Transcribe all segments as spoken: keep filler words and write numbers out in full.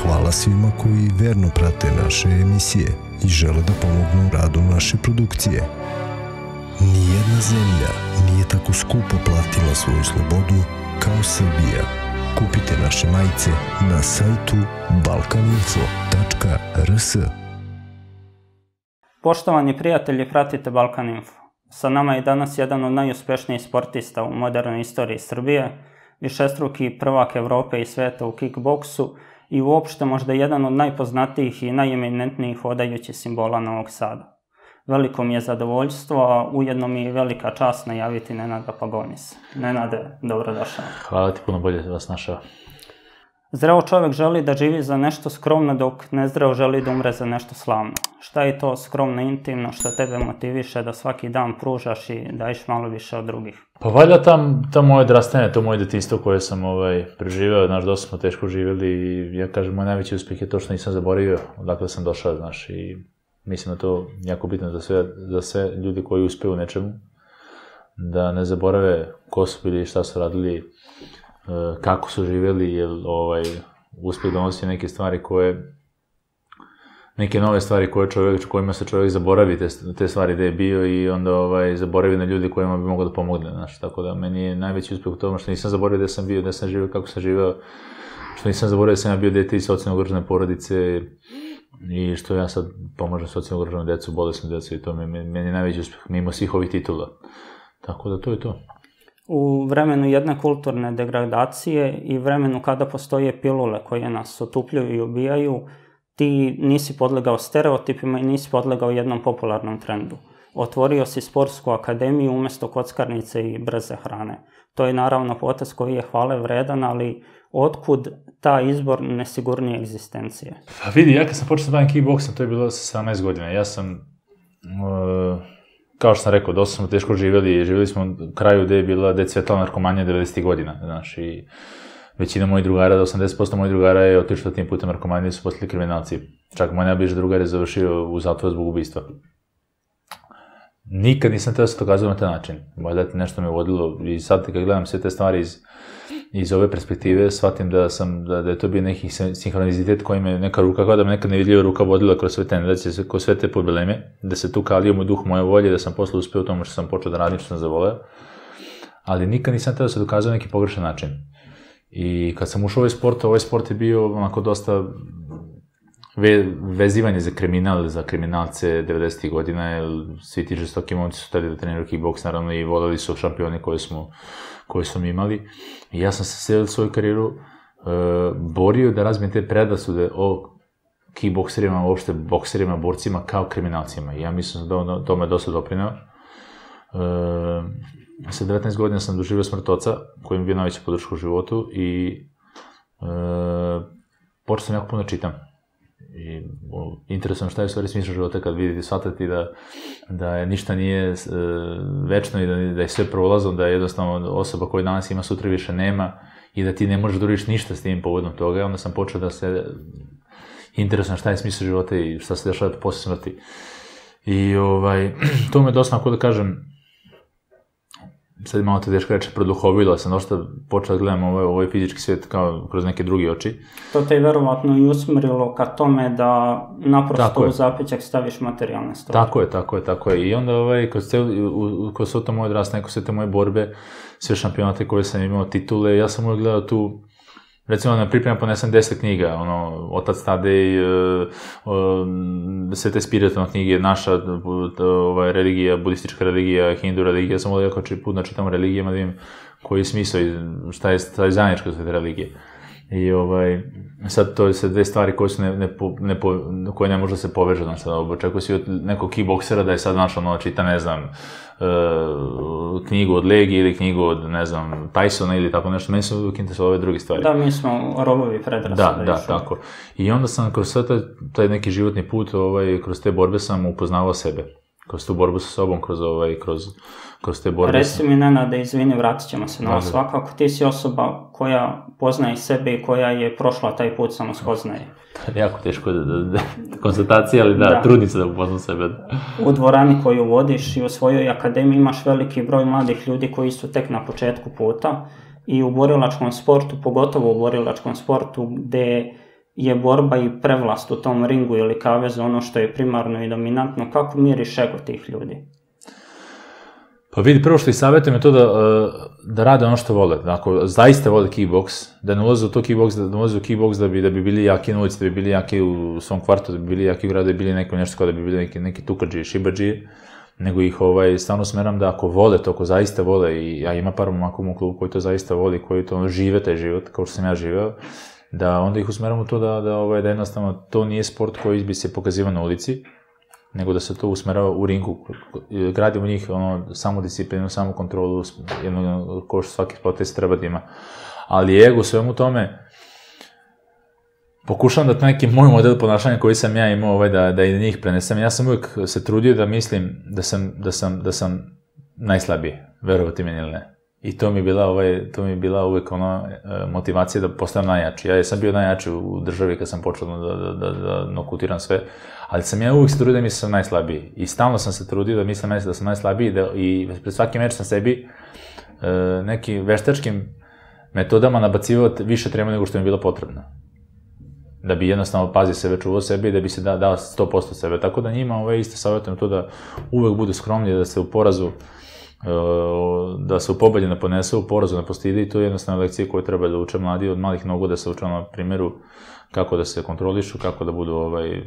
Hvala svima koji verno prate naše emisije i žele da pomognu u radu naše produkcije. Nijedna zemlja nije tako skupo platila svoju slobodu kao Srbija. Kupite naše majice na sajtu balkaninfo tačka r s. Poštovani prijatelji, pratite Balkaninfo. Sa nama je danas jedan od najuspješnijih sportista u modernoj istoriji Srbije, višestruki prvak Evrope i sveta u kickboksu i uopšte možda jedan od najpoznatijih i najeminentnijih hodajućih simbola Novog Sada. Veliko mi je zadovoljstvo, a ujedno mi je velika čast najaviti Nenada Pagonisa. Nenade, dobrodošao. Hvala ti, puno bolje da vas našao. Zreo čovjek želi da živi za nešto skromno, dok nezreo želi da umre za nešto slavno. Šta je to skromno intimno što tebe motiviše da svaki dan pružaš i daješ malo više od drugih? Pa valjda tam, tam moje odrastanje, to moje detinjstvo koje sam ovaj, preživeo, znaš, dosta smo teško živjeli i ja kažem, moj najveći uspjeh je to što nisam zaboravio odakle sam došao, znaš, i mislim da to jako bitno za sve, za sve ljudi koji uspeju u nečemu, da ne zaborave ko su bili, šta su radili, kako su živjeli, jer ovaj, uspjeh donosi neke stvari koje, neke nove stvari koje čovjek, kojima se čovjek zaboravi te, te stvari gdje je bio i onda ovaj, zaboravi na ljude kojima bi mogao da pomogne, znaš, tako da meni je najveći uspjeh u tome što nisam zaboravio gdje sam bio, gdje sam živio, kako sam živio, što nisam zaboravio da sam ja bio dete iz socijalno ugrožene porodice i što ja sad pomažem socijalno ugroženu djecu, bolesnu djecu i to mi, meni je najveći uspjeh mimo svih ovih titula, tako da to je to. U vremenu jedne kulturne degradacije i vremenu kada postoje pilule koje nas otupljuju i ubijaju, ti nisi podlegao stereotipima i nisi podlegao jednom popularnom trendu. Otvorio si sportsku akademiju umjesto kockarnice i brze hrane. To je naravno potez koji je hvale vredan, ali otkud ta izbor nesigurnije egzistencije? Pa vidi, ja kad sam počeo da bavim kickboksom, to je bilo sa sedamnaest godina. Ja sam, uh, kao što sam rekao, dosta smo teško živjeli. Živjeli smo u kraju gdje je bila, gdje je cvetala narkomanija devedesetih godina, znaš, i većina mojih drugara, da osamdeset posto mojih drugara je otišlo tim putem narkomanije, su postali kriminalci. Čak moj najbliži drugar je završio u zatvoru zbog ubistva. Nikad nisam teo da se dokazao na taj način. Možda nešto me vodilo i sad kad gledam sve te stvari iz, iz ove perspektive, shvatim da, sam, da, da je to bio neki sinhronizitet koji me neka ruka, kao da me neka nevidljiva ruka vodila kroz sve te nedaće, kroz sve te probleme, da se tu kalio moj duh, moje volje, da sam posle uspeo u tomu što sam počeo da radim, što sam zavoleo. Ali nikad nisam teo da se dokazao na neki pogrešan način. I kad sam ušao u ovaj sport, ovaj sport je bio onako dosta ve, vezivanje za kriminal, za kriminalce devedesetih godina, jer svi ti žestoki momci su tada da treniraju kickboks, naravno, i voleli su šampioni koje smo, koje smo imali. I ja sam se cijelu svoju karijeru uh, borio da razbijem te predrasude o kickbokserima, uopšte bokserima, borcima kao kriminalcima. I ja mislim da to me dosta doprineo. Uh, Sa devetnaest godina sam doživio smrt oca, koji mi je bio najveća podrška u životu i e, počeo sam jako puno čitam. I interesujem šta je u stvari smisla života kad vidite, shvatati da, da ništa nije e, večno i da, da je sve prolazno, da je jednostavno osoba koja danas ima sutra više nema i da ti ne možeš da uradiš ništa s tim povodom toga. Onda sam počeo da se interesujem šta je smisla života i šta se dešava posle smrti. I ovaj, to me dosta, ako da kažem, sad je malo te teško reći, produhovilo sam dosta počeo da gledam ovaj, ovaj fizički svijet kao kroz neke druge oči. To te je verovatno i usmjerilo ka tome da naprosto u zapećak staviš materijalne stvari. Tako je, tako je, tako je. I onda ovaj, kroz, cel, kroz sve to moje odrastanje, kroz sve te moje borbe, sve šampionate koje sam imao, titule, ja sam uvijek gledao tu, recimo na pripremam ponesem deset knjiga, ono, Otac Tadej, uh, uh, sve te spiritualne knjige, naša uh, religija, budistička religija, hindu religija, ja sam ovdje kao put da čitam religijama, da vidim koji je smisao i šta je, šta je zajedničko za te religije. I ovaj, sad to su dve stvari koje su ne, ne, ne, koje ne može da se poveže, znači sad očekuju si od nekog kickboksera da je sad naš ono čita, ne znam, uh, knjigu od Legije ili knjigu od, ne znam, Tysona ili tako nešto, meni su uvijek interesovali ove druge stvari. Da, mi smo robovi predrasuda. Da, da, tako. I onda sam kroz sve taj, taj neki životni put, ovaj, kroz te borbe sam upoznavao sebe. Kroz tu borbu sa sobom, kroz, ovaj, kroz, kroz te borbe. Reci mi, Nenade, izvini, vratit ćemo se na ovo svakako. Ti si osoba koja poznaje sebe i koja je prošla taj put samospoznaje. Jako teško da, da, da konstatacija, ali da, da. Trudim se da upoznam sebe. U dvorani koju vodiš i u svojoj akademiji imaš veliki broj mladih ljudi koji su tek na početku puta i u borilačkom sportu, pogotovo u borilačkom sportu, gde je borba i prevlast u tom ringu ili kavezu ono što je primarno i dominantno. Kako miriš ego tih ljudi? Pa vidi, prvo što ih savjetujem je to da, da rade ono što vole. Ako zaista vole kickboks, da ne ulaze u to kickboks, da ne ulaze u kickboks da bi, da bi bili jaki na ulici, da bi bili jaki u svom kvartu, da bi bili jaki u gradu, da bi bili neko nešto kao da bi bili neki, neki tukadži, šibadži, nego ih ovaj, stvarno smeram da ako vole to, ako zaista vole, i ja ima par momaka u mom klubu koji to zaista voli, koji to žive taj život, kao što sam ja živeo, da onda ih usmeram u to da, da, ovaj, da jednostavno to nije sport koji bi se pokazivao na ulici, nego da se to usmerava u ringu. Gradimo njih ono, samo disciplinu, samo kontrolu, jedno, ko što svaki sportist treba da ima. Ali ego svemu tome, pokušavam da to neki moj model ponašanja koji sam ja imao, ovaj, da, da i njih prenesem. Ja sam uvijek se trudio da mislim da sam, da sam, da sam najslabiji, verovati meni ili ne. I to mi je bila, ovaj, to mi je bila uvijek ono, motivacija da postanem najjači. Ja sam bio najjači u državi kad sam počeo da, da, da, da nokutiram sve, ali sam ja uvijek se trudio da mislim da sam najslabiji. I stalno sam se trudio da mislim da sam najslabiji da, i pred svaki meč sam sebi e, nekim veštačkim metodama nabacivao više trema nego što mi je bilo potrebno. Da bi jednostavno pazio sebe, čuvao sebe i da bi se da, dao sto posto sebe. Tako da njima ovaj, isto savjetujem to da uvek budu skromni, da se u porazu da se u pobedi ne ponesu, u porazu ne postide i to je jednostavno lekcija koju treba da uče mladi od malih nogu, da se uče na primjeru kako da se kontrolišu, kako da budu ovaj,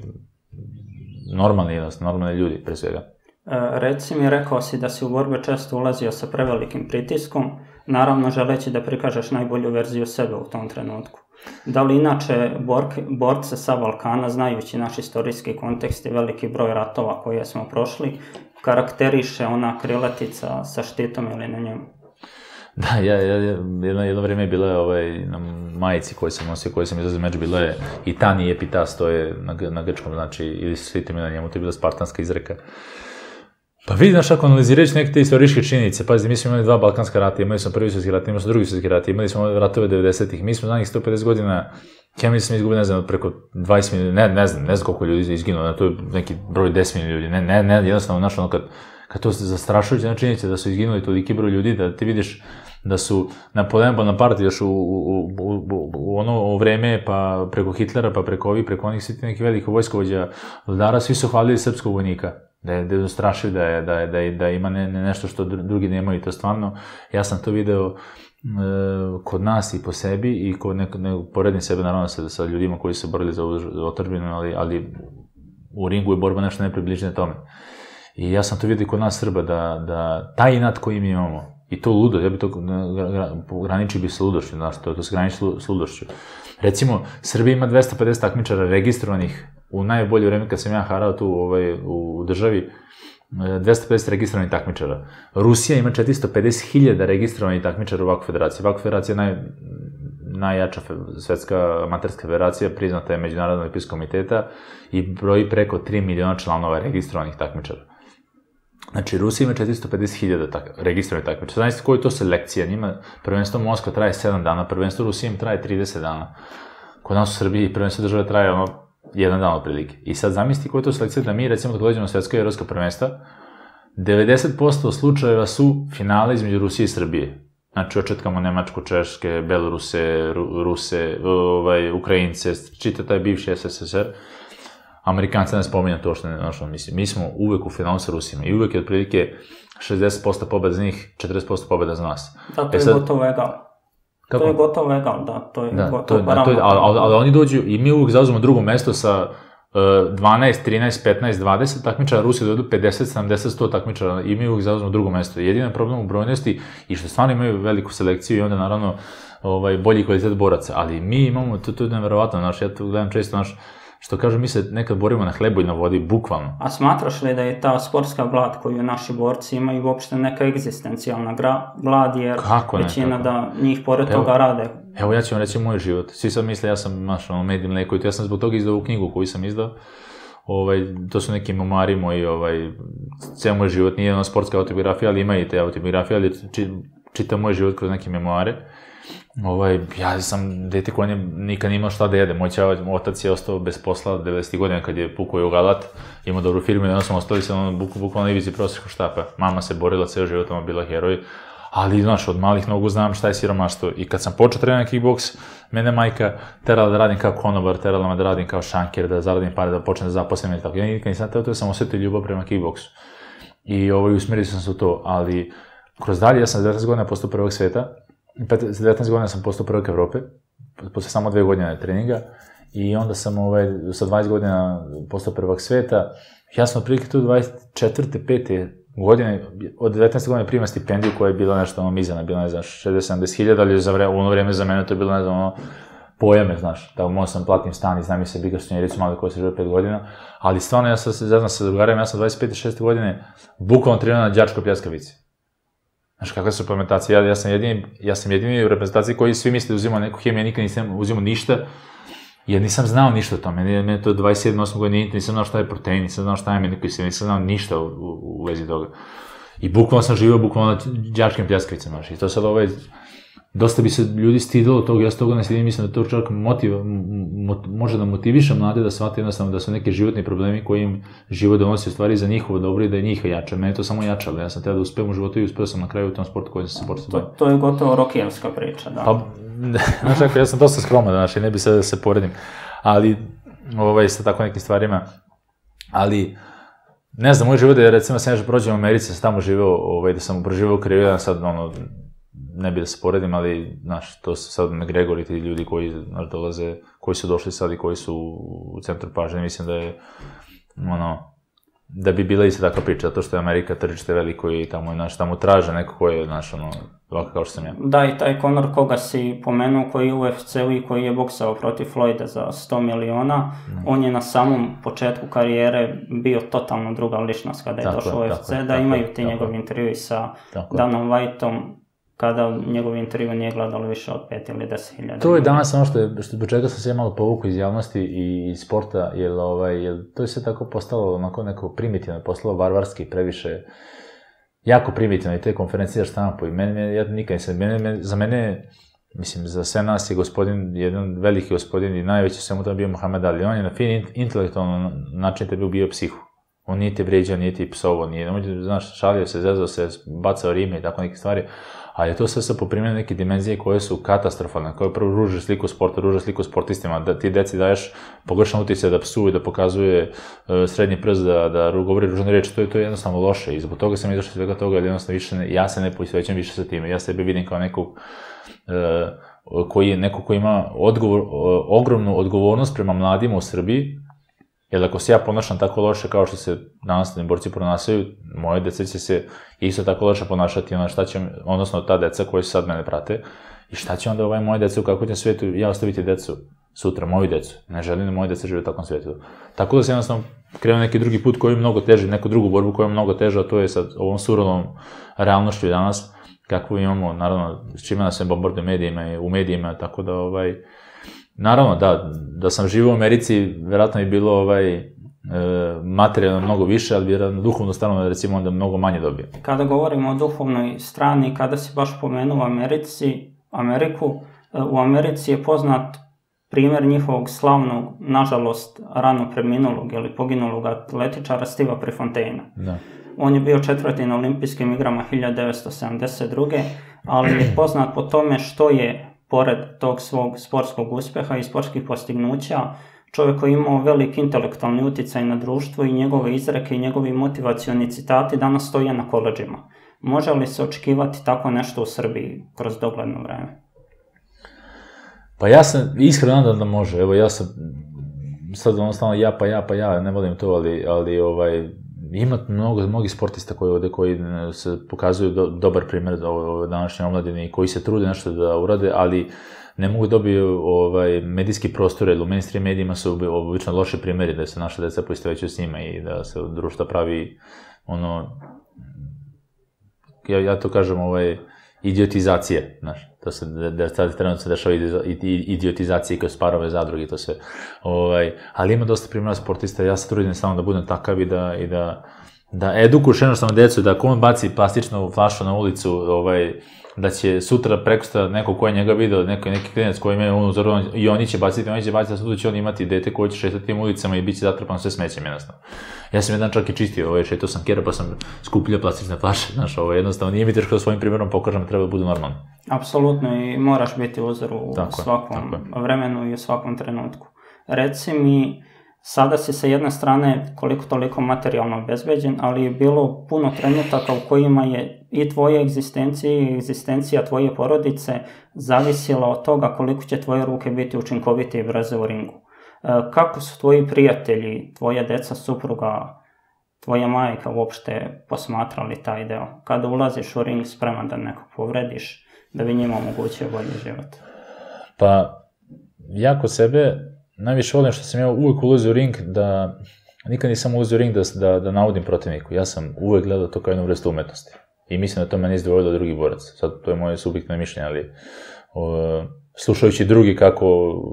normalni, jednostavno, normalni ljudi, pre svega. E, reci mi, rekao si da si u borbe često ulazio sa prevelikim pritiskom, naravno želeći da prikažeš najbolju verziju sebe u tom trenutku. Da li inače borke, borce sa Balkana, znajući naš istorijski kontekst i veliki broj ratova koje smo prošli, karakteriše ona krilatica sa štitom ili na njemu? Da, ja, ja, jedno, jedno vrijeme je bila ovaj, na majici koju sam nosio, koju sam izlazio meč, bilo je i Tani i Epitas, to je na, na grčkom, znači, ili sa štitom ili na njemu, to je bila spartanska izreka. Pa vidi, znaš, ako analizirajući neke te istorijske činjenice, pazi, mi smo imali dva balkanska rata, imali smo prvi svjetski rat, imali smo drugi svjetski rat, imali smo ratove devedesetih, mi smo zadnjih sto pedeset godina, ja mislim, izgubili, ne znam, preko dvadeset milijuna, ne, ne znam, ne znam koliko ljudi izginulo, to je neki broj deset milijuna ljudi, ne, ne, ne, jednostavno, znaš, ono, kad, kad to zastrašujuće na činjenice da su izginuli toliki broj ljudi, da ti vidiš da su Napoleon Bonaparte još u, u, u, u, u ono vreme, pa preko Hitlera, pa preko ovih, preko onih svi neki velikih vojskovođa vladara, svi su hvalili srpskog vojnika. Da je, da je strašiv, da, je, da, je, da, je, da ima ne, ne nešto što drugi nemaju, to stvarno, ja sam to video e, kod nas i po sebi i kod ne, ne poredim sebe naravno sa, sa ljudima koji su borili za otadžbinu, ali, ali u ringu je borba nešto nepribližene tome. I ja sam to vidio kod nas Srba, da, da taj inat koji mi imamo, i to ludo, ja bi to graničio bi sa ludošću, znaš, to, to se graniči s ludošću. Recimo, Srbija ima dvesta pedeset takmičara registrovanih u najbolje vreme kad sam ja harao tu ovaj, u državi, dvesta pedeset registrovanih takmičara. Rusija ima četiristo pedeset hiljada registrovanih takmičara u ovakvu federaciju. Ovakva federacija je naj, najjača svetska amaterska federacija, priznata je Međunarodnog olimpijskog komiteta i broji preko tri miliona članova registrovanih takmičara. Znači, Rusija ima četiristo pedeset hiljada tak, registrovanih takmičara. Znači, koja je to selekcija? Njima prvenstvo Moskva traje sedam dana, prvenstvo Rusija im traje trideset dana. Kod nas u Srbiji prvenstvo države traje ono jedan dan otprilike. I sad zamisli koja je to selekcija da mi, recimo, dok dođemo na svetska i evropska prvenstva, devedeset posto slučajeva su finale između Rusije i Srbije. Znači, očetkamo Nemačku, Češke, Beloruse, Ru, Ruse, ovaj, Ukrajince, čita taj bivši es es es er. Amerikanci ne spominja to što ne što mislim. Mi smo uvek u finalu sa Rusima i uvek je otprilike šezdeset posto pobeda za njih, četrdeset posto pobeda za nas. Da, to je e sad, gotovo egal. Kako? To je gotovo egal, da, to je da, gotovo paravno. Ali, ali, ali oni dođu i mi uvek zauzimo drugo mesto sa uh, dvanaest, trinaest, petnaest, dvadeset takmičara, Rusi dođu pedeset, sedamdeset, sto takmičara i mi uvek zauzimo drugo mesto. Jedina problem u brojnosti i što stvarno imaju veliku selekciju i onda naravno ovaj, bolji kvalitet boraca, ali mi imamo, to, to je nevjerovatno, znaš, ja to gledam često, znaš, što kažu, mi se nekad borimo na hlebu i na vodi, bukvalno. A smatraš li da je ta sportska glad koju naši borci imaju uopšte neka egzistencijalna glad, jer kako većina ne, da njih pored evo, toga rade? Evo, ja ću vam reći moj život. Svi sad misle, ja sam, znaš, ono, med i mleko i to, ja sam zbog toga izdao u knjigu koju sam izdao. Ovaj, to su neki memari moji, ovaj, ceo moj život, nije jedna sportska autobiografija, ali ima i te autobiografije, ali či, čitam moj život kroz neke memoare. Ovaj, ja sam dete koje nikad nimao šta da jede. Moj čava, otac je ostao bez posla devedesetih godina kad je pukao u Galat, imao dobru firmu i onda smo ostali se ono, buk, bukvalno na ivici prosječkog štapa. Mama se borila ceo život, ona bila heroj, ali, znaš, od malih nogu znam šta je siromaštvo. I kad sam počeo trenirati kickboks, mene majka terala da radim kao konobar, terala me da radim kao šanker, da zaradim pare, da počnem da zaposlim i tako. Ja nikad nisam teo, to sam osjetio ljubav prema kickboksu. I ovaj, usmjerio sam se u to, ali kroz dalje, ja sam devetnaest godina postao prvog sveta, devetnaest godina sam postao prvog Evrope, posle samo dve godine treninga, i onda sam ovaj, sa dvadeset godina postao prvog sveta. Ja sam otprilike tu dvadeset četvrte, pete godine, od devetnaeste godine primam stipendiju koja je bila nešto ono mizana, bila ne znam, šezdeset sedamdeset hiljada, ali za vreme, u ono vrijeme za mene to je bilo ne znam, ono, pojame, znaš, da možda sam platim stan i znam i se bigaš sunjericu malo koja se žive pet godina, ali stvarno ja sam se zajedno sa drugarima, ja sam dvadeset pete, šeste godine, bukvalno trenirao na đačkoj pljeskavici. Znaš, kakva su implementacije, ja, ja sam jedini, ja sam jedini u reprezentaciji koji svi misle da uzimao neku hemiju, ja nikad nisam uzimao ništa, jer nisam znao ništa o tome, mene je to dvadeset sedam osam godina, nisam znao šta je protein, nisam znao šta je aminokiselina, nisam znao ništa u, u, u vezi toga. I bukvalno sam živio bukvalno na đačkim pljeskavicama, znaš, i to sad ovaj, dosta bi se ljudi stidilo toga, ja s toga ne stidim, mislim da to čovjek motiva, mot, može da motiviše mlade da shvate jednostavno da su neki životni problemi koji im život donosi u stvari za njihovo dobro i da je njih jače. Mene to samo jačalo, ja sam teo da uspem u životu i uspeo sam na kraju u tom sportu koji sam se sportu bavio. To je gotovo rokijevska priča, da. Pa, znaš, ako ja sam dosta skroman, znaš, i ne bi se da se poredim, ali, ovaj, sa tako nekim stvarima, ali, ne znam, moj život je, recimo, sam ja prođem u Americi, sam tamo živeo, ovaj, da sam proživeo u karijeru, sad, ono, ne bi da se poredim, ali, znaš, to su sad McGregor i ti ljudi koji, znaš, dolaze, koji su došli sad i koji su u centru pažnje, mislim da je, ono, da bi bila isto takva priča, zato što je Amerika tržište veliko i tamo, znaš, tamo traže neko ko je, znaš, ono, ovako kao što sam ja. Da, i taj Conor koga si pomenuo, koji je u U F C-u i koji je boksao protiv Floyda za sto miliona, mm. on je na samom početku karijere bio totalno druga ličnost kada je tako, došao u U F C, tako, da imaju ti njegovi intervjui sa tako. Danom Whiteom, kada njegov intervju nije gledalo više od pet ili deset hiljada. To je danas ono što je, što zbog čega sam se malo povukao iz javnosti i iz sporta, jer, ovaj, jer to je sve tako postalo onako neko primitivno, postalo varvarski, previše, jako primitivno i te konferencije za štampu i mene, ja nikad nisam, mene, za mene, mislim, za sve nas je gospodin, jedan veliki gospodin i najveći svemu tamo bio Muhammed Ali, on je na fin intelektualno način te bio bio psihu. On nije te vređao, nije ti psovo, nije, znaš, šalio se, zezao se, bacao rime i tako neke stvari, ali to sve se poprimljaju neke dimenzije koje su katastrofalne, koje prvo ruže sliku sporta, ruže sliku sportistima, da ti deci daješ pogrešan utjecaj da psuje, da pokazuje uh, srednji prst, da, da govori ružne reči, to je, to je jednostavno loše i zbog toga sam izašao svega toga, ali jednostavno više ne, ja se ne poisvećam više sa time, ja sebe vidim kao nekog uh, koji je neko koji ima odgovor, uh, ogromnu odgovornost prema mladima u Srbiji. Jer ako se ja ponašam tako loše kao što se nastavni borci pronasaju, moje deca će se isto tako loše ponašati, ono šta će, odnosno ta deca koji sad mene prate, i šta će onda ovaj moje deca u kakvom svijetu, ja ostaviti decu sutra, moju decu, ne želim da moje deca žive u takvom svijetu. Tako da se jednostavno krenuo neki drugi put koji je mnogo teži, neku drugu borbu koja je mnogo teža, a to je sad ovom surovom realnošću danas, kakvu imamo, naravno, s čime nas se bombarduje medijima i u medijima, tako da ovaj, naravno, da, da sam živio u Americi, vjerojatno je bilo ovaj, e, materijalno mnogo više, ali vjerojatno duhovno strano, recimo, onda mnogo manje dobio. Kada govorimo o duhovnoj strani, kada si baš pomenuo Americi, Ameriku, u Americi je poznat primjer njihovog slavnog, nažalost, rano preminulog ili poginulog atletičara Steva Prefontaina. Da. On je bio četvrti na olimpijskim igrama hiljadu devetsto sedamdeset druge. ali je poznat po tome što je pored tog svog sportskog uspjeha i sportskih postignuća, čovjek koji je imao velik intelektualni utjecaj na društvo i njegove izreke i njegovi motivacioni citati danas stoje na koledžima. Može li se očekivati tako nešto u Srbiji kroz dogledno vreme? Pa ja sam iskreno nadam da može. Evo ja sam sad jednostavno ja pa ja pa ja, ne volim to, ali, ali ovaj, ima mnogo, mnogi sportista koji ovde koji se pokazuju do, dobar primjer ove današnje omladine i koji se trude nešto da urade, ali ne mogu dobiju ovaj, medijski prostor, jer u mainstream medijima su obično loše primjeri da se naša deca poistovećuju s njima i da se društvo pravi ono, ja, ja to kažem, ovaj, idiotizacija, znaš, to se, da sad trenutno se dešava idiotizacija kroz parove zadruge i to sve, ovaj, ali ima dosta primjera sportista, ja se trudim samo da budem takav i da, i da, da edukuš jednostavno decu, da ako on baci plastičnu flašu na ulicu, ovaj, da će sutra prekosta neko ko je njega video, neko, neki klinac koji ima unutar, i oni će baciti, oni će baciti, a sutra će on imati dete koje će šetati tim ulicama i bit će zatrpano sve smećem jednostavno. Ja sam jedan čak i čistio, ovaj, šetao sam kera pa sam skupljao plastične flaše, znaš, ovo jednostavno nije mi teško da svojim primjerom pokažem, treba da budu normalni. Apsolutno, i moraš biti uzor u tako svakom tako vremenu i u svakom trenutku. Reci mi, sada si sa jedne strane koliko toliko materijalno obezbeđen, ali je bilo puno trenutaka u kojima je i tvoja egzistencija i egzistencija tvoje porodice zavisila od toga koliko će tvoje ruke biti učinkovite i brze u ringu. Kako su tvoji prijatelji, tvoja deca, supruga, tvoja majka uopšte posmatrali taj deo? Kada ulaziš u ring spreman da nekog povrediš, da bi njima omogućio bolji život? Pa, ja kod sebe najviše volim što sam ja uvek ulazio u ring da, nikad nisam ulazio u ring da, da, da naudim protivniku. Ja sam uvek gledao to kao jednu vrstu umetnosti. I mislim da to mene izdvojilo od drugih boraca. Sad, to je moje subjektivno mišljenje, ali o, slušajući drugi kako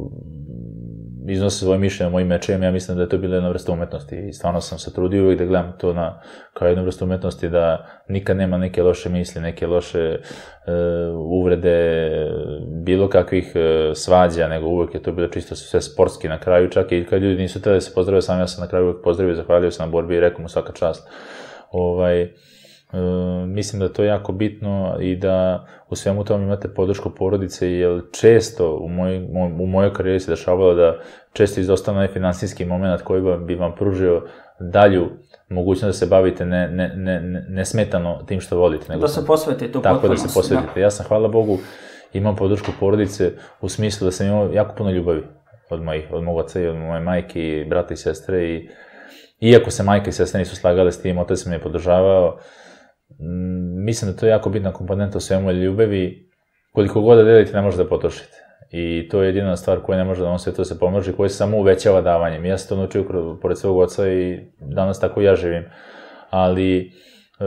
iznose svoje mišljenje o mojim mečevima, ja mislim da je to bila jedna vrsta umetnosti. I stvarno sam se trudio uvek da gledam to na, kao jednu vrstu umetnosti, da nikad nema neke loše misli, neke loše e, uvrede, bilo kakvih e, svađa, nego uvek je to bilo čisto sve sportski na kraju. Čak i kad ljudi nisu trebali da se pozdrave, sam ja sam na kraju uvek pozdravio, zahvalio sam na borbi i rekao mu svaka čast. Ovaj, E, mislim da je to jako bitno i da u svemu tom imate podršku porodice, jer često u, moj, u mojoj karijeri se dešavalo da često izostane onaj finansijski moment koji bi vam pružio dalju mogućnost da se bavite ne, ne, ne, nesmetano tim što volite. Nego da se posvetite u potpunosti. Tako da se posvetite. Ja sam, hvala Bogu, imam podršku porodice u smislu da sam imao jako puno ljubavi od, mojih, od mog oca i od moje majke i brata i sestre. I, iako se majka i sestre nisu slagale s tim, otac me je podržavao. Mislim da to je jako bitna komponenta u svemu ljubavi, koliko god da delite ne možete da potrošite. I to je jedina stvar koja ne može da vam sve to se pomože, koja se samo uvećava davanjem. Ja sam to naučio pored svog oca i danas tako ja živim. Ali, e,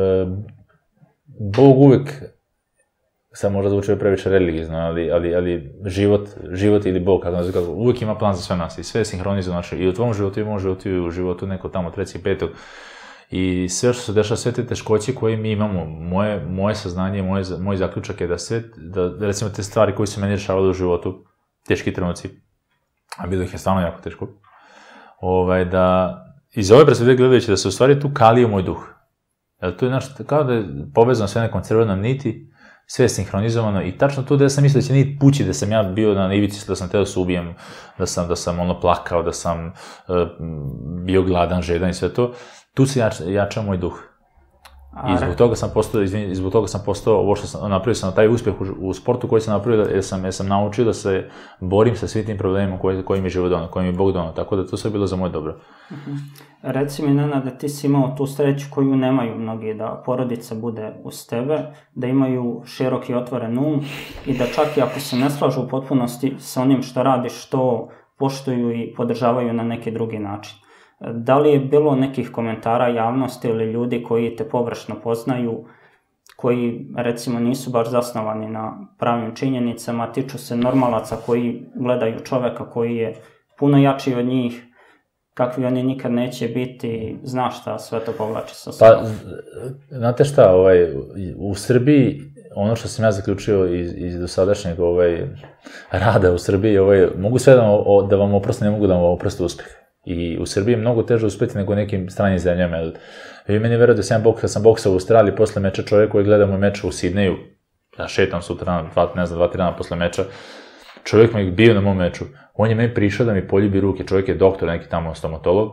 Bog uvek, sad možda zvuči previše religijno, ali, ali, ali život, život ili Bog, kako nazivamo, uvek ima plan za sve nas i sve je sinhronizuje naše, i u tvom životu i u mom životu i u životu neko tamo treći, petog. I sve što se dešava, sve te teškoće koje mi imamo, moje, moje saznanje, moje, moj zaključak je da sve, da, da recimo te stvari koje su meni dešavale u životu, teški trenuci, a bilo ih je stvarno jako teško, ovaj, da iz ove perspektive gledajući da se u stvari tu kalio moj duh. Jer to je, znaš, kao da je povezano sve nekom crvenom niti, sve je sinhronizovano i tačno tu da sam mislio da će nit pući, da sam ja bio na ivici, da sam teo da se ubijem, da sam, da sam ono plakao, da sam uh, bio gladan, žedan i sve to. Tu se jača, jača moj duh. I zbog toga sam postao, izvini, zbog toga sam postao, ovo što sam napravio sam na taj uspjeh u, u sportu koji sam napravio, jer sam, jer sam naučio da se borim sa svim tim problemima koji, koji mi je život donao, koji mi je Bog donao, tako da to sve bilo za moje dobro. Uh-huh. Reci mi, Nenad, da ti si imao tu sreću koju nemaju mnogi, da porodica bude uz tebe, da imaju široki otvoren um i da čak i ako se ne slažu u potpunosti sa onim što radiš, što poštuju i podržavaju na neki drugi način. Da li je bilo nekih komentara javnosti ili ljudi koji te površno poznaju, koji recimo nisu baš zasnovani na pravim činjenicama, tiču se normalaca koji gledaju čoveka koji je puno jači od njih, kakvi oni nikad neće biti, znaš šta sve to povlači sa sobom? Pa, znate šta, ovaj, u Srbiji, ono što sam ja zaključio iz, iz dosadašnjeg ovaj, rada u Srbiji, ovaj, mogu sve da, o, da vam oproste, ne mogu da vam oproste uspeh. I u Srbiji je mnogo teže uspeti nego nekim stranim zemljama. Vi meni verujete da sam, bok, sam boksao u Australiji posle meča, čovjek koji gleda moj meč u Sidneju, ja šetam sutra, dva, ne znam, dva, tri dana posle meča, čovjek mi je bio na mom meču, on je meni prišao da mi poljubi ruke, čovjek je doktor, neki tamo stomatolog,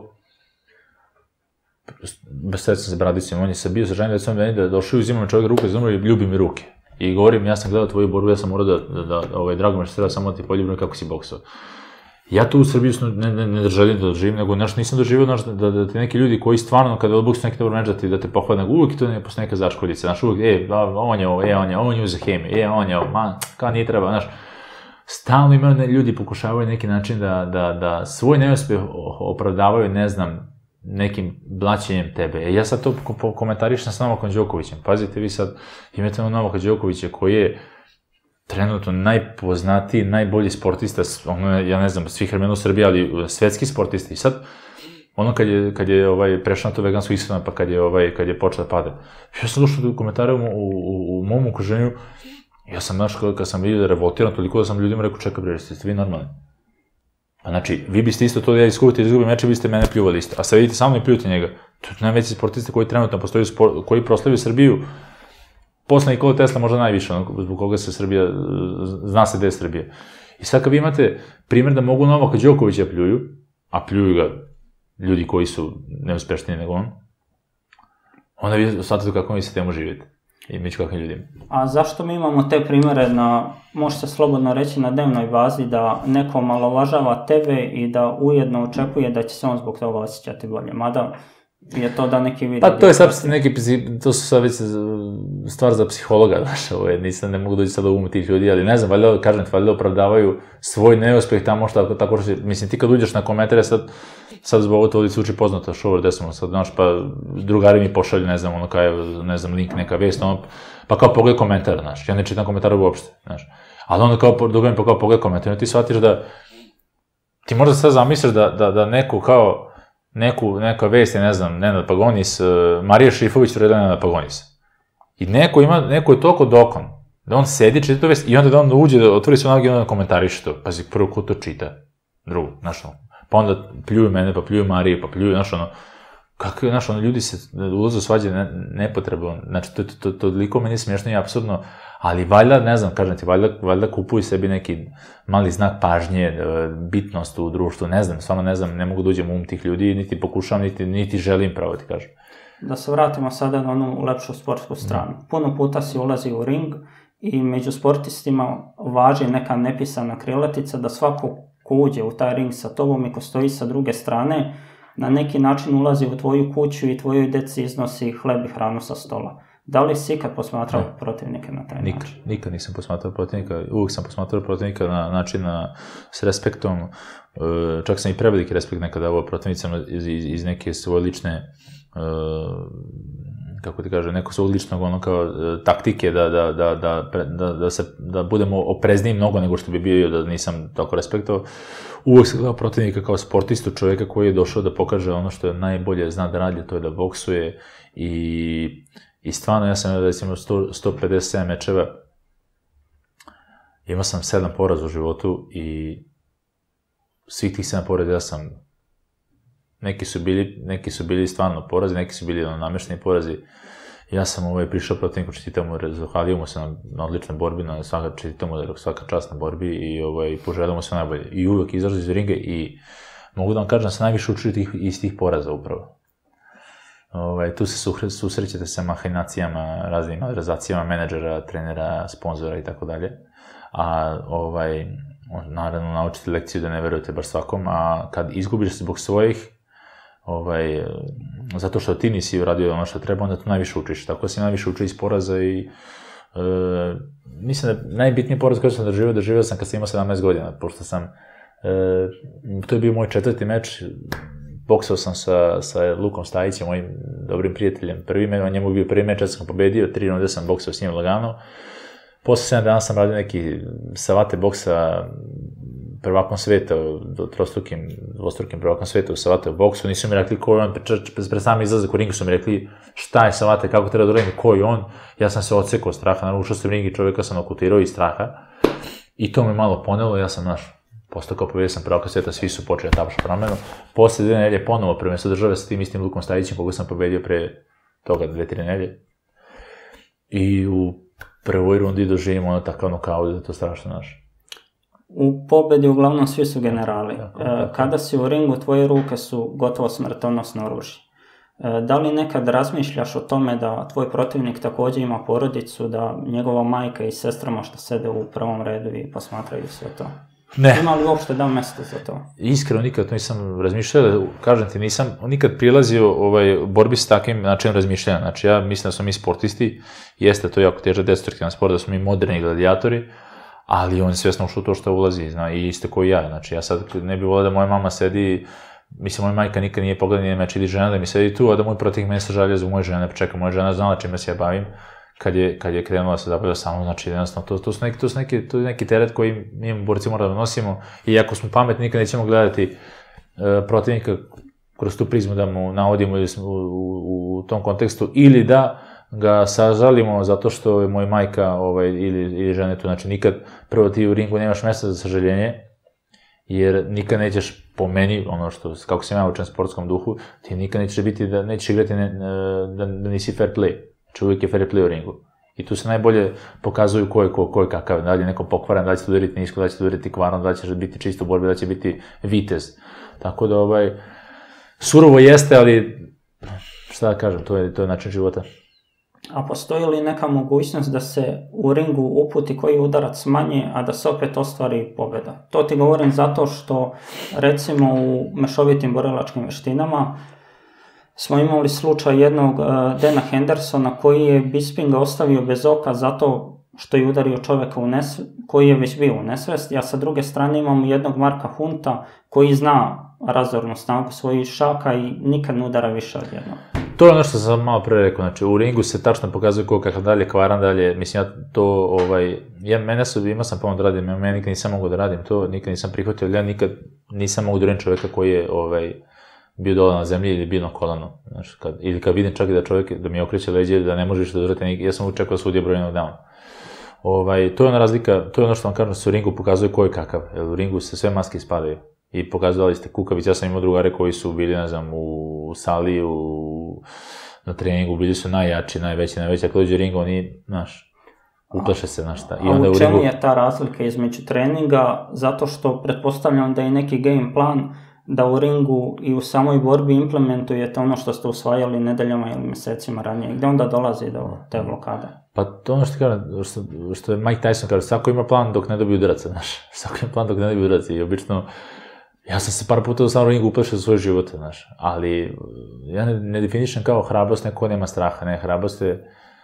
bez sredstva sa bradicima, on je se bio sa ženim decom meni da došao i uzimao mi čovjek ruke, uzimao i ljubi mi ruke. I govorim, ja sam gledao tvoju borbu, ja sam morao da, da, da ovaj, drago me što treba samo da ti poljubim kako si boksao. Ja tu u Srbiji ne, ne, ne želim da doživim, nego nešto nisam doživio, znaš, da, da, da ti neki ljudi koji stvarno, kada odbuksu neki dobro meč, da, ti, da te pohvale, nego uvijek to ne posle neka začkoljica, znaš, uvijek, e, on je ovo, e, on je, on je uze hemiju, e, on je ovo, man, kao nije treba, znaš. Stalno imaju ne, ljudi pokušavaju neki način da, da, da svoj neuspeh opravdavaju, ne znam, nekim blaćenjem tebe. E, ja sad to komentarišem sa Novakom Đokovićem. Pazite, vi sad imate Novaka Đokovića koji je trenutno najpoznatiji, najbolji sportista, ono, ja ne znam, svih vremena u Srbiji, ali svetski sportista. I sad, ono kad je, kad je ovaj, prešao na to vegansko ishranu, pa kad je, ovaj, kad je počeo da pada. Ja sam došao do komentara u, u, u mom okruženju Ja sam, znaš, kad sam vidio da revoltiram toliko da sam ljudima rekao, čekaj bre, ste vi normalni? Pa znači, vi biste isto to da ja iskubite i izgubim meče, vi biste mene pljuvali isto. A sad vidite, samo ne pljujete njega. To je najveći sportiste koji trenutno postoji, koji proslavio Srbiju. Posle Nikola Tesla možda najviše, zbog koga se Srbija, zna se gde je Srbija. I sad kad vi imate primjer da mogu Novaka Đokovića pljuju, a pljuju ga ljudi koji su neuspešniji nego on, onda vi shvatate kako mi se temo živjeti i među kakvim ljudima. A zašto mi imamo te primjere na, može se slobodno reći, na dnevnoj bazi da neko malovažava tebe i da ujedno očekuje da će se on zbog toga osjećati bolje? Mada je to da neki vidi... Pa to je sad neki, to su sad već stvar za psihologa, znaš, ovo je, nisam, ne mogu doći sad u umu tih ljudi, ali ne znam, valjda, kažem ti, valjda opravdavaju svoj neuspeh tamo što tako što, mislim, ti kad uđeš na komentare, sad, sad zbog ovo to ovdje se uči poznata šover, gde smo sad, znaš, pa drugari mi pošalju, ne znam, ono kao, ne znam, link, neka vest, ono, pa kao pogled komentara, znaš, ja ne čitam komentara uopšte, znaš, ali onda kao, druga mi pa kao pogled komentara, ti shvatiš da, ti možda sad zamisliš da, da, da neko kao, neku, neka vest je, ne znam, Nenad Pagonis, Marija Šifović uredila Nenad Pagonis. I neko ima, neko je toliko dokon, da on sedi, čita to vest i onda da on uđe, da otvori sve noge i onda komentariše to. Pazi, prvo ko to čita, drugo, znaš ono, pa onda pljuju mene, pa pljuju Mariju, pa pljuju, znaš ono, kako je, znaš ono, ljudi se ulaze u svađe ne, nepotrebno, znači, to, to, to, to toliko meni smiješno i apsurdno, ali valjda, ne znam, kažem ti, valjda, valjda kupuju sebi neki mali znak pažnje, bitnost u društvu, ne znam, stvarno ne znam, ne mogu da uđem u um tih ljudi, niti pokušavam, niti, niti želim pravo ti kažem. Da se vratimo sada na onu lepšu sportsku stranu. Puno puta si ulazi u ring i među sportistima važi neka nepisana krilatica da svako ko uđe u taj ring sa tobom i ko stoji sa druge strane, na neki način ulazi u tvoju kuću i tvojoj deci iznosi hleb i hranu sa stola. Da li si ikad posmatrao ne. protivnike na taj nikad, način? Nikad nisam posmatrao protivnika, uvijek sam posmatrao protivnika na način na, s respektom, čak sam i preveliki respekt nekada davao protivnicama iz, iz, iz neke svoje lične, kako ti kaže, neko svoj ličnog ono kao taktike da, da, da, da, da, da, se, da budemo oprezniji mnogo nego što bi bio da nisam tako respektovao. Uvijek sam gledao protivnika kao sportistu, čovjeka koji je došao da pokaže ono što je najbolje zna da radi, to je da boksuje i I stvarno, ja sam, recimo, sto pedeset sedam mečeva, imao sam sedam poraza u životu i svih tih sedam poraza ja sam, neki su bili, neki su bili stvarno porazi, neki su bili namešteni porazi. Ja sam ovaj, prišao protivniku, čestitam mu, zahvalio mu se na, na odličnoj borbi, na svaka, čestitam mu svaka čast na borbi i ovaj, poželio mu se najbolje. I uvek izašao iz ringa i mogu da vam kažem da sam najviše učio tih, iz tih poraza upravo. Ovaj, tu se susrećete sa mahinacijama, raznim adrezacijama menadžera, trenera, sponzora i tako dalje. A ovaj, naravno naučite lekciju da ne verujete baš svakom, a kad izgubiš zbog svojih, ovaj, zato što ti nisi uradio ono što treba, onda tu najviše učiš. Tako si najviše učio iz poraza i e, mislim da najbitniji poraz koji sam doživio, doživio sam kad sam imao sedamnaest godina, pošto sam, e, to je bio moj četvrti meč, boksao sam sa, sa Lukom Stajićem, mojim dobrim prijateljem. Prvi meč, on njemu bio prvi meč, kad sam pobedio, tri runde sam boksao s njim lagano. Posle sedam dana sam radio neki savate boksa prvakom sveta, trostrukim, dvostrukim prvakom sveta u savate u boksu. Nisu mi rekli ko je on, pred sami izlazak u ringu su mi rekli šta je savate, kako treba da uradim, ko je on. Ja sam se odsekao od straha, naravno ušao sam u ring i čovjeka sam okutirao iz straha. I to me malo ponelo, ja sam naš postao kao pobedio sam prvaka sveta, svi su počeli da tapaš pramenu. Posle dve nedelje ponovo prvenstvo države sa tim istim Lukom Stajićem, koga sam pobedio pre toga dve, tri nedelje. I u prvoj rundi doživim ono takav nokaut da je to strašno naš. U pobedi uglavnom svi su generali. Tako, tako. Kada si u ringu, tvoje ruke su gotovo smrtonosno oružje. Da li nekad razmišljaš o tome da tvoj protivnik također ima porodicu, da njegova majka i sestra možda sede u prvom redu i posmatraju sve to? Ne. Ima li uopšte da mjesto za to? Iskreno nikad to nisam razmišljao, kažem ti, nisam nikad prilazio ovaj, borbi s takvim načinom razmišljanja. Znači, ja mislim da smo mi sportisti, jeste to jako težak destruktivan sport, da smo mi moderni gladijatori, ali on je svjesno ušao to što ulazi, zna, i isto kao i ja. Znači, ja sad ne bih volio da moja mama sedi, mislim, moja majka nikad nije pogledala nije meč ili žena da mi sedi tu, a da moj protivnik mene sažalja zbog moje žene, pa čeka, moja žena znala čime se ja bavim. Kad je, kad je krenula da se zabavlja samo, znači jednostavno, to, to, su neki, to, su neki, to je neki teret koji mi borci moramo da nosimo i ako smo pametni, nikad nećemo gledati uh, protivnika kroz tu prizmu da mu navodimo u, u, u tom kontekstu ili da ga sažalimo zato što je moj majka ovaj, ili, ili žene tu, znači nikad, prvo ti u ringu nemaš mesta za sažaljenje, jer nikad nećeš po meni, ono što, kako sam ja učen sportskom duhu, ti nikad nećeš biti, da nećeš igrati ne, da, da nisi fair play, znači uvijek je fair play u ringu. I tu se najbolje pokazuju ko je, ko, ko je kakav, da li je neko pokvaran, da li će te udariti nisko, da li će te udariti kvarno, da li će biti čisto u borbi, da li će biti vitez. Tako da, ovaj, surovo jeste, ali šta da kažem, to je, to je način života. A postoji li neka mogućnost da se u ringu uputi koji udarac manje, a da se opet ostvari pobjeda? To ti govorim zato što, recimo, u mešovitim borilačkim vještinama smo imali slučaj jednog uh, Dana Hendersona koji je Bispinga ostavio bez oka zato što je udario čovjeka u nesv... koji je već bio u nesvesti, a sa druge strane imamo jednog Marka Hunta koji zna razornu snagu svojih šaka i nikad ne udara više od jednog. To je ono što sam malo pre rekao, znači u ringu se tačno pokazuje ko kakav dalje, kvaran dalje, mislim ja to, ovaj, ja mene su, imao sam pomoć da radim, ja nikad nisam mogu da radim to, nikad nisam prihvatio, ja nikad nisam mogu da radim čovjeka koji je, ovaj, bio dole na zemlji ili bio na kolanu, znači, kad, ili kad vidim čak i da čovjek, da mi okreće leđe, da ne možeš da udrete, ja sam učekao da sudija broj knockdown. Ovaj, to je ona razlika, to je ono što vam kažem, da se u ringu pokazuje ko je kakav, jer u ringu se sve maske ispadaju. I pokazali ste kukavice, ja sam imao drugare koji su bili, ne znam, u sali, u, na treningu, bili su najjači, najveći, najveći, ako dođe ring, oni, znaš, uplaše se, znaš šta. I onda a u čemu ringu... je ta razlika između treninga, zato što pretpostavljam da je neki game plan da u ringu i u samoj borbi implementujete ono što ste usvajali nedeljama ili mjesecima ranije, gde onda dolazi do te blokade? Pa to ono što kažem, što, što je Mike Tyson kaže, svako ima plan dok ne dobije udaraca, znaš, svako ima plan dok ne dobije udaraca i obično, ja sam se par puta u samom ringu uplašio za svoje živote, znaš, ali ja ne, ne definišem kao hrabrost, neko nema straha, ne, hrabrost je e,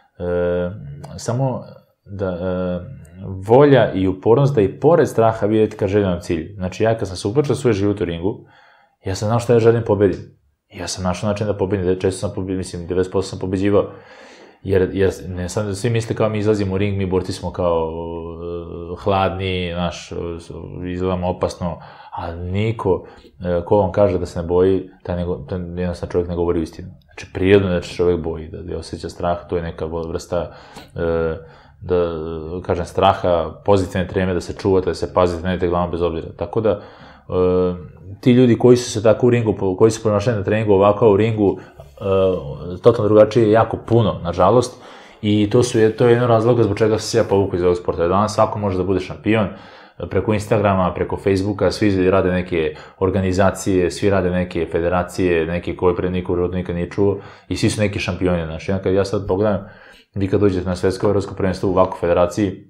samo da e, volja i upornost da i pored straha vidjeti ka željenom cilju. Znači ja kad sam se uplašio za svoje živote u ringu, ja sam znao šta ja želim pobedim. Ja sam našao način da pobedim, često sam pobedio, mislim, devedeset posto sam pobeđivao. Jer, jer ne sam da svi misle kao mi izlazimo u ring, mi borci smo kao uh, hladni, naš, izgledamo opasno, a niko uh, ko vam kaže da se ne boji, taj, nego, taj jednostavno čovjek ne govori istinu. Znači prirodno je da će čovjek boji, da, da osjeća strah, to je neka vrsta, uh, da kažem, straha, pozitivne treme, da se čuvate, da se pazite, ne idete glavom bez obzira. Tako da, uh, ti ljudi koji su se tako u ringu, koji su ponašali na treningu ovako u ringu, Uh, totalno drugačije, jako puno, nažalost, i to, su, to je jedan razlog zbog čega sam se ja povukao iz ovog sporta. Danas svako može da bude šampion, preko Instagrama, preko Facebooka, svi rade neke organizacije, svi rade neke federacije, neki koji pre niko u životu nikad nije čuo, i svi su neki šampioni, znaš. Ja, kad ja sad pogledam, vi kad dođete na svetsko evropsko prvenstvo u ovakvu federaciji,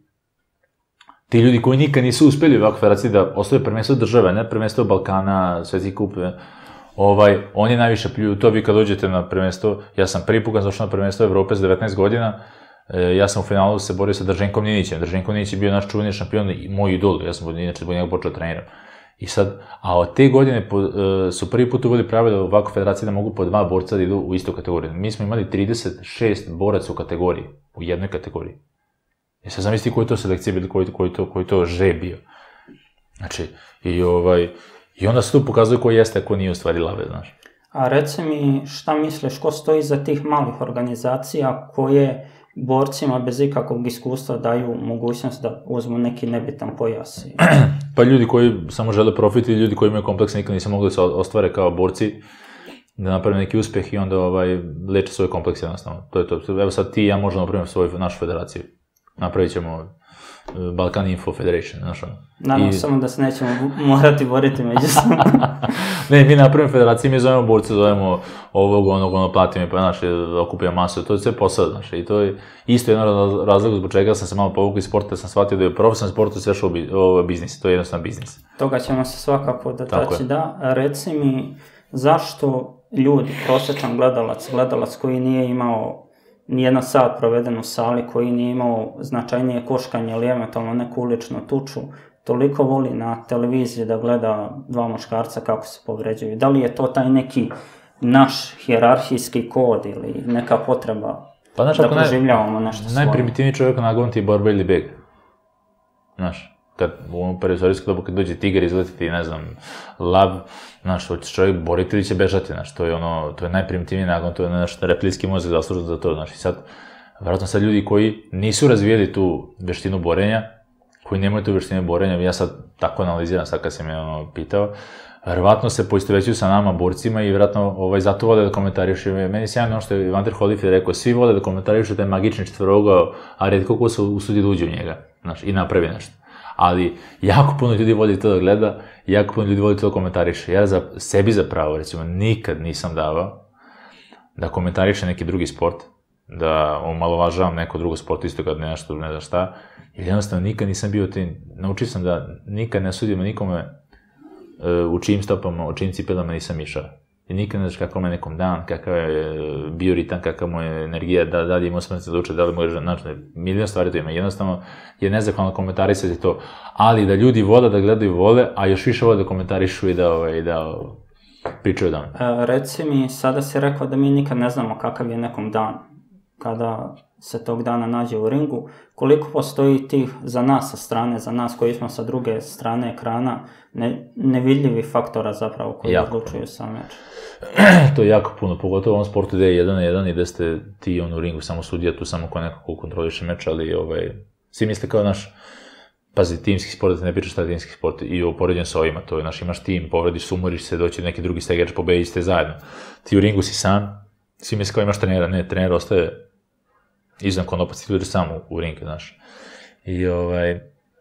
ti ljudi koji nikad nisu uspeli u ovakvu federaciji da ostave prvenstvo države, ne prvenstvo Balkana, svetski kup, ovaj, oni najviše pljuju to, vi kad dođete na prvenstvo, ja sam prvi put kad došao na prvenstvo Evrope s devetnaest godina, e, ja sam u finalu se borio sa Drženkom Ninićem, Drženko Ninić je bio naš čuveni šampion i moj idol, ja sam inače zbog njega počeo treniram. I sad, a od te godine po, e, su prvi put uveli pravila u ovakvu federaciji da mogu po dva borca da idu u istu kategoriju. Mi smo imali trideset šest boraca u kategoriji, u jednoj kategoriji. I sad zamisli koji to selekcija bili, koji, koji, to, koji to žre bio. Znači, i ovaj... I onda se tu pokazuje ko jeste, a ko nije u stvari lave, znaš. A reci mi, šta misliš, ko stoji za tih malih organizacija koje borcima bez ikakvog iskustva daju mogućnost da uzmu neki nebitan pojas? Pa ljudi koji samo žele profit i ljudi koji imaju kompleks nikad nisu mogli da se ostvare kao borci, da naprave neki uspeh i onda ovaj, leče svoj kompleks jednostavno. To je to. Evo sad ti i ja možemo napraviti svoju našu federaciju. Napravit ćemo Balkan Info Federation, znaš ono. Nadam I... samo da se nećemo morati boriti međusobno. Ne, mi napravimo federaciju, mi zovemo borce, zovemo ovog, onog, ono, platimo, pa, znaš, okupimo masu, to je sve posao, znaš, i to je isto jedan razlog zbog čega sam se malo povukao iz sporta, sam shvatio da je profesionalni sport sve što ovo je biznis, to je jednostavno biznis. Toga ćemo se svakako dotaći, da. Reci mi, zašto ljudi, prosječan gledalac, gledalac koji nije imao nijedan sat proveden u sali, koji nije imao značajnije koškanje ili eventualno neku uličnu tuču, toliko voli na televiziji da gleda dva muškarca kako se povređuju? Da li je to taj neki naš hijerarhijski kod ili neka potreba pa, znaš, da proživljavamo nešto svoje? Najprimitivniji čovjek nagon ti je borba ili beg. Znaš, kad u perizorijsku dobu kad dođe tigar izletiti, ne znam, lav, znaš, hoće čovjek boriti ili će bežati, znaš, to je ono, to je najprimitivniji nagon, to je nešto reptilski mozak zaslužen za to, znaš, i sad, vjerojatno sad ljudi koji nisu razvijeli tu veštinu borenja, koji nemaju tu veštinu borenja, ja sad tako analiziram, sad kad sam me ono pitao, vjerovatno se poistovećuju sa nama borcima i vjerojatno ovaj, zato vole da komentarišu. Meni sjajno ono što je Evander Holyfield rekao, svi vole da komentarišu taj magični četvorogao, a redko ko se usudi da uđe u njega, znaš, i napravi nešto. Ali jako puno ljudi voli to da gleda, jako puno ljudi voli to da komentariše. Ja za sebi zapravo, recimo, nikad nisam davao da komentariše neki drugi sport, da omalovažavam neko drugo sport, isto kad nešto, ne znam šta, jer jednostavno nikad nisam bio tim, naučio sam da nikad ne sudimo nikome u čijim stopama, u čijim cipelama nisam išao. I nikad ne znaš kakav mu je nekom dan, kakav je bioritam, kakva mu je energija, da, da li ima osmrnice da uče, da li može, znači, milion stvari to ima. Jednostavno je nezahvalno komentarisati to, ali da ljudi vole da gledaju vole, a još više vole da komentarišu i da, ovaj, da pričaju dan. E, reci mi, sada si rekao da mi nikad ne znamo kakav je nekom dan. Kada se tog dana nađe u ringu, koliko postoji tih za nas sa strane, za nas koji smo sa druge strane ekrana, ne, nevidljivi faktora zapravo koji odlučuju sam meč? To je jako puno, pogotovo u ovom sportu gde je jedan na jedan i gde ste ti on u ringu samo sudija, tu samo ko neko ko kontroliše meč, ali ovaj, svi misle kao naš, pazi, timski sport, da ne pričaš šta je timski sport i upoređen sa ovima, to je, naš, imaš tim, povrediš se, umoriš se, doći neki drugi stegač, pobediš ste zajedno. Ti u ringu si sam, svi misle kao imaš trenera, ne, trener ostaje izvan konopac, ti dođeš sam u, u ring, znaš. I ovaj,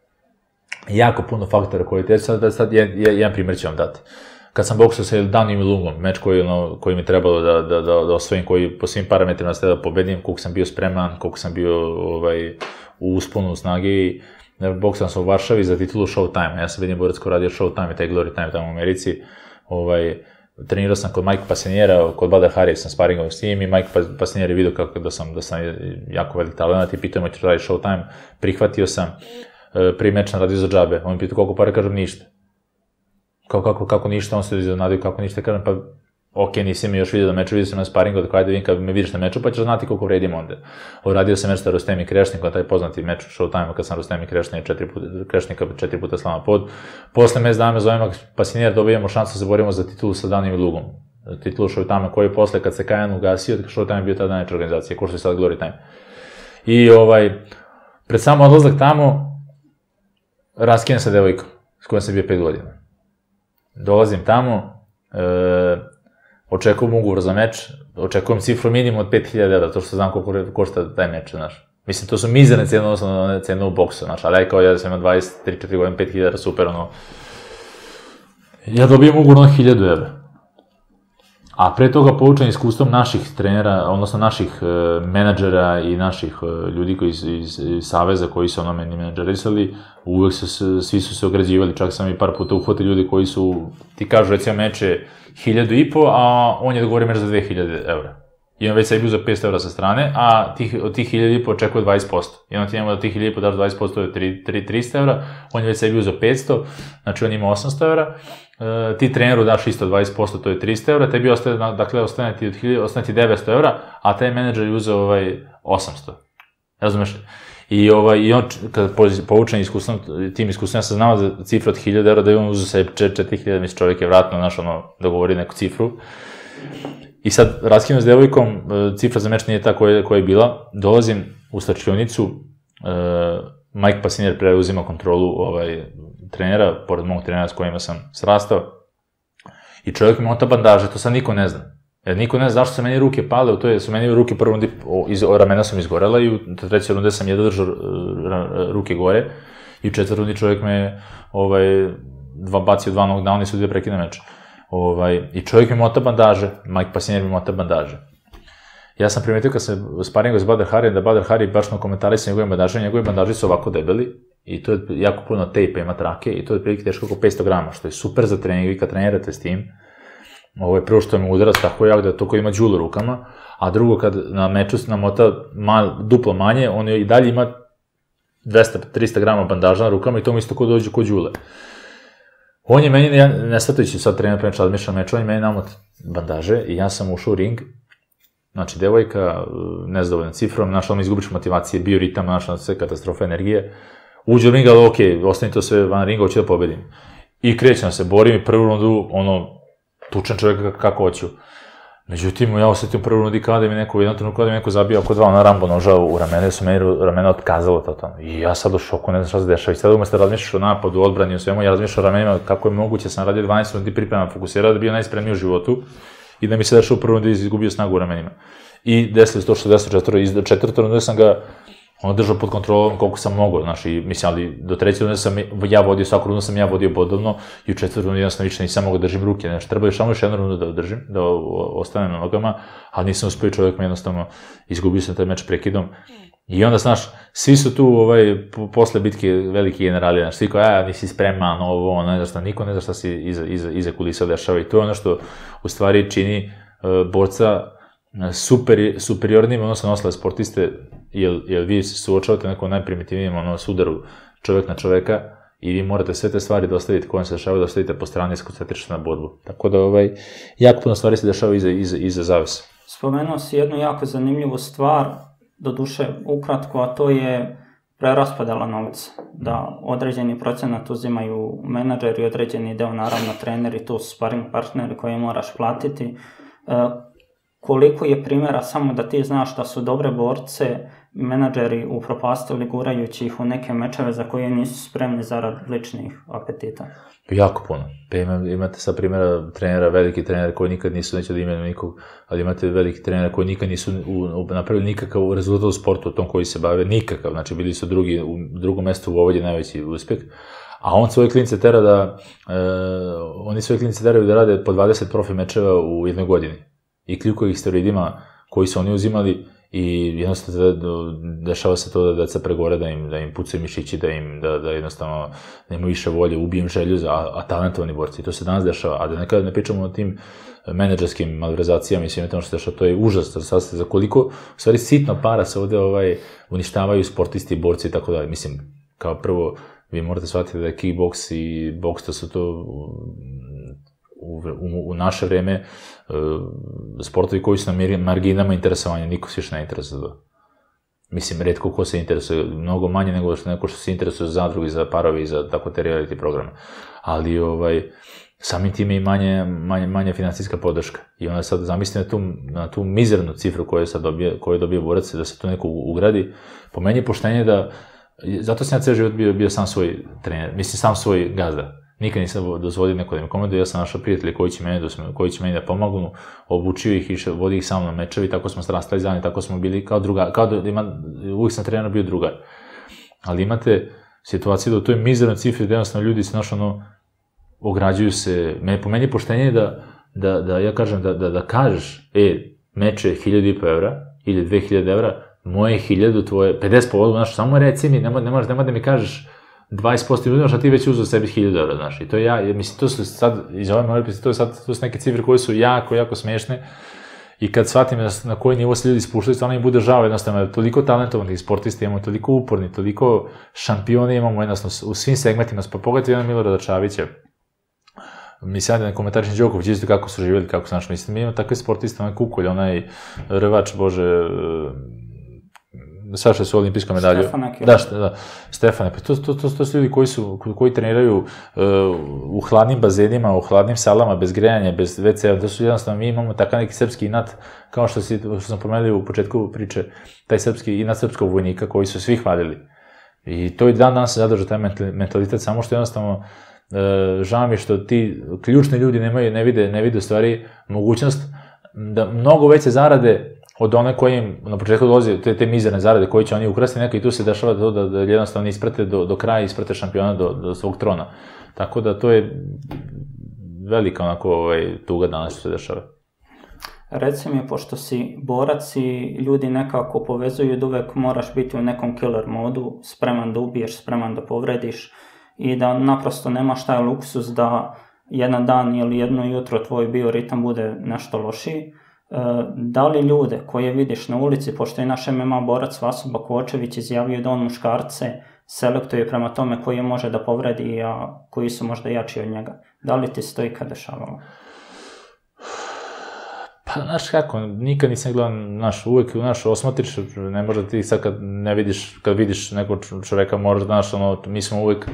jako puno faktora koji te, sad, sad jedan primjer ću vam dati. Kad sam boksao sa Danim i Lungom, meč koji, ono, koji mi trebalo da, da, da, da osvojim, koji po svim parametrima ste da pobedim, koliko sam bio spreman, koliko sam bio ovaj, u usponu snage i boksao sam u Varšavi za titulu Showtime. Ja sam vidim borac ko radio Showtime i taj Glory Time tamo u Americi. Ovaj, trenirao sam kod Mike Pasinjera, kod Badr Harija sam sparingao s njim i Mike Pasinjer je vidio kako da sam, da sam jako velik talent i pitao me ću raditi Showtime. Prihvatio sam, prvi meč sam radio za džabe. On mi pitao koliko pare, kažem ništa. Kako, kako, kako ništa, on se iznenadio kako ništa, kažem pa ok, nisi mi još vidio da meču, vidio sam na sparingu, da kada vidim kad me vidiš na meču pa ćeš znati koliko vredim onda. Radio sam meč sa Rostem i Krešnikom, taj poznati meč u Showtime kad sam Rostem i Krešnika četiri, četiri puta slama pod. Posle mes dana me zovemo Pasinjer, dobijemo šansu da se borimo za titulu sa Danim i Lugom. Titulu Showtime koji je posle kad se Kajan ugasio, Showtime je bio tada najveća organizacija, ko što je sad Glory Time. I ovaj, pred sam odlazak tamo, raskinem sa devojkom s kojom sam bio pet godina. Dolazim tamo, e, očekujem ugovor za meč, očekujem cifru minimum od pet hiljada evra, to što znam koliko košta taj meč, znaš. Mislim, to su mizerne cene, odnosno cene u boksu, znaš, ali ja kao ja sam imao dvadeset tri četiri godina, pet hiljada, super, ono. Ja dobijem ugovor na hiljadu evra. A pre toga poučen iskustvom naših trenera, odnosno naših uh, menadžera i naših uh, ljudi koji iz, iz, iz Saveza koji su ono meni menadžerisali, uvek su se, svi su se ograđivali, čak sam i par puta uhvatio ljudi koji su, ti kažu recimo meče hiljadu i po, a on je dogovorio meč za dve hiljade evra. I on već sad je bio za petsto evra sa strane, a tih, od tih hiljadu i po očekuje dvadeset posto. I onda ti njemu da tih hiljadu i po daš dvadeset posto je trista evra, on je već sad je bio za petsto, znači on ima osamsto evra. Uh, ti treneru daš isto dvadeset posto, to je trista evra, tebi ostaje, dakle, ostane ti, od hiljadu, ostane ti devetsto evra, a taj menadžer je uzeo ovaj, osamsto. Razumeš? I, ovaj, i on, kada povučen iskustvom, tim iskustvom, ja sam znao za cifru od hiljadu evra, da je on uzeo sebi četiri hiljade, misli čovjek je vratno, znaš, ono, dogovori neku cifru. I sad, raskinu s devojkom, cifra za meč nije ta koja, koja je bila, dolazim u slačionicu, uh, Mike Pasinjer preuzima kontrolu ovaj, trenera, pored mog trenera s kojima sam srastao, i čovjek mi ota bandaže, to sad niko ne zna. Jer niko ne zna zašto se meni ruke pale, u to je, su meni ruke prvo rundi, iz ramena sam izgorela i u trećoj runde sam jedno držao ruke gore, i u četvr rundi čovjek me ovaj, dva, bacio dva knockdowna i sudija prekida meč. Ovaj, I čovjek mi mota bandaže, Mike Pasinjer mi mota bandaže. Ja sam primetio kad se sparingao s Badr Harijem, da Badr Harij baš na komentari sa njegovim bandažima, njegovi bandaži su ovako debeli i to je jako puno tejpa, ima trake i to je prilike teško oko petsto grama, što je super za trening, vi kad trenirate s tim. Ovo je prvo što je udarac tako jak da je to koji ima džul u rukama, a drugo kad na meču se namota mal, duplo manje, on i dalje ima dvesta do trista grama bandaža na rukama i to mu isto ko dođe ko džule. On je meni, ja, ne shvatajući sad trener pre neča razmišljam meču, on je meni namot bandaže i ja sam ušao u ring. Znači, devojka, nezadovoljna cifrom, našla mi izgubiš motivacije, bioritam, našla sve katastrofa energije. uđe u ring, ali okej, ostani to sve van ringa, hoću da pobedim. I krećem se, borim i prvu rundu, ono, tučem čovjeka kako hoću. Međutim, ja osetim u prvu rundi kada mi neko, u jednom trenutku kada mi neko zabija oko dva, ona Rambo noža u ramene, su meni ramena otkazalo totalno. I ja sad u šoku, ne znam šta se dešava. I sad umesto da razmišljaš o napadu, o odbrani, o svemu, ja razmišljam o ramenima, kako je moguće, sam radio dvanaest rundi priprema, fokusirao da bio najspremniji u životu i da mi se dešao u prvu rundi izgubio snagu u ramenima. I desilo se to što desilo četvrto, i do četvrte runde sam ga ono držao pod kontrolom koliko sam mogao, znaš, i mislim, ali do treće runde sam ja vodio, svaku rundu sam ja vodio bodovno i u četvrtu rundu jednostavno više nisam mogao da držim ruke, znači, treba još samo još jednu rundu da držim, da ostanem na nogama, ali nisam uspio, čovjek me jednostavno izgubio sam taj meč prekidom. I onda, znaš, svi su tu, ovaj, posle bitke veliki generali, znaš, svi kao, ja, nisi spreman, ovo, ne znaš šta, niko ne zna šta se iza, iza, iza kulisa dešava i to je ono što u stvari čini uh, borca super, superiornim, odnosno na ostale sportiste, jer, jer vi se suočavate nekom najprimitivnijem ono, sudaru čovjek na čoveka i vi morate sve te stvari da ostavite koje se dešavaju, da ostavite po strani i skoncentrišete na borbu. Tako da, ovaj, jako puno stvari se dešava iza, iza, iza zavesa. Spomenuo si jednu jako zanimljivu stvar, doduše ukratko, a to je preraspodela novca. Da određeni procenat uzimaju menadžeri, određeni deo naravno treneri, tu su sparing partneri koje moraš platiti. E, koliko je primjera samo da ti znaš da su dobre borce menadžeri upropastili gurajući ih u neke mečeve za koje nisu spremni zarad ličnih apetita? Jako puno. Pa ima, imate sad primjera trenera, veliki treneri koji nikad nisu, neće da imenu nikog, ali imate veliki trenera koji nikad nisu u, u, napravili nikakav rezultat u sportu, u tom koji se bave, nikakav. Znači, bili su drugi, u drugom mestu u Vojvodini najveći uspeh. A on svoje klince tera da, e, oni svoje klince teraju da rade po dvadeset profi mečeva u jednoj godini. I kljuko ih steroidima koji su oni uzimali i jednostavno dešava se to da deca pregore, da im, da im pucaju mišići, da im, da, da jednostavno nema više volje, ubijem želju, a, a talentovani borci. I to se danas dešava, a da nekada ne pričamo o tim menadžerskim malverzacijama i svime tamo što se dešava, to je užas, sad se za koliko, u stvari sitno para se ovde ovaj, uništavaju sportisti, borci i tako dalje. Mislim, kao prvo, vi morate shvatiti da je kickboks i boks, to su to U, u, u naše vreme uh, sportovi koji su na marginama interesovanja, niko se više ne interesuje za to. Mislim, redko ko se interesuje, mnogo manje nego što neko što se interesuje za zadrugi, za parovi, za tako te reality programe. Ali ovaj, samim time i manje, manje, manje finansijska podrška. I onda sad zamislite na tu, na tu mizernu cifru koju sad dobije, koju dobije borac, da se tu neko ugradi. Po meni je poštenje da, zato sam ja ceo život bio, bio sam svoj trener, mislim sam svoj gazda. Nikad nisam dozvolio neko da mi komanduje, ja sam našao prijatelje koji će meni da, koji će meni da pomognu, obučio ih i vodio ih samo na mečevi, tako smo strastali zajedno, tako smo bili kao drugar, kao da ima, uvijek sam trener bio drugar. Ali imate situaciju da u toj mizernoj cifri da jednostavno ljudi se naš ono, ograđuju se, me, po meni poštenje je da, da, da ja kažem, da, da, da kažeš, e, meče je hiljadu i po evra, ili dve hiljade evra, moje hiljadu, tvoje, pedeset posto, znaš, samo reci mi, nemoj, nemoj, nemoj da mi kažeš dvadeset posto ljudi, a ti već uzeo sebi hiljadu evra, znaš, i to je ja, mislim, to su sad, iz ove moje replici, to je sad, to su neke cifre koje su jako, jako smešne, i kad shvatim na, na koji nivo se ljudi spuštaju, stvarno im bude žao, jednostavno, toliko talentovanih sportista imamo, toliko uporni, toliko šampioni imamo, jednostavno, u svim segmentima, pa pogledajte jedan Milorada Čavića, mi se jade na komentarični Đoković, isto kako su živjeli, kako su naš, mislim, mi imamo takve sportiste, onaj Kukolj, onaj Rvač, bože, Saša su olimpijsku medalju. Stefane. Da, šta, da, Stefane. Pa to, to, to, to su ljudi koji, su, koji treniraju uh, u hladnim bazenima, u hladnim salama, bez grejanja, bez ve ce a. To su jednostavno, mi imamo takav neki srpski inat, kao što, si, što sam pomenuli u početku priče, taj srpski inat srpskog vojnika koji su svi hvalili. I to i dan danas se zadrža taj mentalitet, samo što jednostavno uh, žao mi što ti ključni ljudi nemaju, ne vide, ne vide stvari mogućnost da mnogo veće zarade od one koje im na početku dolazi, te, te mizerne zarade koje će oni ukrasti, neka i tu se dešava to da, da jednostavno isprate do, do kraja, isprate šampiona do, do svog trona. Tako da to je velika onako ovaj, tuga danas što se dešava. Reci mi, pošto si borac i ljudi nekako povezuju da uvek moraš biti u nekom killer modu, spreman da ubiješ, spreman da povrediš i da naprosto nemaš taj luksus da jedan dan ili jedno jutro tvoj bioritam bude nešto lošiji. Da li ljude koje vidiš na ulici, pošto je naš em em a borac Vaso Bakočević izjavio da on muškarce selektuje prema tome koji može da povredi, a koji su možda jači od njega. Da li ti se to ikad dešavalo? Pa Pa, znaš kako, nikad nisam gledao, znaš, uvek, znaš, osmatriš, ne možda ti sad kad ne vidiš, kad vidiš nekog čoveka, možda, znaš, ono, mi smo uvek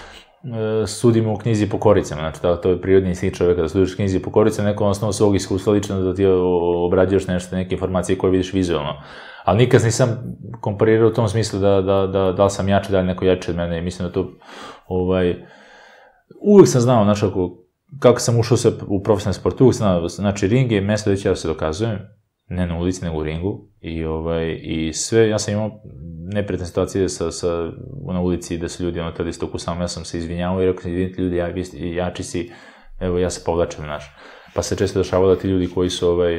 e, sudimo u knjizi po koricama, znači, to, to je prirodni instinkt čoveka, da sudiš u knjizi po koricama, neko osnovu svog iskustva lično da ti obrađuješ nešto, neke informacije koje vidiš vizualno. Ali nikad nisam komparirao u tom smislu da, da, da, da li sam jači, da li neko jači od mene, i mislim da to, ovaj, uvek sam znao, znači, ako, kako sam ušao se u profesionalni sport, uvijek sam, znači, ring je mesto gde ću ja da se dokazujem, ne na ulici, nego u ringu, i, ovaj, i sve, ja sam imao neprijatne situacije sa, sa, na ulici, da su ljudi, ono, tada isto kusamo, ja sam se izvinjavao i rekao sam, izvinite ljudi, ja, vi, jači si, evo, ja se povlačem, znaš, pa se često dešavalo da ti ljudi koji su, ovaj,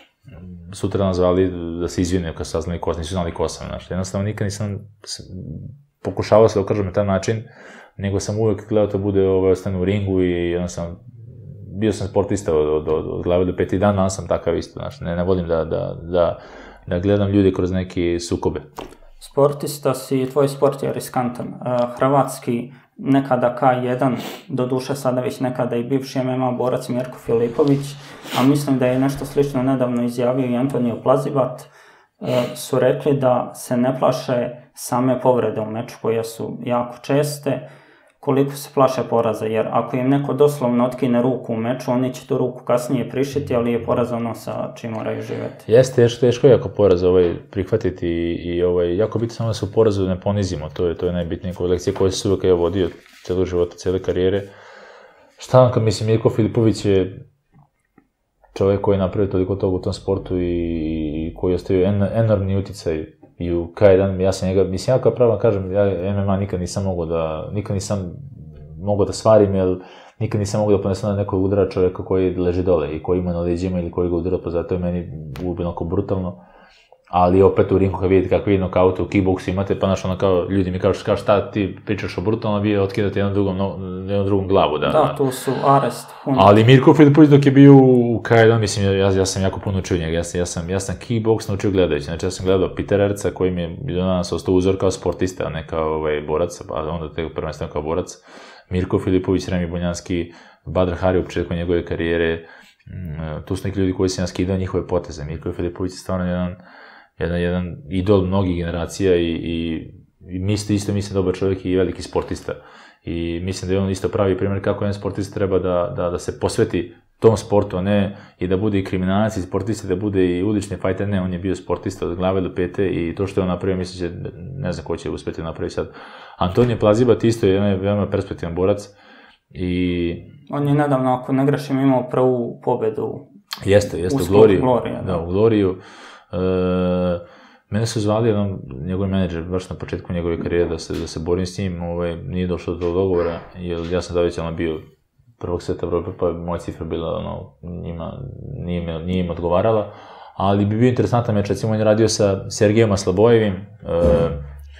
sutra nazvali da se izvinjaju kad su saznali ko sam, nisu znali ko sam, znaš, jednostavno nikad nisam pokušavao se dokažem na taj način, nego sam uvek gledao to bude, ovaj, ostane u ringu i jednostavno, bio sam sportista od, od, od, od glave do peti dan, danas sam takav isto, znaš, ne, ne volim da, da, da, da gledam ljudi kroz neke sukobe. Sportista si, tvoj sport je riskantan. Hrvatski, nekada K jedan, doduše sada već nekada i bivši M M A borac Mirko Filipović, a mislim da je nešto slično nedavno izjavio i Antonio Plazibat, su rekli da se ne plaše same povrede u meču koje su jako česte, koliko se plaše poraza, jer ako im neko doslovno otkine ruku u meču, oni će tu ruku kasnije prišiti, ali je poraz ono sa čim moraju živjeti. Jeste, teško, teško je jako poraz ovaj, prihvatiti i, i ovaj, jako bitno samo da se u porazu ne ponizimo, to je, to je najbitnije koje lekcije koje se uvijek je vodio cijelu života, cijele karijere. Šta vam kad mislim, Mirko Filipović je čovjek koji je napravio toliko toga u tom sportu i, i koji je ostavio en, enormni uticaj i u K jedan, ja sam njega, mislim, ja kao pravo kažem, ja M M A nikad nisam mogao da, nikad nisam mogao da svarim, jer nikad nisam mogao da ponesem na nekog udara čovjeka koji leži dole i koji ima na leđima ili koji ga udara, pa zato je meni ubilo onako brutalno. Ali opet u ringu kad vidite kakvi nokauti u kickboksu imate, pa znaš, ono kao, ljudi mi kažu, kao šta ti pričaš o brutalno, vi otkidate jednom drugom, no, jednom drugom glavu, da. Da, tu su arest. Puno. Ali Mirko Filipović dok je bio u K jedan, mislim, ja, ja sam jako puno učio njega, ja sam, ja sam, ja sam kickboks naučio gledajući, znači ja sam gledao Petera Erca koji mi je do danas ostao uzor kao sportista, a ne kao ovaj, borac, a onda te prvenstveno kao borac. Mirko Filipović, Remi Bonjanski, Badr Hari u početku njegove karijere, tu su neki ljudi koji sam ja skidao njihove poteze. Mirko Filipović je stvarno jedan Jedan, jedan idol mnogih generacija i, i, i mislim, isto mislim dobar čovjek i veliki sportista. I mislim da je on isto pravi primjer kako jedan sportista treba da, da, da se posveti tom sportu, a ne i da bude i kriminalac i sportista, da bude i ulični fajter, ne, on je bio sportista od glave do pete i to što je on napravio, mislim će, ne znam ko će uspjeti napraviti sad. Antonio Plazibat isto je jedan veoma perspektivan borac i... On je nedavno, ako ne grešim, imao prvu pobedu. Jeste, jeste, u Gloriju. Da, da, u Gloriju. Uh, mene su zvali jedan njegov menadžer baš na početku njegove karijere da se, da se borim s njim, ovaj, nije došlo do dogovora, jer ja sam da ono bio prvog sveta Evrope, pa moja cifra bila, ono, njima, nije, me, nije im odgovarala, ali bi bio interesantan meč, recimo on je radio sa Sergejem Maslobojevim, uh,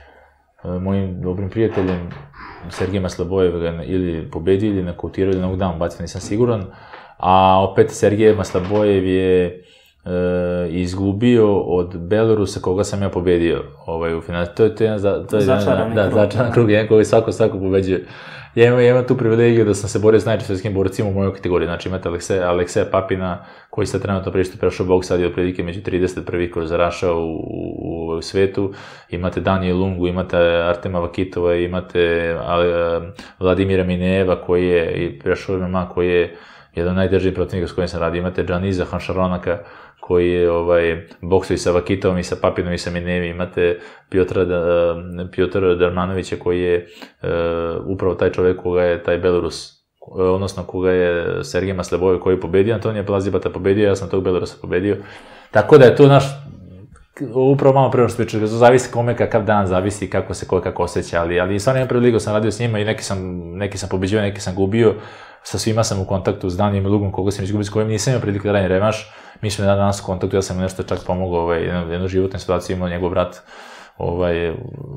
uh, mojim dobrim prijateljem, Sergej Maslobojev ga ili pobedio ili nakautirao ili knockdown bacio, nisam siguran, a opet Sergej Maslobojev je Uh, izgubio od Belorusa koga sam ja pobedio ovaj, u finalu. To je, to je jedan, za, to je začarani da, krug. Začaran krug, jedan koji svako, svako pobeđuje. Ja imam, ja imam tu privilegiju da sam se borio s najčešćim svjetskim borcima u mojoj kategoriji. Znači imate Alekse, Alekseja Papina, koji sad trenutno prišli prešao boks, sad je otprilike među trideset prvih koji je zarašao u, u, u svetu. Imate Daniel Lungu, imate Artema Vakitova, imate ali, Vladimira Mineva koji je prešao M M A, koji je jedan najdržiji protivnika s kojim sam radio. Imate Džaniza Hanšaronaka, koji je ovaj, boksao i sa Vakitovom i sa Papinom i sa Minevi, imate Piotra, Piotra Darmanovića koji je uh, upravo taj čovjek koga je taj Belorus, odnosno koga je Sergej Maslobojev koji je pobedio, Antonija Plazibata pobedio, ja sam tog Belorusa pobedio. Tako da je to naš, upravo malo prema što priča, zavisi kome kakav dan, zavisi kako se ko kako osjeća, ali, ali stvarno imam priliku, sam radio s njima i neki sam, neki sam pobeđio, neki sam gubio, sa svima sam u kontaktu, s Danijem i Lugom, koga sam izgubio, s kojim nisam imao priliku da radim revanš. Mi smo jedan danas u kontaktu, ja sam mu nešto čak pomogao, ovaj, jednu, jednu životnu situaciju imao njegov brat, ovaj,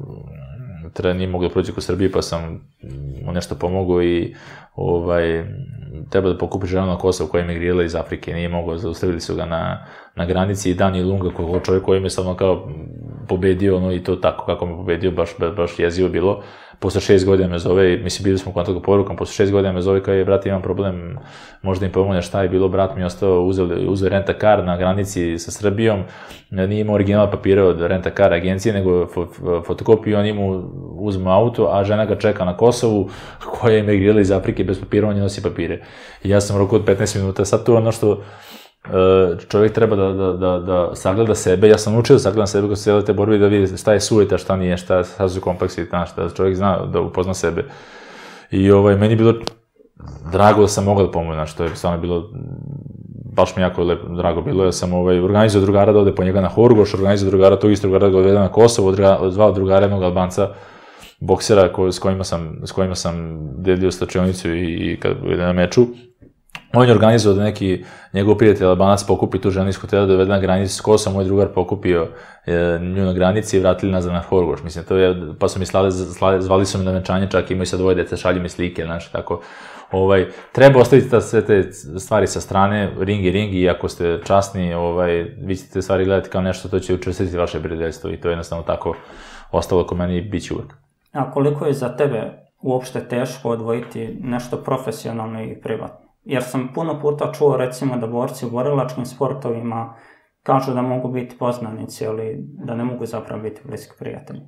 treba nije mogao da prođe kod Srbije, pa sam mu nešto pomogao i ovaj, treba da pokupi ženu na Kosovo koja je emigrirala iz Afrike, nije mogao, zaustavili su ga na, na granici i Daniel Lunga, koji čovjek koji me samo kao pobedio, ono i to tako kako me pobedio, baš, baš jezivo bilo. posle šest godina me zove, mislim, bili smo u kontaktu porukama, posle šest godina me zove kao je, brate, imam problem, možda im pomogne šta je bilo, brat mi je ostao, uzeo rent-a-car na granici sa Srbijom, nije imao original papira od rent-a-car agencije, nego fotokopiju, on ima uzme auto, a žena ga čeka na Kosovu, koja je emigrirala iz Afrike bez papira, on je nosi papire. I ja sam roku od petnaest minuta, sad to je ono što čovjek treba da, da, da, da sagleda sebe, ja sam učio da sagledam sebe kroz cijele te borbe i da vidi šta je sujeta, šta nije, šta, šta su kompleksi, znaš, da čovjek zna da upozna sebe. I ovaj, meni je bilo drago da sam mogao da pomoći, znaš, to je stvarno bilo, baš mi jako lepo, drago bilo, ja sam ovaj, organizao drugara da ode po njega na Horgoš, organizao drugara, tog isto drugara da ga odvede na Kosovo, zvao drugara jednog Albanca, boksera ko, s, kojima sam, s kojima sam delio slačionicu i, i kad bude na meču. On je organizovao da neki njegov prijatelj Albanac pokupi tu ženu iz hotela da dovede na granici s Kosovom, moj drugar pokupio e, nju na granici i vratili nazad na Horgoš. Mislim, to je, pa su mi slali, slali, zvali su mi na venčanje, čak imaju sad dvoje dece, šalju mi slike, znaš, tako. Ovaj, treba ostaviti ta, sve te stvari sa strane, ring i ring, i ako ste časni, ovaj, vi ćete te stvari gledati kao nešto, to će učvrstiti vaše prijateljstvo i to je jednostavno tako ostalo ko meni i bit će uvek. A koliko je za tebe uopšte teško odvojiti nešto profesionalno i privatno? Jer sam puno puta čuo, recimo, da borci u borilačkim sportovima kažu da mogu biti poznanici, ali da ne mogu zapravo biti bliski prijatelji.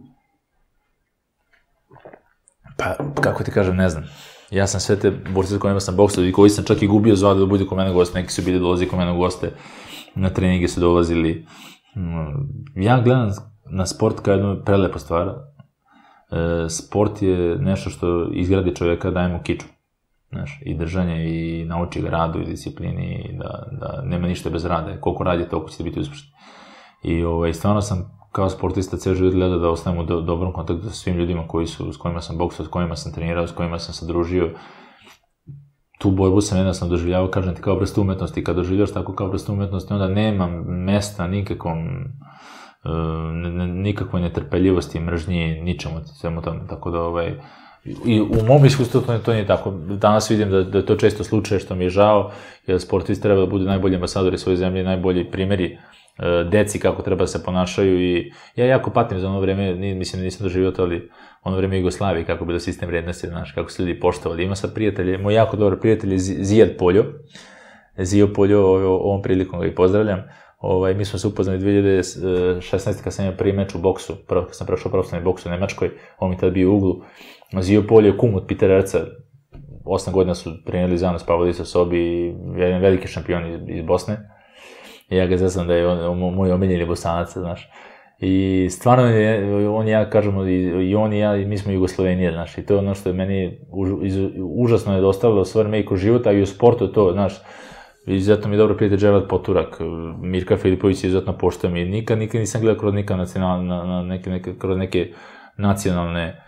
Pa, kako ti kažem, ne znam. Ja sam sve te borci sa kojima sam boksao i koji sam čak i gubio zvao da budu kod mene goste, neki su bili dolazi kod mene goste, na treninge su dolazili. Ja gledam na sport kao jednu prelepu stvar. Sport je nešto što izgradi čovjeka, daje mu kiču. Znaš, i držanje, i nauči ga radu, i disciplini, i da, da nema ništa bez rade. Koliko radite, toliko ćete biti uspešni. I ovaj, stvarno sam kao sportista ceo život gledao da ostanem u do, dobrom kontaktu sa svim ljudima koji su, s kojima sam boksao, s kojima sam trenirao, s kojima sam se družio. Tu borbu sam jednostavno doživljavao, kažem ti, kao vrstu umetnosti. Kad doživljaš tako kao vrstu umetnosti, onda nema mesta nikakvom, uh, nikakvoj netrpeljivosti, mržnji, ničemu, svemu tamo. Tako da, ovaj, i u mom iskustvu to, to nije tako. Danas vidim da, da je to često slučaj, što mi je žao, jer sportisti treba da budu najbolji ambasadori svoje zemlje, najbolji primjeri uh, deci kako treba da se ponašaju. I ja jako patim za ono vreme, mislim da nisam doživio to, ali ono vreme Jugoslavije, kako bi bilo sistem vrednosti, znaš, kako su ljudi poštovali. Ima sad prijatelje, moj jako dobar prijatelj je Zijad Poljo, Zijo Poljo, ovom prilikom ga i pozdravljam. Ovaj, mi smo se upoznali dve hiljade šesnaeste. kad sam imao prvi meč u boksu, prvo, kad sam prešao profesionalni boks u Nemačkoj, on mi tada bio u uglu. Zijo Poljo je kum od Petera Erca, osam godina su trenirali zajedno, spavali sa sobi, i jedan veliki šampion iz, iz Bosne. I ja ga zazam da je on, on moj omiljeni Bosanac, znaš. I stvarno je, on i ja, kažemo, i on i ja, i mi smo Jugoslovenije, znaš, i to je ono što je meni už, iz, užasno je dostavilo stvar me i kroz života, a i u sportu to, znaš. Izuzetno mi je dobro prijatelj Dževad Poturak, Mirka Filipović je izuzetno poštujem i nikad, nikad nisam gledao kroz neka nacionalne, na, na neke, neke, kroz neke nacionalne e,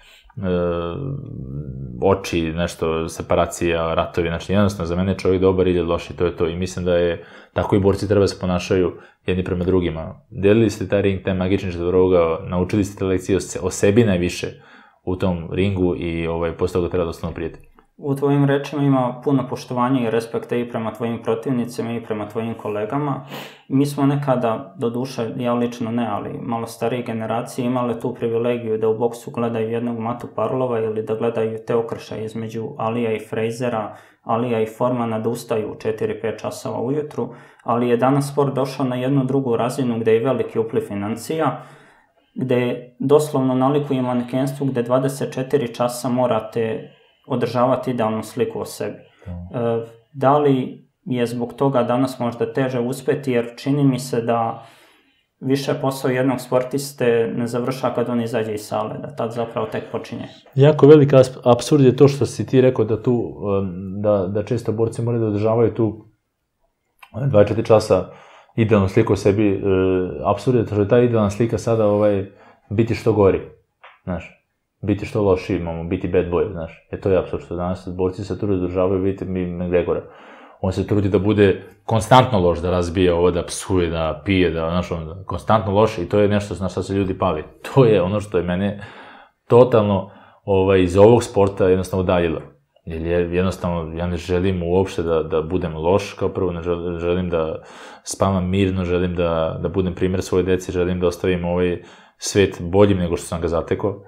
oči, nešto, separacija, ratovi, znači jednostavno za mene je čovjek dobar ili loš i to je to i mislim da je, tako i borci treba da se ponašaju jedni prema drugima. Delili ste taj ring, taj magični četvorougao, naučili ste te lekcije o, o sebi najviše u tom ringu i ovaj, posle toga treba da ostanu prijatelji. U tvojim rečima ima puno poštovanja i respekta i prema tvojim protivnicima i prema tvojim kolegama. Mi smo nekada, do duše, ja lično ne, ali malo starije generacije imale tu privilegiju da u boksu gledaju jednog Matu Parlova ili da gledaju te okršaje između Alija i Frejzera, Alija i Formana, da ustaju u četiri pet časova ujutru, ali je danas sport došao na jednu drugu razinu gde je veliki upliv financija, gde doslovno nalikuje manekenstvu gde dvadeset četiri časa morate održavati idealnu sliku o sebi. E, da li je zbog toga danas možda teže uspeti, jer čini mi se da više posao jednog sportiste ne završa kad on izađe iz sale, da tad zapravo tek počinje. Jako veliki apsurd je to što si ti rekao da tu, da, da često borci moraju da održavaju tu dvadeset četiri časa idealnu sliku o sebi. E, apsurd je to što je ta idealna slika sada ovaj, biti što gori, znaš. Biti što loši imamo, biti bad boy, znaš. E to je apsurd što danas borci se trude da održavaju, vidite mi McGregora. On se trudi da bude konstantno loš, da razbije ovo, da psuje, da pije, da, znaš, on, konstantno loš i to je nešto na što se ljudi pali. To je ono što je mene totalno ovaj, iz ovog sporta jednostavno udaljilo. Jer je jednostavno, ja ne želim uopšte da, da budem loš, kao prvo, ne želim, želim da spavam mirno, želim da, da budem primjer svoje deci, želim da ostavim ovaj svet boljim nego što sam ga zatekao.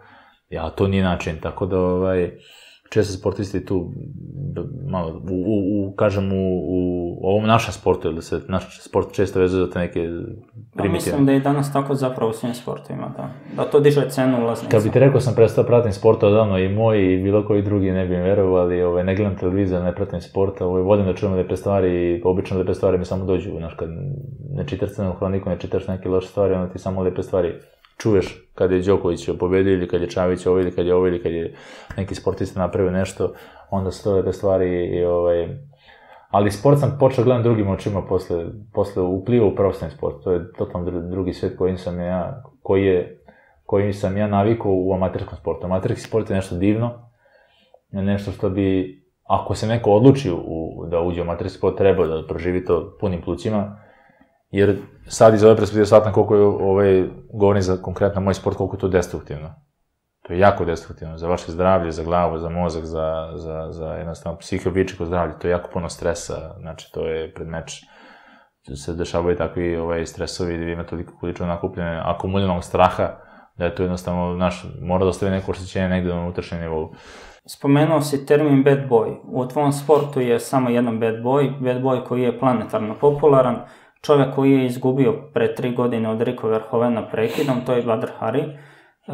Ja, to nije način, tako da, ovaj, često sportisti tu, malo, u, u, u kažem, u, u ovom našem sportu, ili se naš sport često vezuje za te neke primitivne. Pa mislim da je danas tako zapravo u svim sportovima, da. Da to diže cenu ulaznica. Kad bi ti rekao sam prestao pratim sport odavno, i moj i bilo koji drugi ne bi im verovali, ovaj, ne gledam televiziju, ne pratim sporta, ovaj, volim da čujem lepe stvari, obično lepe stvari mi samo dođu, znaš, kad ne čitaš crnu hroniku, ne čitaš neke loše stvari, onda ti samo lepe stvari čuješ kad je Đoković pobedio ili kad je Čavić ovo ili kad je ovo ili kad je neki sportista napravio nešto, onda su to lepe stvari i ovaj... Ali sport sam počeo gledam drugim očima posle, posle upliva u profesionalni sport, to je totalno drugi svijet kojim sam ja, koji je, kojim sam ja navikao u amaterskom sportu. Amaterski sport je nešto divno, nešto što bi, ako se neko odluči u, da uđe u amaterski sport, treba da proživi to punim plućima, jer sad iz ove perspektive shvatam koliko je, ovaj, govorim za konkretno moj sport, koliko je to destruktivno. To je jako destruktivno za vaše zdravlje, za glavu, za mozak, za, za, za jednostavno psihofizičko zdravlje. To je jako puno stresa, znači to je pred meč se dešavaju takvi ovaj, stresovi da vi imate toliko količinu nakupljene akumuliranog straha, da je to jednostavno, naš, mora da ostavi neko oštećenje negde na unutrašnjem nivou. Spomenuo si termin bad boy. U tvom sportu je samo jedan bad boy, bad boy koji je planetarno popularan, čovjek koji je izgubio pre tri godine od Ricka Verhoevena prekidom, to je Badr Hari. E,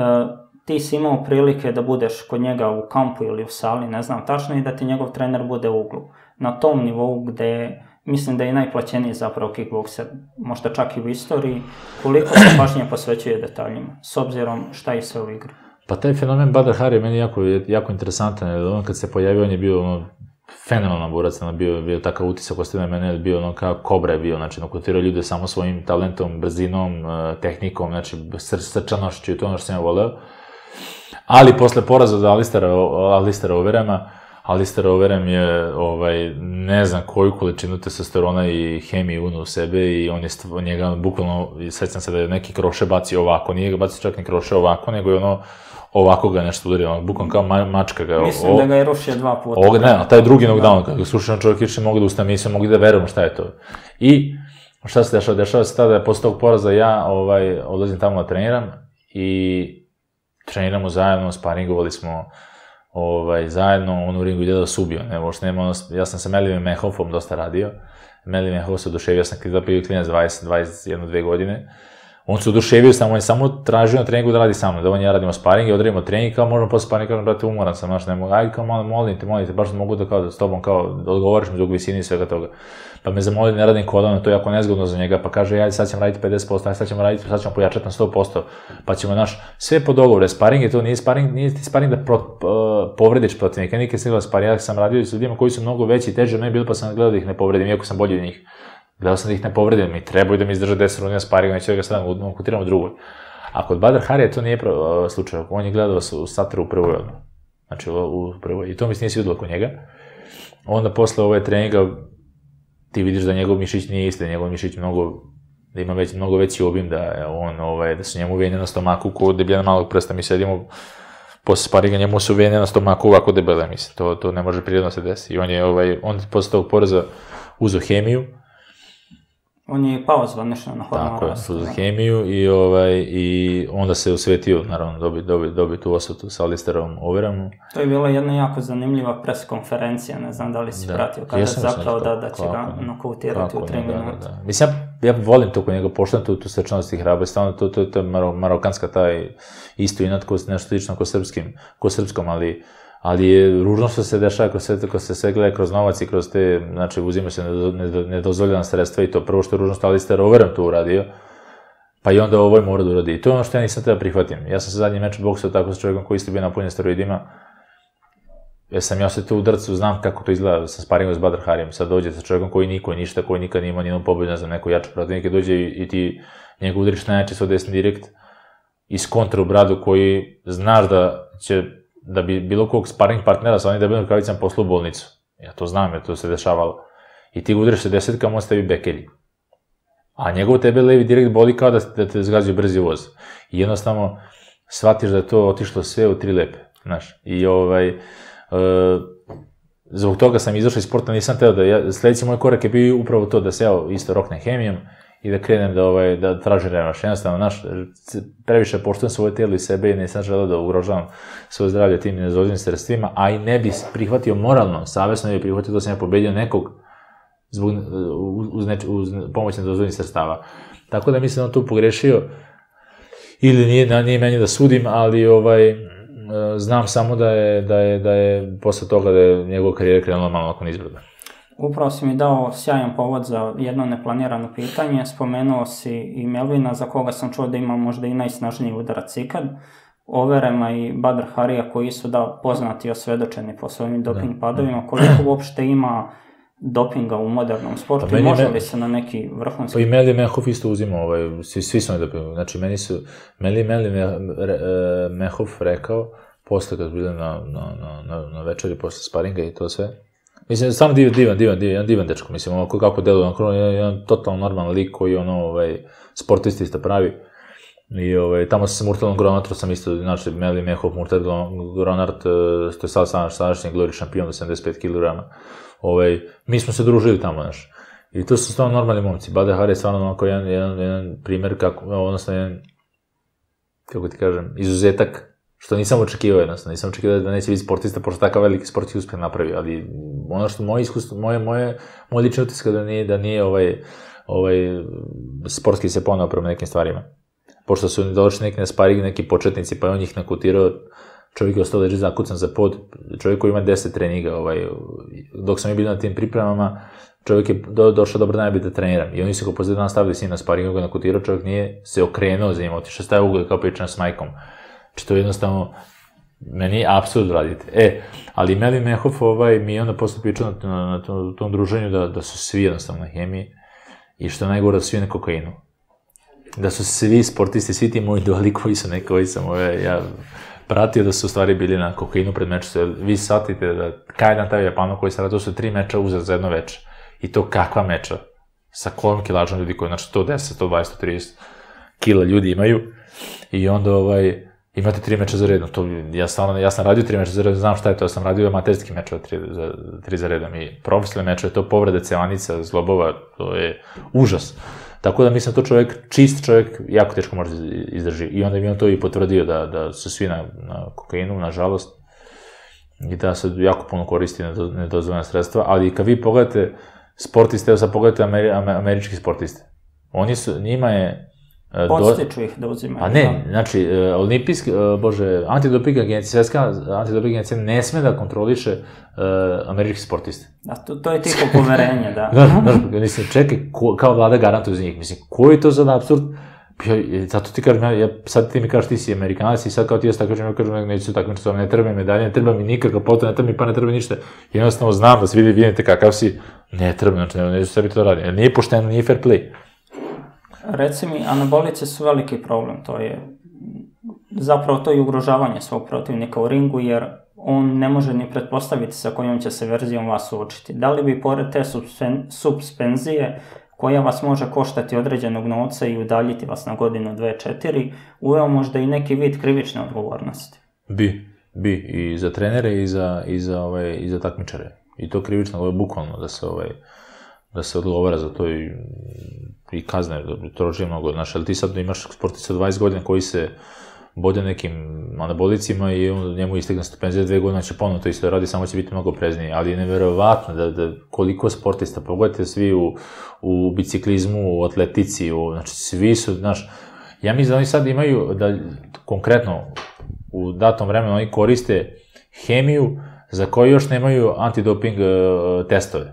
ti si imao prilike da budeš kod njega u kampu ili u sali, ne znam tačno, i da ti njegov trener bude u uglu. Na tom nivou gde mislim da je najplaćeniji zapravo kickbokser, možda čak i u istoriji, koliko se pažnje posvećuje detaljima, s obzirom šta je sve u igri. Pa taj fenomen Badr Hari je meni jako, jako interesantan, jer on kad se pojavio, on je bio ono, fenomenalan borac, ono, bio, bio takav utisak ostavio na mene, bio ono kao kobra je bio, znači nokotirao ljude samo svojim talentom, brzinom, tehnikom, znači sr srčanošću i to ono što sam ja voleo. Ali posle poraza od Alistera, Alistera Overema, Alister Overem je, ovaj, ne znam koju količinu testosterona i hemije unuo u sebe i on je stvo, njega bukvalno, sećam se da je neki kroše bacio ovako, nije ga bacio čak ni kroše ovako, nego je ono, ovako ga nešto udario, ono, bukvalno kao ma, mačka ga. Mislim o, da ga je rušio dva puta. Ovog, ne, taj drugi knockdown, kada ga slušao čovjek više mogu da ustane, nisam mogu da verujem šta je to. I šta se dešava? Dešava se tada da posle tog poraza ja ovaj, odlazim tamo da treniram i treniramo zajedno, sparingovali smo ovaj, zajedno, on u ringu ide da se ubio, ne, možda nema ono, ja sam sa Melivim Mehoffom dosta radio, Melivim Mehoff se oduševio, ja sam kada bio klinac dvadeset, dvadeset jedan, dve godine, on se oduševio samo, on je samo tražio na treningu da radi sa mnom, da on ja radimo sparing i odradimo trening, kao možemo posle sparinga, kažem, brate, umoran sam, znaš, ne mogu, ajde, kao malo, molim te, molim te, baš mogu da kao, s tobom, kao, da odgovoriš mi zbog visine i svega toga. Pa me zamoli da ne radim kodano, to je jako nezgodno za njega, pa kaže, ajde, sad ćemo raditi pedeset posto, ajde, sad ćemo raditi, sad ćemo pojačati na sto posto, pa ćemo, znaš, sve po dogovoru, sparing je to, nije sparing, nije ti sparing da pro, uh, povrediš protivnika, nikad sam gledao sparing, ja sam radio s ljudima koji su mnogo veći i teži od mene bili, pa sam gledao da ih ne povredim, iako sam bolji od njih. Gledao sam da ih ne povredim, mi trebaju da mi izdrže deset runija sparinga, neće da ga sad konkutiramo drugoj. A kod Badr Harija to nije uh, slučaj, on je gledao u Satru u prvoj odmah. Znači u prvoj, i to mi se nije svidilo kod njega. Onda posle ove treninga ti vidiš da njegov mišić nije isti, da njegov mišić mnogo, da ima već, mnogo veći obim, da je on, ovaj, da su njemu vene na stomaku kod debljena malog prsta, mi sedimo posle sparinga, njemu su vene na stomaku ovako debele, mislim, to, to ne može prirodno se desi. I on je, ovaj, on posle tog poraza uzeo hemiju. On je pao zvanično na hormonu rasta. Tako je, uzeo hemiju i, ovaj, i onda se osvetio, naravno, dobi, dobi, dobi tu osvetu sa Alisterom Overemom. To je bila jedna jako zanimljiva pres konferencija, ne znam da li si da. pratio, kada je zapravo da, da će kako, ga nokautirati u tri minuta. Da, da. Mislim, ja, ja volim to kod njega, poštujem tu, tu srčanost i hrabrost, stavno to, to, to je maro, marokanska taj isto inat, ko, nešto slično ko srpskim, ko srpskom, ali ali je ružno što se dešava kroz sve, kroz se sve gleda kroz novac i kroz te, znači uzima se nedozvoljena sredstva i to prvo što je ružno što Alister Overem to uradio, pa i onda ovoj mora da uradi. I to je ono što ja nisam treba prihvatim. Ja sam se zadnji meč boksao tako sa čovjekom koji isto bio napunjen steroidima, jer sam ja se tu u drcu, znam kako to izgleda sa sparingom s Badr Harijem, sad dođe sa čovjekom koji niko ništa, koji nikad nije imao nijednu pobedu, ne znam, neko jači protivnik i dođe i, i ti njega udariš najjače svoj desni direkt iz kontra u bradu koji znaš da će da bi bilo kog sparing partnera sa onim debelim rukavicama poslao u bolnicu. Ja to znam, jer to se dešavalo. I ti ga udariš sa desetkama, on stavi bekelji. A njegov tebe levi direkt boli kao da, da te zgazio brzi voz. I jednostavno shvatiš da je to otišlo sve u tri lepe. Znaš, i ovaj... Uh, zbog toga sam izašao iz sporta, nisam teo da... Ja, sledeći moj korak je bio upravo to da se ja isto roknem hemijom i da krenem da, ovaj, da tražim revanš. Jednostavno, naš, previše poštujem svoje tijelo i sebe i nisam želeo da ugrožavam svoje zdravlje tim nedozvoljenim sredstvima, a i ne bi prihvatio moralno, savjesno ne bi prihvatio da sam ja pobedio nekog zbog, uz, neč, uz pomoć nedozvoljenih sredstava. Tako da mislim da on tu pogrešio, ili nije, nije meni da sudim, ali ovaj, znam samo da je, da je, da je posle toga da je njegova karijera krenula malo nakon izbrada. Upravo si mi dao sjajan povod za jedno neplanirano pitanje, spomenuo si i Melvina, za koga sam čuo da ima možda i najsnažniji udarac ikad, Overema i Badr Harija, koji su da poznati i osvedočeni po svojim doping da, padovima, da. Koliko uopšte ima dopinga u modernom sportu pa i može li se na neki vrhunski... Pa i Meli Mehov isto uzima, ovaj, svi, svi su mi dopingu, znači meni su, Meli Meli Mehov rekao, posle kad bili na, na, na, na večeri, posle sparinga i to sve, mislim, stvarno divan, divan, divan, divan, divan dečko, mislim, ono kako deluje, on je jedan totalno normalan lik koji ono, ovaj, sportista isto pravi. I ovaj, tamo sa Murtalom Gronartom sam isto, znači, Meli Mehov, Murtal Gronart, to je sad sadašnji glori šampion do sedamdeset pet kilograma. Ovaj, mi smo se družili tamo, znaš. I to su stvarno normalni momci. Badr Hari je stvarno onako jedan, jedan, jedan primer, kako, odnosno jedan, kako ti kažem, izuzetak, što nisam očekivao jednostavno, nisam očekivao da neće biti sportista, pošto takav veliki sportski uspeh napravi, ali ono što moje iskustvo, moje, moje, moj lični utisak da nije, da nije ovaj, ovaj, sportski se ponao prema nekim stvarima. Pošto su došli neki na sparing, neki početnici, pa je on njih nakutirao, čovjek je ostao leži zakucan za pod, čovjek koji ima deset treninga, ovaj, dok sam mi bili na tim pripremama, čovjek je do, došao dobro najbolje da treniram. I oni su ga posle dan stavili s njim na sparingu, ga nakutirao, čovjek nije se okrenuo za njim, otišao staje ugled kao pričam s majkom. Znači to je jednostavno, meni je apsurd raditi. E, ali Meli Mehov, ovaj, mi je onda posle pričao na, na, na tom, tom druženju da, da su svi jednostavno na hemiji i što je najgore da su svi na kokainu. Da su svi sportisti, svi ti moji idoli koji su neki, koji sam ove, ja pratio da su u stvari bili na kokainu pred mečom. Vi shvatite da kaj dan taj Japano koji se radi, to su tri meča uzet za jedno veče. I to kakva meča? Sa kojom kilažom ljudi koji, znači sto deset, sto dvadeset, sto trideset kila ljudi imaju. I onda ovaj, imate tri meča za redom. To, ja, stvarno, ja sam radio tri meča za redom, znam šta je to, ja sam radio amaterski meč od tri za, tri za redom. I profesionalni meč je to povrede cevanica, zlobova, to je užas. Tako da mislim to čovjek, čist čovjek, jako teško može izdrži. I onda mi on to i potvrdio da, da su svi na, na kokainu, nažalost, i da se jako puno koristi nedozvoljena sredstva, ali kad vi pogledate sportiste, evo sad pogledate ameri, američki sportiste, oni su, njima je... Podstiču ih da uzimaju. A ne, znači, olimpijski, bože, antidoping agencija, svetska antidoping agencija ne sme da kontroliše uh, američki sportiste. Da, to, to je tiho poverenje, da. Znaš, znaš, mislim, čekaj, ko, kao vlada garantuje za njih, mislim, koji je to sad apsurd? Ja, zato ti kažem, ja, ja, sad ti mi kažeš ti si Amerikanac i sad kao ti ja tako kažem, ja kažem, neću se tako nešto, ne treba mi medalje, ne treba mi nikakav potom, ne treba mi pa ne treba ništa. Jednostavno znam da se vidi, vidite kakav si, ne treba, znači, ne, neću sebi to raditi, jer nije pošteno, nije fair play. Reci mi, anabolice su veliki problem, to je zapravo to i ugrožavanje svog protivnika u ringu, jer on ne može ni pretpostaviti sa kojom će se verzijom vas suočiti. Da li bi pored te suspenzije, koja vas može koštati određenog novca i udaljiti vas na godinu, dve, četiri, uveo možda i neki vid krivične odgovornosti? Bi, bi, i za trenere i za, i za, ovaj, i za takmičare. I to krivično, ovo je bukvalno da se, ovaj, da se odgovara za to i i kazne, to roži mnogo, znaš, ali ti sad imaš sportista dvadeset godina koji se bode nekim anabolicima i on, njemu istegne stipendija dve godine, će ponovno to isto radi, samo će biti mnogo prezniji, ali je neverovatno da, da koliko sportista, pogledajte svi u, u biciklizmu, u atletici, u, znači svi su, znaš, ja mislim da oni sad imaju, da konkretno u datom vremenu oni koriste hemiju za koju još nemaju antidoping uh, testove.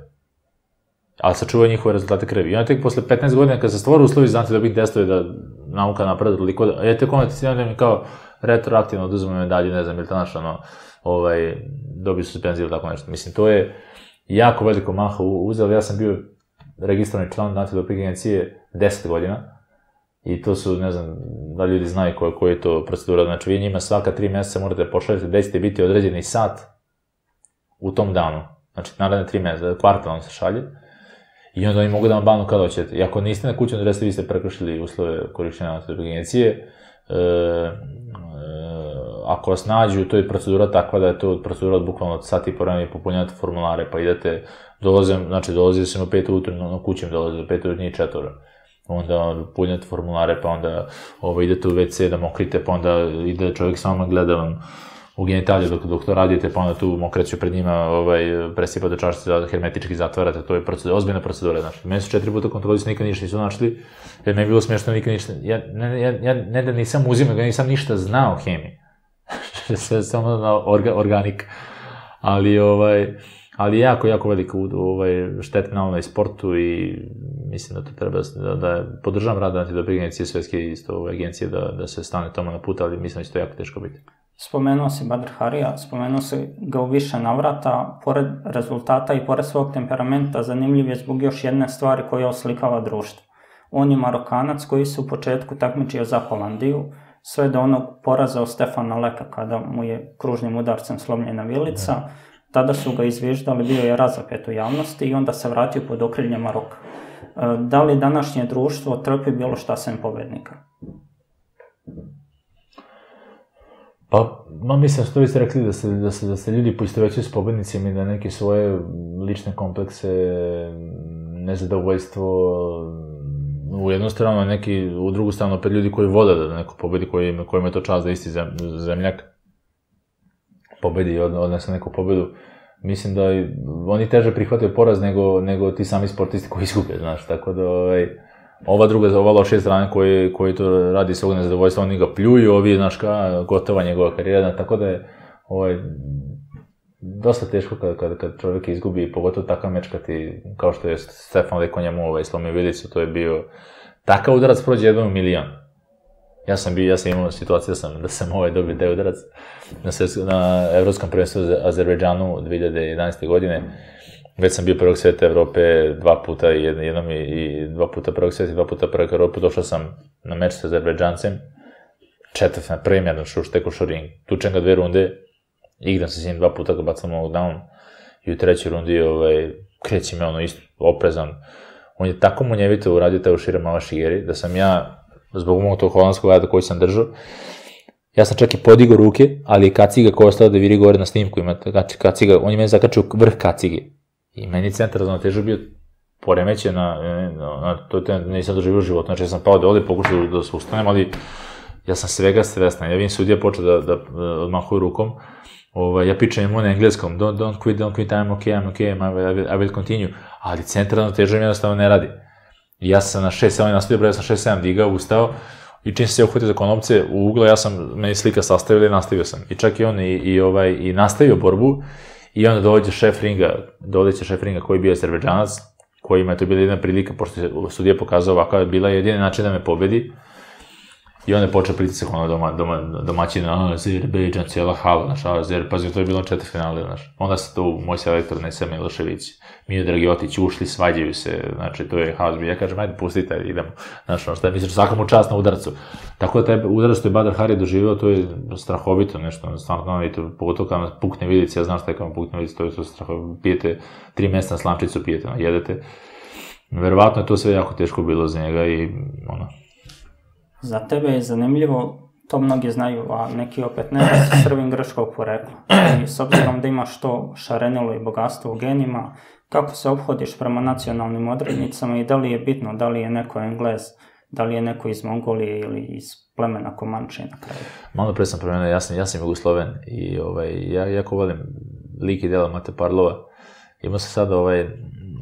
Ali sačuvaju njihove rezultate krvi. I onda tek posle petnaest godina, kad se stvore uslovi za antidoping testove da nauka napreda toliko da... Ja tek onda ti snijem da mi kao retroaktivno oduzme medalje, ne znam, ili ta naša, ono, ovaj, dobiju suspenziju ili tako nešto. Mislim, to je jako veliko maha uzelo. Ja sam bio registrovani član antidoping agencije deset godina i to su, ne znam, da ljudi znaju koja, koja je to procedura. Znači, vi njima svaka tri mjeseca morate pošaljati da ćete biti određeni sat u tom danu. Znači, naredne tri mjeseca, kvartalno se šalje. I onda oni mogu da vam banu kada hoćete. I ako niste na kućnom adresu, vi ste prekršili uslove korišćenja antidoping agencije. E, e, ako vas nađu, to je procedura takva da je to procedura od bukvalno od sati i po vremena i popunjavate formulare, pa idete, dolaze, znači dolaze se na pet ujutru, na kućem dolaze do pet ujutru, nije četvora. onda punjate formulare, pa onda ovaj, idete u ve ce da mokrite, pa onda ide čovjek s vama gleda vam u genitaliju dok, dok to radite, pa onda tu mokraću pred njima ovaj, presipate čašice da hermetički zatvarate, to je procedura, ozbiljna procedura, znači. Meni su četiri puta kontrolisali, nikad ništa nisu našli, jer ne bi bilo smiješno, nikad ništa, ja ne, ja, ja ne da nisam uzimao, ja nisam ništa znao o hemiji, sve samo na orga, organik, ali ovaj, ali jako, jako velika ovaj, štetna na sportu i mislim da to treba, da, da podržavam rad Antidoping agencije, svetske isto ove agencije, da, da se stane tome na put, ali mislim da će to jako teško biti. Spomenuo si Badr Harija, spomenuo si ga u više navrata, pored rezultata i pored svog temperamenta, zanimljiv je zbog još jedne stvari koja oslikava društvo. On je Marokanac koji se u početku takmičio za Holandiju, sve do onog poraza od Stefana Leka kada mu je kružnim udarcem slomljena vilica. Tada su ga izviždali, bio je razapet u javnosti i onda se vratio pod okrilje Maroka. Da li današnje društvo trpi bilo šta sem pobednika? Pa, ma mislim, što vi ste rekli da se, da se, da se ljudi poistovećuju s pobednicima i da neke svoje lične komplekse, nezadovoljstvo, u jednu stranu, a neki u drugu stranu opet ljudi koji vole da neko pobedi, koji, kojima je to čast da isti zemljak pobedi i odnese neku pobedu. Mislim da oni teže prihvataju poraz nego, nego ti sami sportisti koji izgube, znaš, tako da ovaj, ova druga, ova lošije strane koji, koji to radi svog nezadovoljstva, oni ga pljuju, ovi, znaš, ka, gotova njegova karijera, tako da je ovaj, dosta teško kad, kad, kad čovjek izgubi, pogotovo takav meč kad ti, kao što je Stefan Leko njemu ovaj, slomio vilicu, to je bio, takav udarac prođe jednom milion. Ja sam bio, ja sam imao situaciju da sam, da sam ovaj dobio taj udarac na, na Evropskom prvenstvu u Azerbejdžanu dve hiljade jedanaeste. godine. Već sam bio prvog sveta Evrope dva puta, jednom i, i dva puta prvog sveta i dva puta prvog Evrope. Došao sam na meč sa Azerbejdžancem, četvrtfina, prvim jedan šuš, tek u šuring. Tučem ga dve runde, igram se s njim dva puta, ga bacam knockdown i u trećoj rundi ovaj, kreći me ono isto oprezan. On je tako munjevito uradio taj ušira Mava Šigeri, da sam ja, zbog mog tog holandskog rada koji sam držao, ja sam čak i podigao ruke, ali je kaciga koja je ostala da viri gore na snimku, imate kaciga, on je meni zakačio vrh kacige. I meni centar za ravnotežu bio poremećen na, na, na to te nisam doživio u životu, znači ja sam pao da ovde pokušao da se ustanem, ali ja sam svega svestan, ja vidim sudija počeo da, da, da odmahuje rukom, ovaj, ja pičem mu na engleskom, don't, don't quit, don't quit, I'm okay, I'm okay, I will, I will continue, ali centar za ravnotežu mi jednostavno ne radi. I ja sam na šest sedam nastavio, broj, ja sam šest sedam digao, ustao, i čim se uhvatio za konopce u ugla, ja sam, meni slika sastavila i nastavio sam. I čak i on i, i, ovaj, i nastavio borbu, i onda dođe šef ringa, dođe šef ringa koji je bio Azerbejdžanac, kojima je to bila jedna prilika, pošto je sudija pokazao ovako, je bila jedina način da me pobedi. I onda je počeo pritisak ono doma, doma, domaćina, Azerbejdžan, cijela hala, znaš, Azer, pazi, to je bilo četvrtfinale, znaš. Onda se tu moj selektor Nesa Milošević, Mio Dragiotić, ušli, svađaju se, znači, to je haos, ja kažem, ajde, pustite, idemo, znaš, ono, šta je, misliš, svakom u čast na udarcu. Tako da taj udarac što je Badr Hari doživio, to je strahovito nešto, stvarno, pogotovo kada vam pukne vilica, ja znam šta je kada vam pukne vilica, to je to strahovito, pijete tri mesta na slamčicu, pijete, no, jedete. Verovatno je to sve jako teško bilo za njega i, ono, za tebe je zanimljivo, to mnogi znaju, a neki opet ne, da si Srbin grčkog porekla. I s obzirom da imaš to šarenilo i bogatstvo u genima, kako se ophodiš prema nacionalnim odrednicama i da li je bitno, da li je neko Englez, da li je neko iz Mongolije ili iz plemena Komanči na kraju? Malo pre sam promenio, ja sam, ja sam Jugosloven i ovaj, ja jako volim lik i dela Mate Parlova. Imao sam sad ovaj, e,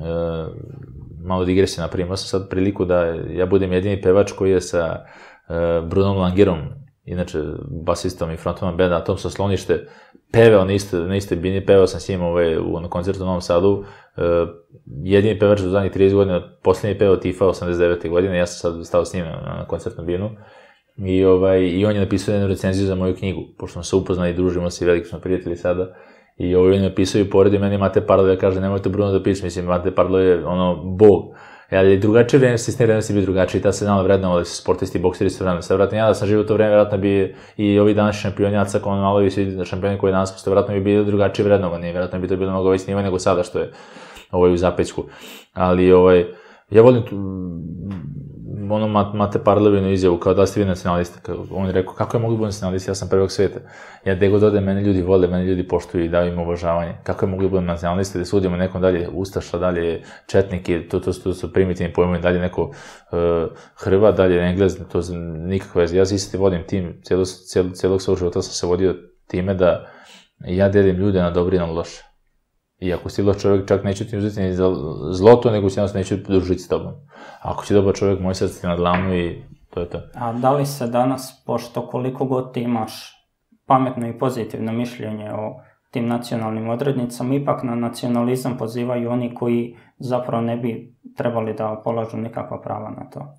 malo digresije naprijed, imao sam sad priliku da ja budem jedini pevač koji je sa Brunom Langerom, inače basistom i frontmanom benda Atom sa Slonište, pevao na iste, na iste bini, pevao sam s njim ovaj, u, na koncertu u Novom Sadu, uh, jedini pevač u zadnjih trideset godina, posljednji pevao Tifa osamdeset devete. godine, ja sam sad stao s njim na, na koncertnom binu i, ovaj, i on je napisao jednu recenziju za moju knjigu, pošto smo se upoznali i družimo se i veliki smo prijatelji sada. I ovaj, on je napisao i poredio meni Mate Parlo, ja kaže, nemojte Bruno da piše, mislim, Mate Parlo je ono, bog. Ali drugačije vreme, sistem vremena bio drugačiji, i tada se znalo vredno, ali se sportisti i bokseri su vremena. Sad vratno ja da sam živio u to vreme, vjerojatno bi i ovi današnji šampioni, Jacak, ono malo i svi šampioni koji danas postoje, vjerojatno bi bili drugačije vrednovani, vjerojatno bi to bilo mnogo veći nivo nego sada što je ovaj, u Zapećku. Ali ovaj, ja volim tu, ono Mate Parlevinu izjavu, kao da ste vi nacionalista. On je rekao, kako je mogu biti nacionalista, ja sam prvog sveta. Ja gde god ode, mene ljudi vole, mene ljudi poštuju i daju im uvažavanje. Kako je mogu biti nacionalista, da sudimo nekom dalje Ustaša, dalje Četnike, to, to, to su primitivni pojmovi, dalje neko uh, Hrvat, dalje Englez, to je nikakve veze. Ja se isti vodim tim, cijelo, cijelo, cijelog svog života sam se vodio time da ja delim ljude na dobri i na loše. I ako si loš čovjek, čak neću ti uzeti ni za zloto, nego si jednostavno neću družiti s tobom. Ako si dobar čovjek, moj srce ti na dlanu i to je to. A da li se danas, pošto koliko god ti imaš pametno i pozitivno mišljenje o tim nacionalnim odrednicama, ipak na nacionalizam pozivaju oni koji zapravo ne bi trebali da polažu nikakva prava na to?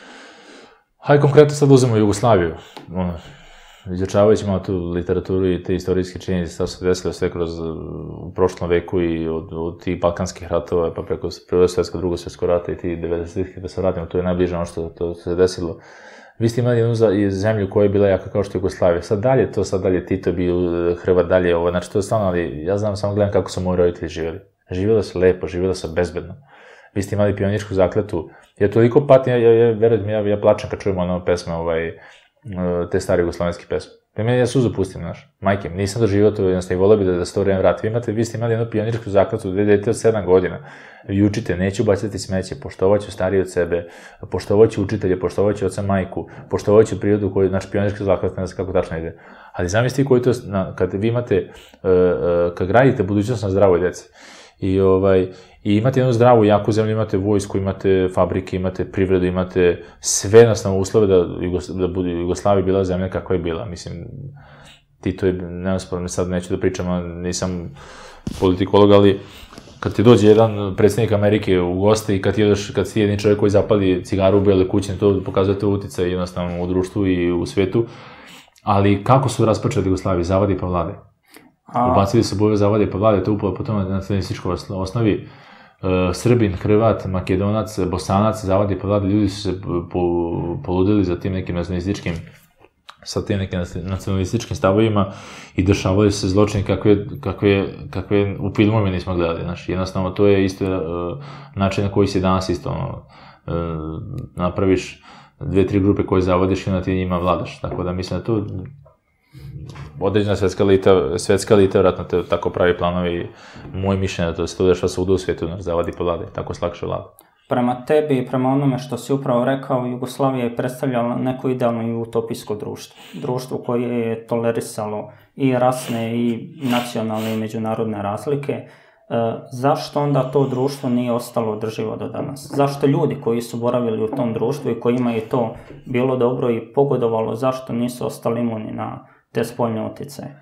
Hajde konkretno sad uzmemo Jugoslaviju. Ono, izučavajući malo tu literaturu i te istorijske činjenice, šta su se desile sve kroz u prošlom veku i od, od tih balkanskih ratova, pa preko Prvog svjetskog, Drugog svjetskog rata i tih devedesetih, da se vratimo, to je najbliže ono što to se desilo. Vi ste imali jednu zemlju koja je bila jaka kao što je Jugoslavija. Sad dalje to, sad dalje Tito bio, Hrvat dalje, ovo, znači to je stvarno, ali ja znam, samo gledam kako su moji roditelji živjeli. Živjeli su lepo, živjeli su bezbedno. Vi ste imali pionirsku zakletu. Ja toliko patim, ja, ja, ja, verujem, ja, ja plačem kad čujem ono pesme, ovaj, te stare jugoslovenske pesme. Pri meni ja suzu pustim, znaš, majke, nisam doživio to, jednostavno i volio bi da, da se to vreme vrati. Vi imate, vi ste imali jednu pionirsku zakletu, dve dete od sedam godina. Vi učite, neću bacati smeće, poštovaću stariji od sebe, poštovaću učitelje, poštovaću oca majku, poštovaću prirodu koju, znači pionirsku zakletu, ne znam kako tačno ide. Ali zamislite koji to, na, kad vi imate, uh, uh, kad gradite budućnost na zdravoj deci, i, ovaj, i imate jednu zdravu, jaku zemlju, imate vojsku, imate fabrike, imate privredu, imate sve jednostavno uslove da, Jugos, da bude Jugoslavija bila zemlja kakva je bila. Mislim, Tito je, neosporno, sad neću da pričam, nisam politikolog, ali kad ti dođe jedan predsjednik Amerike u goste i kad ti jedeš, kad si jedni čovjek koji zapali cigaru u Bele kući, to pokazuje to utjecaj jednostavno u društvu i u svetu. Ali kako su raspačali Jugoslaviju? Zavadi pa vlade. Ubacili su boje zavade pa vlade, to upalo po tome na nacionalističkoj osnovi. Srbin, Hrvat, Makedonac, Bosanac, zavadi pa vlade, ljudi su se poludili za tim nekim nacionalističkim, sa tim nekim nacionalističkim stavovima i dešavali se zločini kakve, kakve, kakve u filmovima nismo gledali. Znaš, jednostavno, to je isto način na koji se danas isto ono, napraviš dve, tri grupe koje zavodiš i onda ti njima vladaš. Tako da mislim da to određena svetska elita, svetska elita vratno te tako pravi planovi. Moje mišljenje da se to dešava svuda u svijetu, zavadi po vlade, tako se lakše vlada. Prema tebi i prema onome što si upravo rekao, Jugoslavija je predstavljala neko idealno i utopijsko društvo. Društvo koje je tolerisalo i rasne i nacionalne i međunarodne razlike. E, zašto onda to društvo nije ostalo održivo do danas? Zašto ljudi koji su boravili u tom društvu i kojima je to bilo dobro i pogodovalo, zašto nisu ostali imuni na te spoljne utjecaje?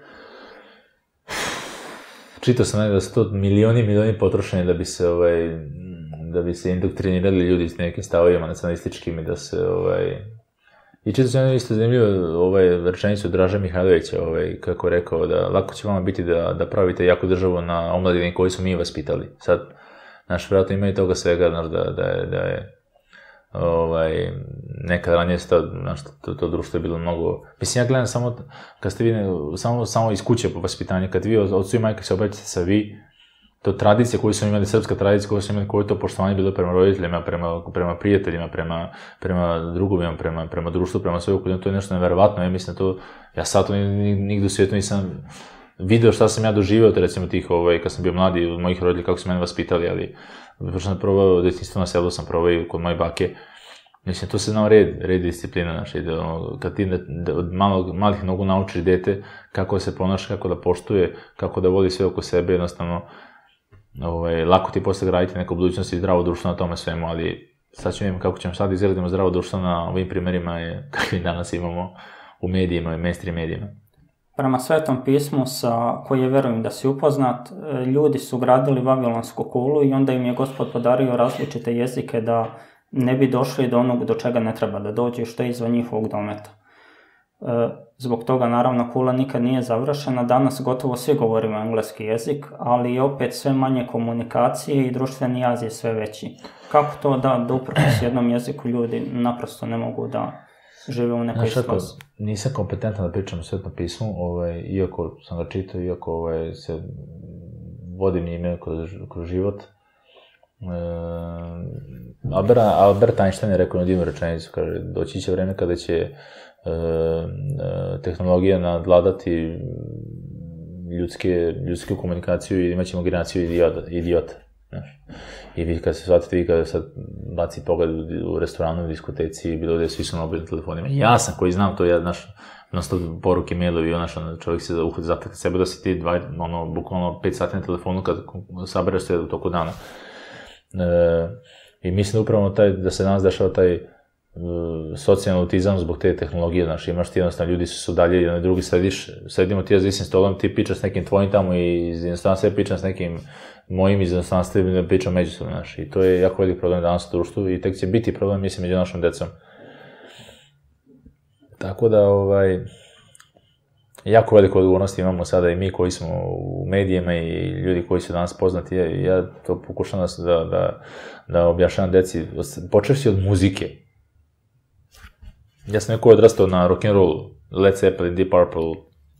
Čitao sam da su to milioni i milioni potrošeni da bi se, ovaj, da bi se indoktrinirali ljudi s nekim stavovima nacionalističkim i da se, ovaj... I čitao sam isto zanimljivo ovaj, rečenicu Draže Mihajlovića, ovaj, kako je rekao da lako će vama biti da, da pravite jaku državu na omladini koju su mi vaspitali. Sad, znaš, vjerojatno ima i toga svega, znaš, da, da je, da je ovaj, nekad ranije znaš, to, to društvo je bilo mnogo... Mislim, ja gledam samo, kad ste vi, samo, samo iz kuće po vaspitanju, kad vi od ocu i majke se obraćate sa vi, to tradicija koju su imali, srpska tradicija koju su imali, koje to poštovanje bilo prema roditeljima, prema, prema prijateljima, prema, prema drugovima, prema, prema društvu, prema svoj okolinu, to je nešto neverovatno, ja mislim to, ja sad to nigde u svijetu nisam video šta sam ja doživio, recimo tih, ovaj, kad sam bio mladi, od mojih roditelja, kako su mene vaspitali, ali pošto sam probao, detinjstvo na selu sam probao i kod moje bake, mislim, to se znao red, red disciplina, znaš, i da, ono, kad ti da, od malog, malih nogu naučiš dete kako da se ponaša, kako da poštuje, kako da voli sve oko sebe, jednostavno, ovaj, lako ti posle graditi neku budućnost i zdravo društvo na tome svemu, ali sad ćemo vidjeti kako ćemo sad izgledati zdravo društvo na ovim primjerima kakvi danas imamo u medijima i mainstream medijima. Prema Svetom pismu, sa koje verujem da si upoznat, ljudi su gradili Vavilonsku kulu i onda im je Gospod podario različite jezike da ne bi došli do onog do čega ne treba da dođe, što je izvan njihovog dometa. E, zbog toga, naravno, kula nikad nije završena. Danas gotovo svi govorimo engleski jezik, ali je opet sve manje komunikacije i društveni jaz je sve veći. Kako to da, da uprkos jednom jeziku ljudi naprosto ne mogu da žive u nekoj slozi? Nisam kompetentan da pričam o Svetom pismu, ovaj, iako sam ga čitao, iako ovaj, se vodim ime kroz, kroz život. Albert, Albert Einstein je rekao na divnu rečenicu, kaže, doći će vreme kada će e, tehnologija nadvladati ljudske, ljudsku komunikaciju i imat ćemo generaciju idiota. idiota znaš. I vi kad se shvatite, vi kada sad baci pogled u restoranu, u diskoteci, bilo gde svi su na mobilnim telefonima. Ja sam koji znam to, ja, znaš, jednostavno poruke, mailovi, onaš, čovjek se uhvati zapeta sebe da si ti dva, ono, bukvalno pet sati na telefonu kad sabereš sve u toku dana. E, I mislim da upravo taj, da se danas dešava taj uh, socijalni autizam zbog te tehnologije, znaš, imaš ti jednostavno, ljudi su dalje, jedan i drugi sediš, sedimo ti ja za istim stolom, ti pričaš s nekim tvojim tamo i iz jednostavno sve pričam s nekim mojim iz jednostavno ne pričam međusobno, znaš, i to je jako velik problem danas u društvu i tek će biti problem, mislim, među našom decom. Tako da, ovaj, jako veliku odgovornost imamo sada i mi koji smo u medijima i ljudi koji su danas poznati, ja, ja to pokušam da, da, da objašnjam deci, počevši od muzike. Ja sam neko odrastao na rock'n'rollu, Led Zeppelin, Deep Purple,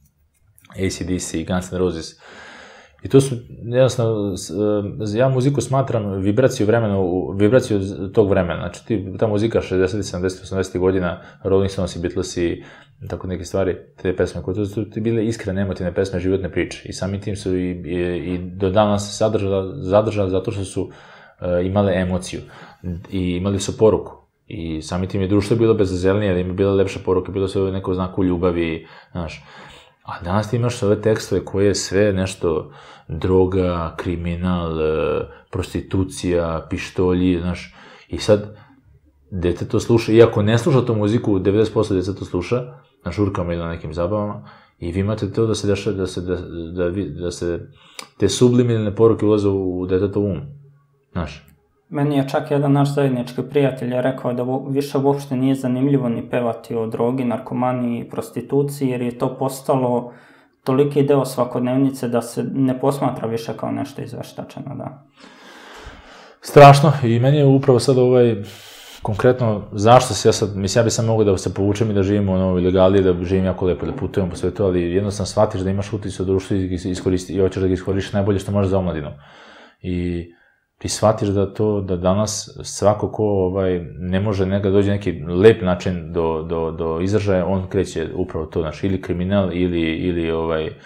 A C D C, Guns N' Roses. I to su, jednostavno, ja muziku smatram vibraciju vremena, vibraciju tog vremena. Znači, ti, ta muzika šezdesetih, sedamdesetih, osamdesetih godina, Rolling Stones i Beatles i tako neke stvari, te pesme, koje su ti bile iskrene, emotivne pesme, životne priče. I samim tim su i, i, i do danas se zadržala, zadržala zato što su uh, imale emociju i imali su poruku. I samim tim je društvo bilo bezazelenije, da ima bila lepša poruka, bilo su neko znaku ljubavi, znaš. A danas ti imaš ove tekstove koje je sve nešto droga, kriminal, prostitucija, pištolji, znaš. I sad, dete to sluša, iako ne sluša tu muziku, devedeset posto djeca to sluša, na žurkama ili na nekim zabavama, i vi imate to da se dešava, da se, da, da, da se te subliminalne poruke ulaze u detetov um, znaš. Meni je čak jedan naš zajednički prijatelj je rekao da više uopšte nije zanimljivo ni pevati o drogi, narkomaniji i prostituciji, jer je to postalo toliki deo svakodnevnice da se ne posmatra više kao nešto izveštačeno, da. Strašno, i meni je upravo sad ovaj, konkretno, zašto se ja sad, mislim, ja bi sam mogao da se povučem i da živim u novoj ilegali, da živim jako lepo, da putujem po svetu, ali jednostavno shvatiš da imaš utisak u društvu i, iskoristi, i hoćeš da ga iskoristiš najbolje što možeš za omladinu. I ti shvatiš da to, da danas svako ko ovaj, ne može neka dođe neki lep način do, do, do izražaja, on kreće upravo to, znaš, ili kriminal, ili, ili ovaj, e,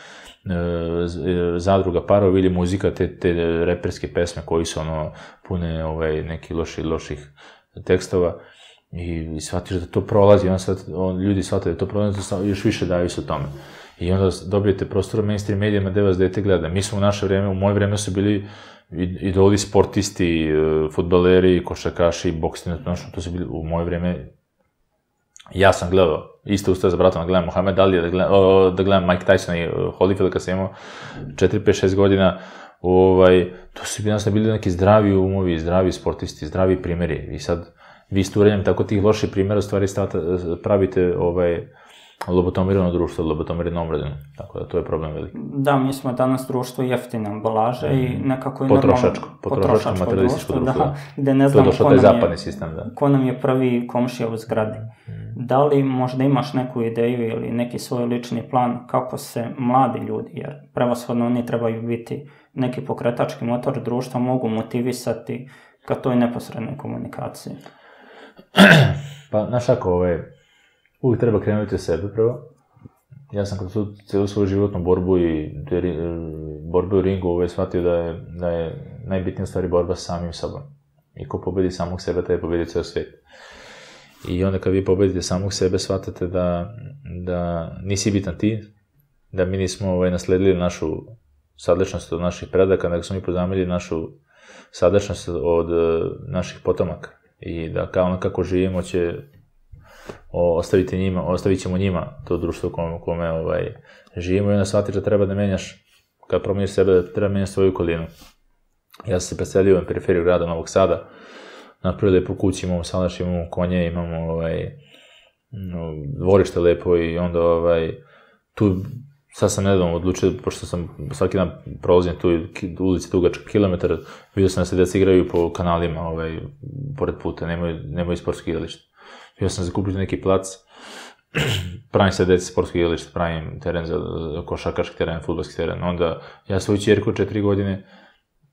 zadruga parova, ili muzika, te, te reperske pesme koji su ono, pune ovaj, neki loši, loših tekstova. I, i shvatiš da to prolazi, on sad, on, ljudi shvate da to prolazi, još više daju se tome. I onda dobijete prostor u mainstream medijama gde vas dete gleda. Mi smo u naše vreme, u moje vreme su bili idoli sportisti, fudbaleri, košarkaši, boksini, to su bili u moje vreme. Ja sam gledao, isto ustao za bratom da gledam Mohamed Alija, da gledam, o, da gledam Mike Tyson i Holyfield kad sam imao četiri, pet, šest godina. Ovaj, to su jednostavno bili neki zdravi umovi, zdravi sportisti, zdravi primjeri. I sad, vi isturenjem tako tih loših primjera, u stvari stata, pravite ovaj, lobotomirano društvo, lobotomirano omladinu. Tako da to je problem veliki. Da, mi smo danas društvo jeftine ambalaže mm. i nekako je potrošačko, normalno potrošačko, materialističko društvo. Da, gde ne znamo ko, nam je, sistem, da. ko nam je prvi komšija u zgradi. Mm. Da li možda imaš neku ideju ili neki svoj lični plan kako se mladi ljudi, jer prevashodno oni trebaju biti neki pokretački motor društva, mogu motivisati ka toj neposrednoj komunikaciji? Pa, znaš ako, ovaj, uvijek treba krenuti od sebe prvo. Ja sam kroz celu svoju životnu borbu i borbu u ringu ovaj, shvatio da je, da je najbitnija stvari borba sa samim sobom. I ko pobedi samog sebe, taj pobedi ceo svijet. I onda kad vi pobedite samog sebe, shvatate da, da nisi bitan ti, da mi nismo ovaj, nasledili našu sadličnost od naših predaka, nego smo mi pozamili našu sadličnost od uh, naših potomaka. I da kao ono kako živimo će ostaviti njima, ostavit ćemo njima to društvo u kome, kome ovaj, živimo i onda shvatiš da treba da menjaš, kad promeniš sebe, da treba menjaš svoju okolinu. Ja sam se preselio na periferiju grada Novog Sada, napravili lepo kući, imamo salaš, imamo konje, imamo ovaj, dvorište lepo i onda ovaj, tu sad sam nedavno odlučio, pošto sam svaki dan prolazim tu ulici dugačka kilometar, vidio sam da se deca igraju po kanalima, ovaj, pored puta, nemaju, nemaju sportskog igrališta. Ja sam zakupio neki plac, pravim se deci sportskog igrališta, pravim teren za košarkaški teren, fudbalski teren. Onda ja svoju ćerku četiri godine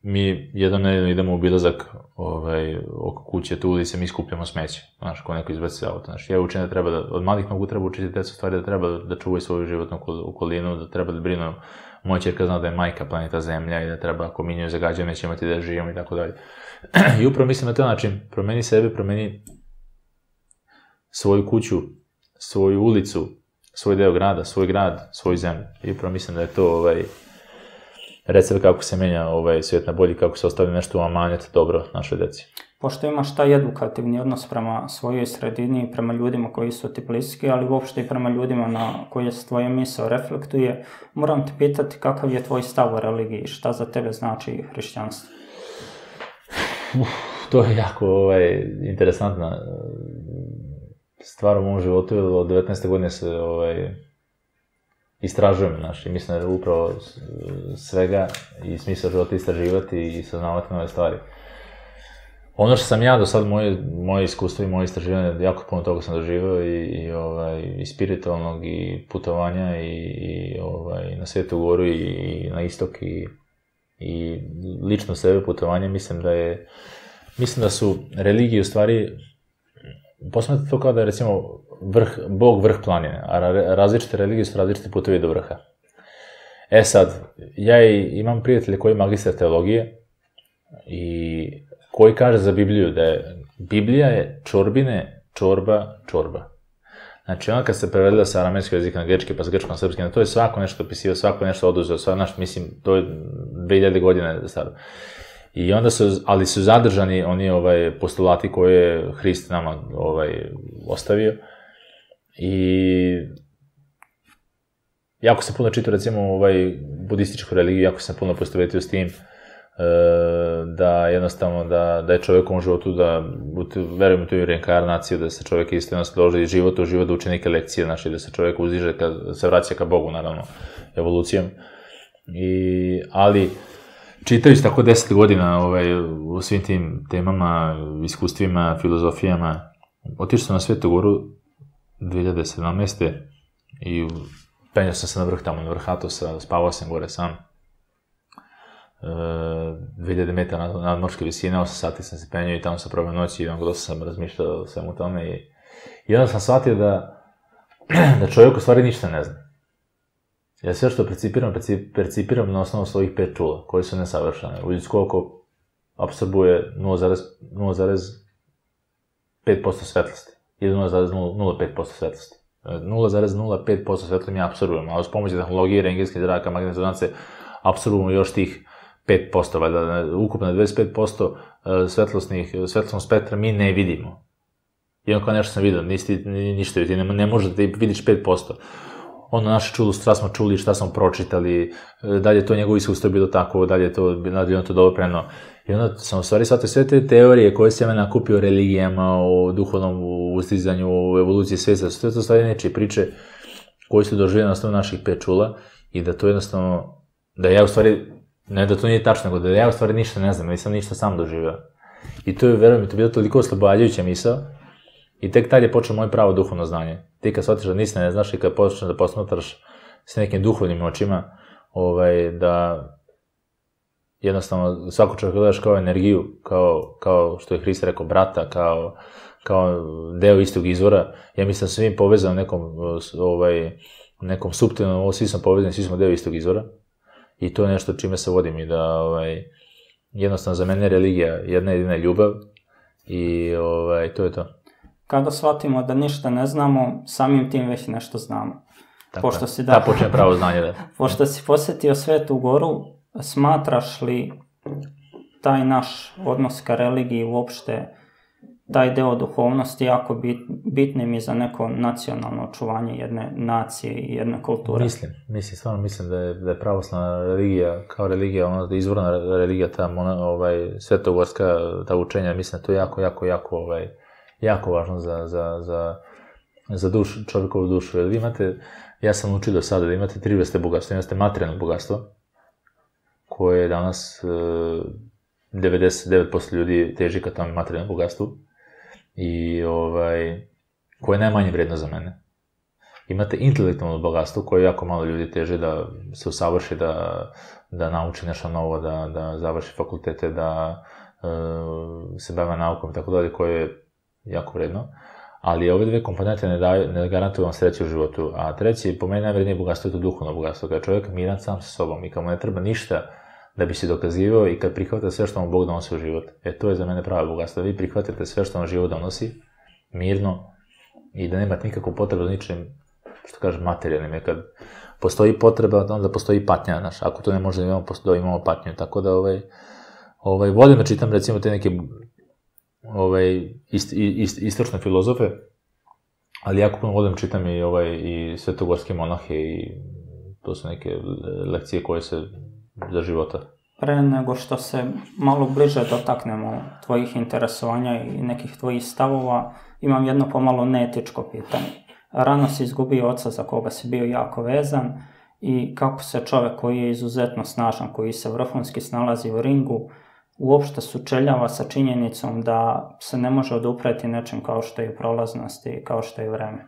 mi jednom nedeljno idemo u obilazak ovaj, oko kuće, tu ulici, mi skupljamo smeće, znaš, ko neko izbaci auto, znaš, ja učim da treba da, od malih nogu treba učiti te su stvari, da treba da čuvaju svoju životnu okolinu, da treba da brinu, moja ćerka zna da je majka planeta Zemlja i da treba, ako mi nju zagađaju, neće imati da živimo i tako dalje. I upravo mislim na taj način, promeni sebe, promeni svoju kuću, svoju ulicu, svoj deo grada, svoj grad, svoju zemlju. I upravo mislim da je to ovaj, recept kako se menja ovaj, svijet na bolji, kako se ostavlja nešto u amanet dobro našoj deci. Pošto imaš taj edukativni odnos prema svojoj sredini, prema ljudima koji su ti bliski, ali uopšte i prema ljudima na koje se tvoja misao reflektuje, moram te pitati kakav je tvoj stav o religiji, šta za tebe znači hrišćanstvo? Uf, to je jako ovaj, interesantna stvar u mom životu, od devetnaeste godine se ovaj, istražujem, znaš, i mislim da je upravo svega i smisao života istraživati i saznavati nove stvari. Ono što sam ja do sad, moje, moje iskustvo i moje istraživanje, jako puno toga sam doživao i, i, ovaj, i spiritualnog i putovanja i, i ovaj, na Svetu Goru i, i na istok i, i lično sebe putovanje, mislim da je, mislim da su religije u stvari, posmatrate to kao da je recimo vrh, Bog vrh planine, a različite religije su različite putovi do vrha. E sad, ja imam prijatelje koji je magistar teologije i koji kaže za Bibliju da je Biblija je čorbine, čorba, čorba. Znači, ona kad se prevedila sa aramejskog jezika na grečki, pa sa grečkom na srpski, to je svako nešto opisivao, svako nešto oduzeo, svako nešto, mislim, to je dve hiljade godine staro. I onda su, ali su zadržani oni ovaj, postulati koje je Hrist nama ovaj, ostavio. I jako sam puno čitao, recimo, ovaj, budističku religiju, jako sam puno poistovetio s tim, da jednostavno, da, da je čovjek u ovom životu, da verujem u tu reinkarnaciju, da se čovjek isto dođe iz života u život, da uči neke lekcije, znači, da se čovjek uzdiže, kad se vraća ka Bogu, naravno, evolucijom. I, ali, čitajući tako deset godina ovaj, u svim tim temama, iskustvima, filozofijama, otišao sam na Svetu Goru dve hiljade sedamnaeste. i penjao sam se na vrh tamo, na vrh Atosa, spavao sam gore sam. dve hiljade metara nadmorske visine, osam sati sam se penjao i tamo sam probao noći i onako dosta sam razmišljao o svemu tome i, i onda sam shvatio da, da čovjek u stvari ništa ne zna. Ja sve što percipiram, percipiram na osnovu svojih pet čula, koji su nesavršene. U ljudsko oko apsorbuje nula zarez pet posto svetlosti ili nula zarez nula pet posto svetlosti. nula zarez nula pet posto svetlosti mi apsorbujemo, a uz pomoći tehnologije, rengenske zraka, magnetne rezonance, apsorbujemo još tih pet posto, valjda, ukupno dvadeset pet posto svetlosnih, svetlosnog spektra mi ne vidimo. I ono kao nešto sam vidio, nisi ništa vidio, ti ne možeš da vidiš pet posto. Ono naše čulo, šta smo čuli, šta smo pročitali, da li je to njegovo iskustvo bilo tako, da li je to, da li je on to dobro prenao. I onda sam u stvari shvatio sve te teorije koje sam ja nakupio o religijama, o duhovnom ustizanju, o evoluciji svijeta, sve to stvari nečije priče koje su doživjeli na osnovu naših pet čula i da to jednostavno, da ja u stvari, ne da to nije tačno, nego da ja u stvari ništa ne znam, nisam ništa sam doživio. I to je, verujem, to je bilo toliko oslobađajuća misao i tek tad je počelo moje pravo duhovno znanje. Ti kad shvatiš da ništa ne znaš i kad počneš da posmatraš s nekim duhovnim očima, ovaj, da jednostavno svako čovjek gledaš kao energiju, kao, kao što je Hrist rekao, brata, kao, kao deo istog izvora. Ja mislim da sam svim povezan nekom, ovaj, nekom suptilnom, ovo svi smo povezani, svi smo deo istog izvora. I to je nešto čime se vodim i da, ovaj, jednostavno za mene je religija jedna jedina ljubav i ovaj, to je to. Kada shvatimo da ništa ne znamo, samim tim već nešto znamo. Tako pošto si da, da počne pravo znanje, da. Pošto si posjetio Svetu Goru, smatraš li taj naš odnos ka religiji uopšte, taj deo duhovnosti jako bit, bitnim i za neko nacionalno očuvanje jedne nacije i jedne kulture? Mislim, mislim, stvarno mislim da je, da je pravoslavna religija, kao religija, ono, da je izvorna religija, ta ovaj, svetogorska, ta učenja, mislim da to je jako, jako, jako, ovaj, jako važno za, za, za, za dušu, čovjekovu dušu. Jer vi imate, ja sam učio do sada da imate tri vrste bogatstva. Imate materijalno bogatstvo, koje danas devedeset devet posto ljudi teži ka tom materijalnom bogatstvu i ovaj, koje je najmanje vredno za mene. Imate intelektualno bogatstvo koje jako malo ljudi teže da se usavrši, da, da nauči nešto novo, da, da završi fakultete, da uh, se bave naukom i tako dalje, koje je jako vredno. Ali ove dve komponente ne, daju, ne garantuju vam sreću u životu. A treći, po meni najvrednije bogatstvo je to duhovno bogatstvo. Kada je čovjek miran sam sa sobom i kad mu ne treba ništa da bi se dokazivao i kad prihvata sve što vam Bog donosi u život. E, to je za mene pravo bogatstvo. Vi prihvatite sve što vam život donosi, mirno, i da nemate nikakvu potrebu za ničim, što kažem, materijalnim. Jer kad postoji potreba, onda postoji patnja, znaš. Ako to ne može da imamo, da imamo patnju. Tako da, ovaj, ovaj, volim da čitam, recimo, te neke ovaj, ist, ist, istočne filozofe, ali jako puno volim čitam i, ovaj, i svetogorske monahe i to su neke lekcije koje se za života. Pre nego što se malo bliže dotaknemo tvojih interesovanja i nekih tvojih stavova, imam jedno pomalo neetičko pitanje. Rano si izgubio oca za koga si bio jako vezan i kako se čovek koji je izuzetno snažan, koji se vrhunski snalazi u ringu, uopšte sučeljava sa činjenicom da se ne može odupreti nečem kao što je prolaznost i kao što je vreme?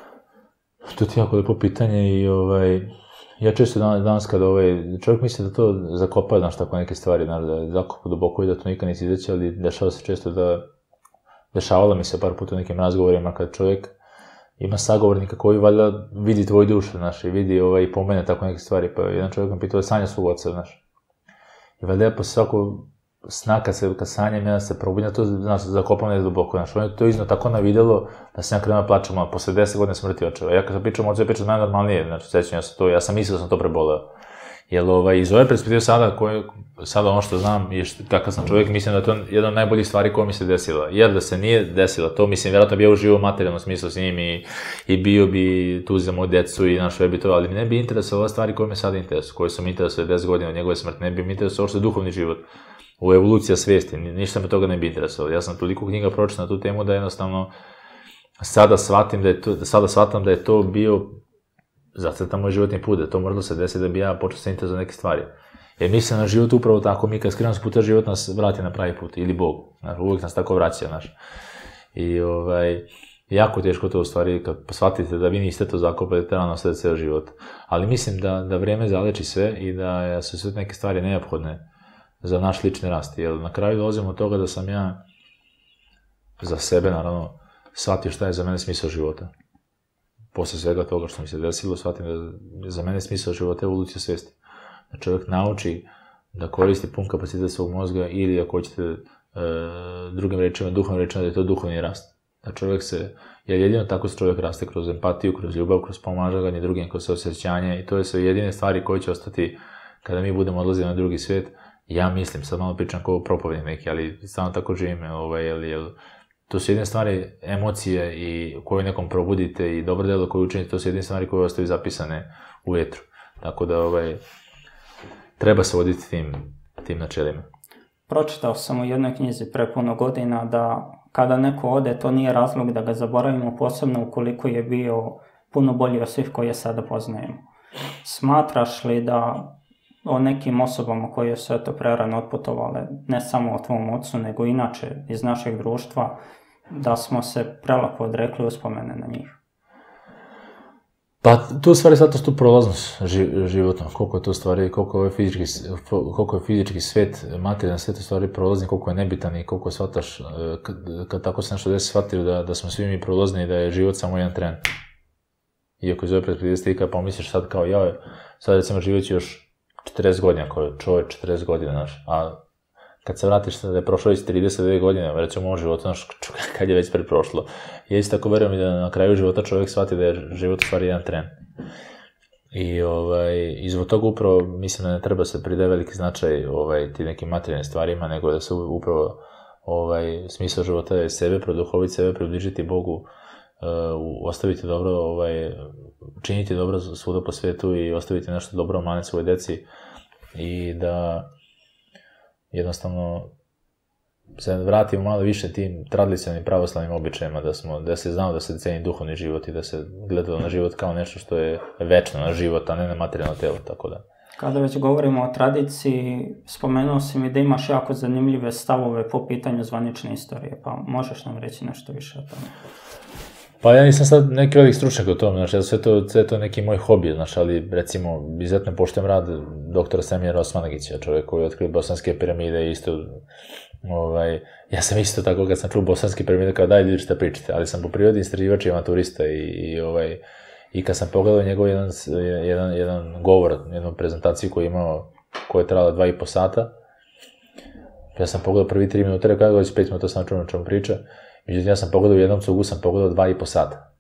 To ti je jako lepo pitanje i ovaj, ja često dan, danas kada ovaj, čovjek misli da to zakopa, znaš, tako neke stvari, znaš, da je zakopa duboko i da to nikad nisi izaći, ali dešava se često da, dešavala mi se par puta u nekim razgovorima kad čovjek ima sagovornika koji valjda vidi tvoju dušu, znaš, i vidi ovaj, i pomene tako neke stvari, pa jedan čovjek mi pitao je sanja svog oca, znaš. I valjda ja posle svako sna kad se, kad sanjem, ja se probudim, to, znaš, zakopam ne duboko, znaš, on je to iznao tako navidjelo da sam ja krenuo plaćam, ali posle deset godina smrti očeva. Ja kad sam pričam o ocu, ja pričam najnormalnije, znači, sećam ja sam to, ja sam mislio da sam to preboleo. Jer ovaj, iz ove perspektive sada, koje, sada ono što znam, je što, kakav sam čovjek, mislim da je to jedna od najboljih stvari koja mi se desila. Jer da se nije desila to, mislim, vjerojatno bi ja uživao u materijalnom smislu s njim i, i bio bi tu za moju decu i naš sve bi to, ali mi ne bi interesovalo stvari koje me sada interesuju, koje su mi interesuje deset godina od njegove smrti, ne bi mi interesovalo što je duhovni život, u evolucija svijesti, ništa me toga ne bi interesovalo. Ja sam toliko knjiga pročitao na tu temu da jednostavno sada shvatim da je to, sada shvatam da je to bio zacrtan moj životni put, da to moralo se desiti da bi ja počeo se interesovati za neke stvari. Jer mislim na život upravo tako, mi kad skrenemo s puta, život nas vrati na pravi put, ili Bog, znaš, uvijek nas tako vraća, znaš. I ovaj, jako teško to u stvari, kad shvatite da vi niste to zakopali, treba nam ostati ceo život. Ali mislim da, da vrijeme zaleči sve i da su sve neke stvari neophodne za naš lični rast. Jer na kraju dolazimo od toga da sam ja za sebe, naravno, shvatio šta je za mene smisao života. Posle svega toga što mi se desilo, shvatim da je za mene smisao života evolucija svijesti. Da čovjek nauči da koristi pun kapacitet svog mozga ili, ako hoćete e, drugim rečima, duhovnim rečima, da je to duhovni rast. Da čovjek se, jer jedino tako se čovjek raste kroz empatiju, kroz ljubav, kroz pomažanje drugim, kroz osjećanje i to je sve jedine stvari koje će ostati kada mi budemo odlazili na drugi svijet. Ja mislim, sad malo pričam kao propovednik neki, ali samo tako živim, ovaj, jel, jel, to su jedine stvari, emocije i koje nekom probudite i dobro delo koje učinite, to su jedine stvari koje ostaju zapisane u etru. Tako da ovaj, treba se voditi tim, tim načelima. Pročitao sam u jednoj knjizi pre puno godina da kada neko ode, to nije razlog da ga zaboravimo, posebno ukoliko je bio puno bolji od svih koje sada poznajemo. Smatraš li da o nekim osobama koje su eto prerano otputovale, ne samo o tvom ocu, nego inače iz našeg društva, da smo se prelako odrekli uspomene na njih? Pa, tu stvari zato što tu prolaznost životno, koliko je to stvari, koliko je fizički, koliko je fizički svet, materijalni svet u stvari prolazni, koliko je nebitan i koliko shvataš, kad, kad tako se nešto desi, shvatili da, da smo svi mi prolazni i da je život samo jedan tren. Iako iz ove perspektive ste i kad pomisliš sad kao ja, sad recimo živeći još četrdeset godina, kao je čovjek četrdeset godina, znaš, a kad se vratiš da je prošlo iz trideset dve godine, recimo u životu, znaš, kad je već preprošlo. Ja isto tako verujem i da na kraju života čovjek shvati da je život u stvari jedan tren. I, ovaj, i zbog toga upravo mislim da ne treba se pridaje veliki značaj ovaj, ti nekim materijalnim stvarima, nego da se upravo ovaj, smisao života je sebe, produhoviti sebe, približiti Bogu, uh, ostaviti dobro, ovaj, činiti dobro svuda po svijetu i ostaviti nešto dobro mane svoje deci i da jednostavno se vratimo malo više tim tradicionalnim pravoslavnim običajima, da, smo, da se znao da se ceni duhovni život i da se gledalo na život kao nešto što je večno na život, a ne na materijalno telo, tako da. Kada već govorimo o tradiciji, spomenuo si mi da imaš jako zanimljive stavove po pitanju zvanične istorije, pa možeš nam reći nešto više o tome? Pa ja nisam sad neki velik stručnjak o tom, znaš, ja sve to, sve to neki moj hobi, znaš, ali recimo, izuzetno poštujem rad doktora Semira Osmanagića, čovjek koji je otkrio bosanske piramide i isto, ovaj, ja sam isto tako kad sam čuo bosanske piramide kao daj ljudi šta pričate, ali sam po prirodi istraživač i amaturista i, i ovaj, i kad sam pogledao njegov jedan, jedan, jedan govor, jednu prezentaciju koju je imao, koja je trajala dva i po sata, ja sam pogledao prvi tri minuta, rekao ja već pet minuta sam čuo na čemu priča, međutim ja sam pogledao u jednom cugu, sam pogledao dva i po sata.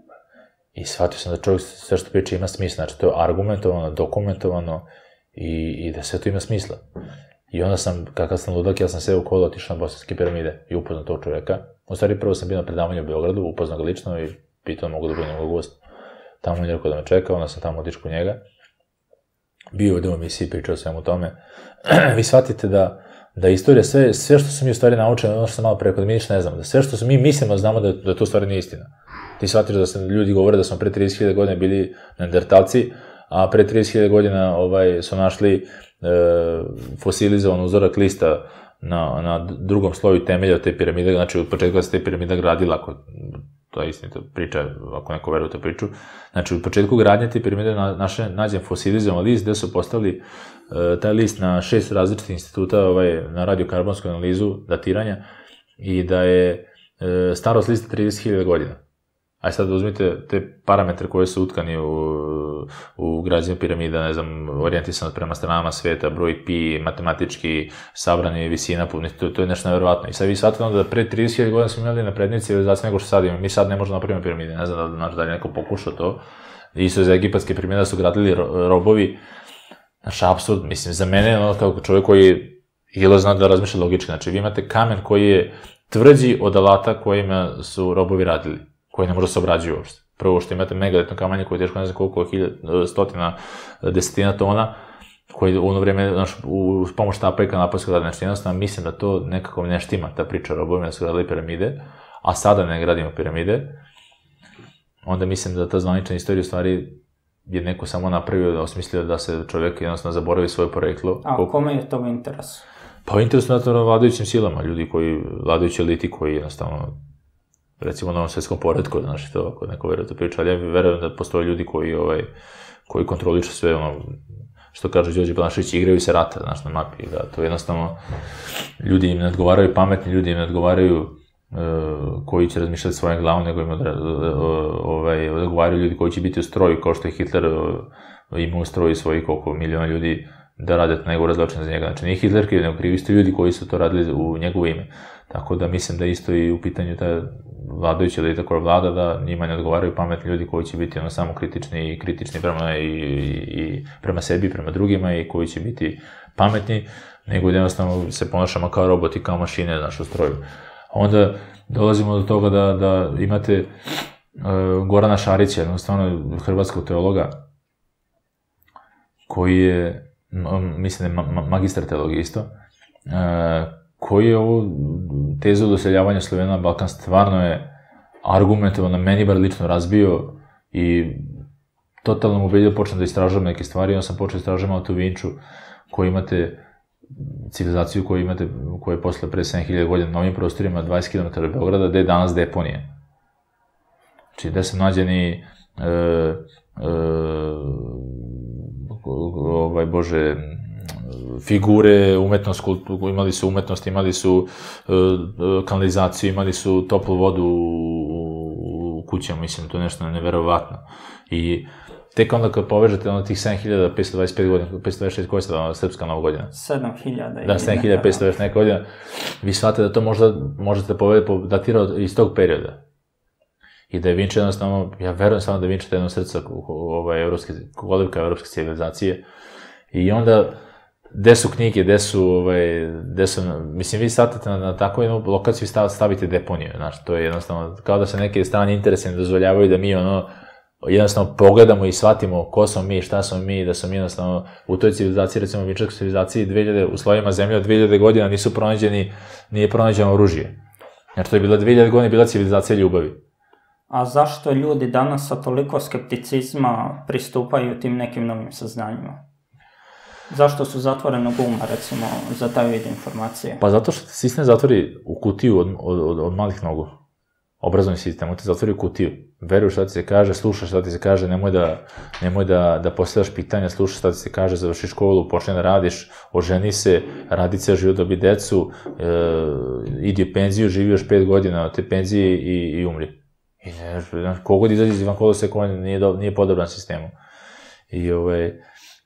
I shvatio sam da čovjek sve što priča ima smisla, znači to je argumentovano, dokumentovano i, i da sve to ima smisla. I onda sam, kakav sam ludak, ja sam sve u kolo otišao na bosanske piramide i upoznao tog čovjeka. U stvari prvo sam bio na predavanju u Beogradu, upoznao ga lično i pitao mogu da budem njegov gost. Tamo je rekao da me čeka, onda sam tamo otišao kod njega. Bio je u emisiji, pričao sam o tome. Vi shvatite da da istorija, sve, sve što su mi u stvari naučeni, ono što sam malo preko, da mi ništa ne znamo, da sve što mi mislimo znamo da, da to u stvari nije istina. Ti shvatiš da se ljudi govore da smo pre trideset hiljada godina bili neandertalci, a pre trideset hiljada godina ovaj, su našli e, fosilizovan uzorak lista na, na drugom sloju temelja te piramide, znači od početka da se te piramida gradila, ako to je istinita priča, ako neko veruje u tu priču, znači od početku gradnje te piramide na, naše, nađem fosilizovan list gde su postavili uh, taj list na šest različitih instituta ovaj, na radiokarbonsku analizu datiranja i da je uh, starost lista trideset hiljada godina. Aj sad uzmite te parametre koje su utkani u, u građenju piramida, ne znam, orijentisanost prema stranama sveta, broj pi, matematički sabrani, visina, to, to je nešto nevjerovatno. I sad vi shvatite onda da pre trideset hiljada godina smo imali naprednije civilizacije nego što sad imamo. Mi sad ne možemo napraviti piramide, ne znam da, znači, da li neko pokušao to. Isto za egipatske piramide su gradili ro, robovi. Znači, apsurd, mislim, za mene, ono, kao čovjek koji ili zna da razmišlja logički, znači, vi imate kamen koji je tvrđi od alata kojima su robovi radili, koji ne može se obrađuju uopšte. Prvo što imate megaletno kamanje koje je teško ne znam koliko hiljada, stotina, desetina tona, koji u ono vreme, znaš, uz pomoć štapajka napadsko radi, znači jednostavno mislim da to nekako ne štima, ta priča o robovima da su gradili piramide, a sada ne gradimo piramide, onda mislim da ta zvanična istorija u stvari je neko samo napravio da osmislio da se čovjek jednostavno zaboravi svoje poreklo. A koliko... kome je to u interesu? Pa u interesu na vladajućim silama, ljudi koji, vladajući eliti koji jednostavno recimo na ovom svetskom poredku, znaš, to ako neko veruje to priča, ali ja verujem da postoje ljudi koji, ovaj, koji kontrolišu sve, ono, što kaže Đorđe Balašević, igraju se rata, znaš, na mapi, da, to jednostavno, ljudi im ne odgovaraju pametni, ljudi im ne odgovaraju uh, koji će razmišljati svojim glavom, nego im odra, ovaj, odgovaraju ljudi koji će biti u stroju, kao što je Hitler uh, ima u stroju svojih koliko miliona ljudi da rade njegov zločin za njega, znači nije Hitler kriv, nego krivi isto ljudi koji su to radili u njegovo ime. Tako da mislim da isto i u pitanju ta vladajuća elita koja vlada, da njima ne odgovaraju pametni ljudi koji će biti ono samo kritični i kritični prema, i, i, i prema sebi i prema drugima i koji će biti pametni, nego jednostavno se ponašamo kao roboti, kao mašine, znaš, u stroju. Onda dolazimo do toga da, da imate uh, Gorana Šarića, jednostavno hrvatskog teologa, koji je, mislim da je ma, magistar teologije isto, uh, koji je ovu tezu doseljavanja Slovena na Balkan stvarno je argumentovano, meni bar lično razbio i totalno mu ubedio počnem da istražavam neke stvari, onda sam počeo istražavam Altu Vinču, koji imate civilizaciju koju imate, koja je posle pre sedam hiljada godina na ovim prostorima dvadeset kilometara od Beograda, gde je danas deponija. Znači, gde su nađeni e, e, ovaj, bože, figure, umetnost, kulturu, imali su umetnost, imali su uh, kanalizaciju, imali su toplu vodu u, u kućama, mislim, to je nešto neverovatno. I tek onda kad povežete ono tih sedam hiljada petsto dvadeset pet godina, petsto dvadeset šest koja je sada srpska nova godina? sedam hiljada. Da, sedam hiljada petsto dvadeset neka godina. Vi shvatite da to možda možete povedati, datira iz tog perioda. I da je Vinči jednostavno, ja verujem samo da je Vinči jedno srce ovaj, evropske, kolevka evropske civilizacije. I onda gde su knjige, gde su, ovaj, gde su, mislim, vi stavite na, na takvu jednu lokaciju i stavite deponiju, znaš, to je jednostavno, kao da se neke strane interese ne dozvoljavaju da mi, ono, jednostavno pogledamo i shvatimo ko smo mi, šta smo mi, da smo mi jednostavno u toj civilizaciji, recimo u vinčarskoj civilizaciji, dve hiljade, u slovima zemlje od dve hiljade godina nisu pronađeni, nije pronađeno oružje. Znači, to je bila dve hiljade godina, bila civilizacija ljubavi. A zašto ljudi danas sa toliko skepticizma pristupaju tim nekim novim saznanjima? Zašto su zatvorenog uma, recimo, za taj vid informacije? Pa zato što sistem zatvori u kutiju od, od, od, od malih nogu. obrazovni sistem, on te zatvori u kutiju. Veruj šta ti se kaže, slušaš šta ti se kaže, nemoj da, nemoj da, da postavljaš pitanja, slušaš šta ti se kaže, završi školu, počne da radiš, oženi se, radi ceo život, dobi decu, e, idi u penziju, živi još pet godina od te penzije i, i umri. I ne, znaš, kogod izađe iz Ivan Kolosek, on nije, do, nije podobran sistemu. I ovaj, e,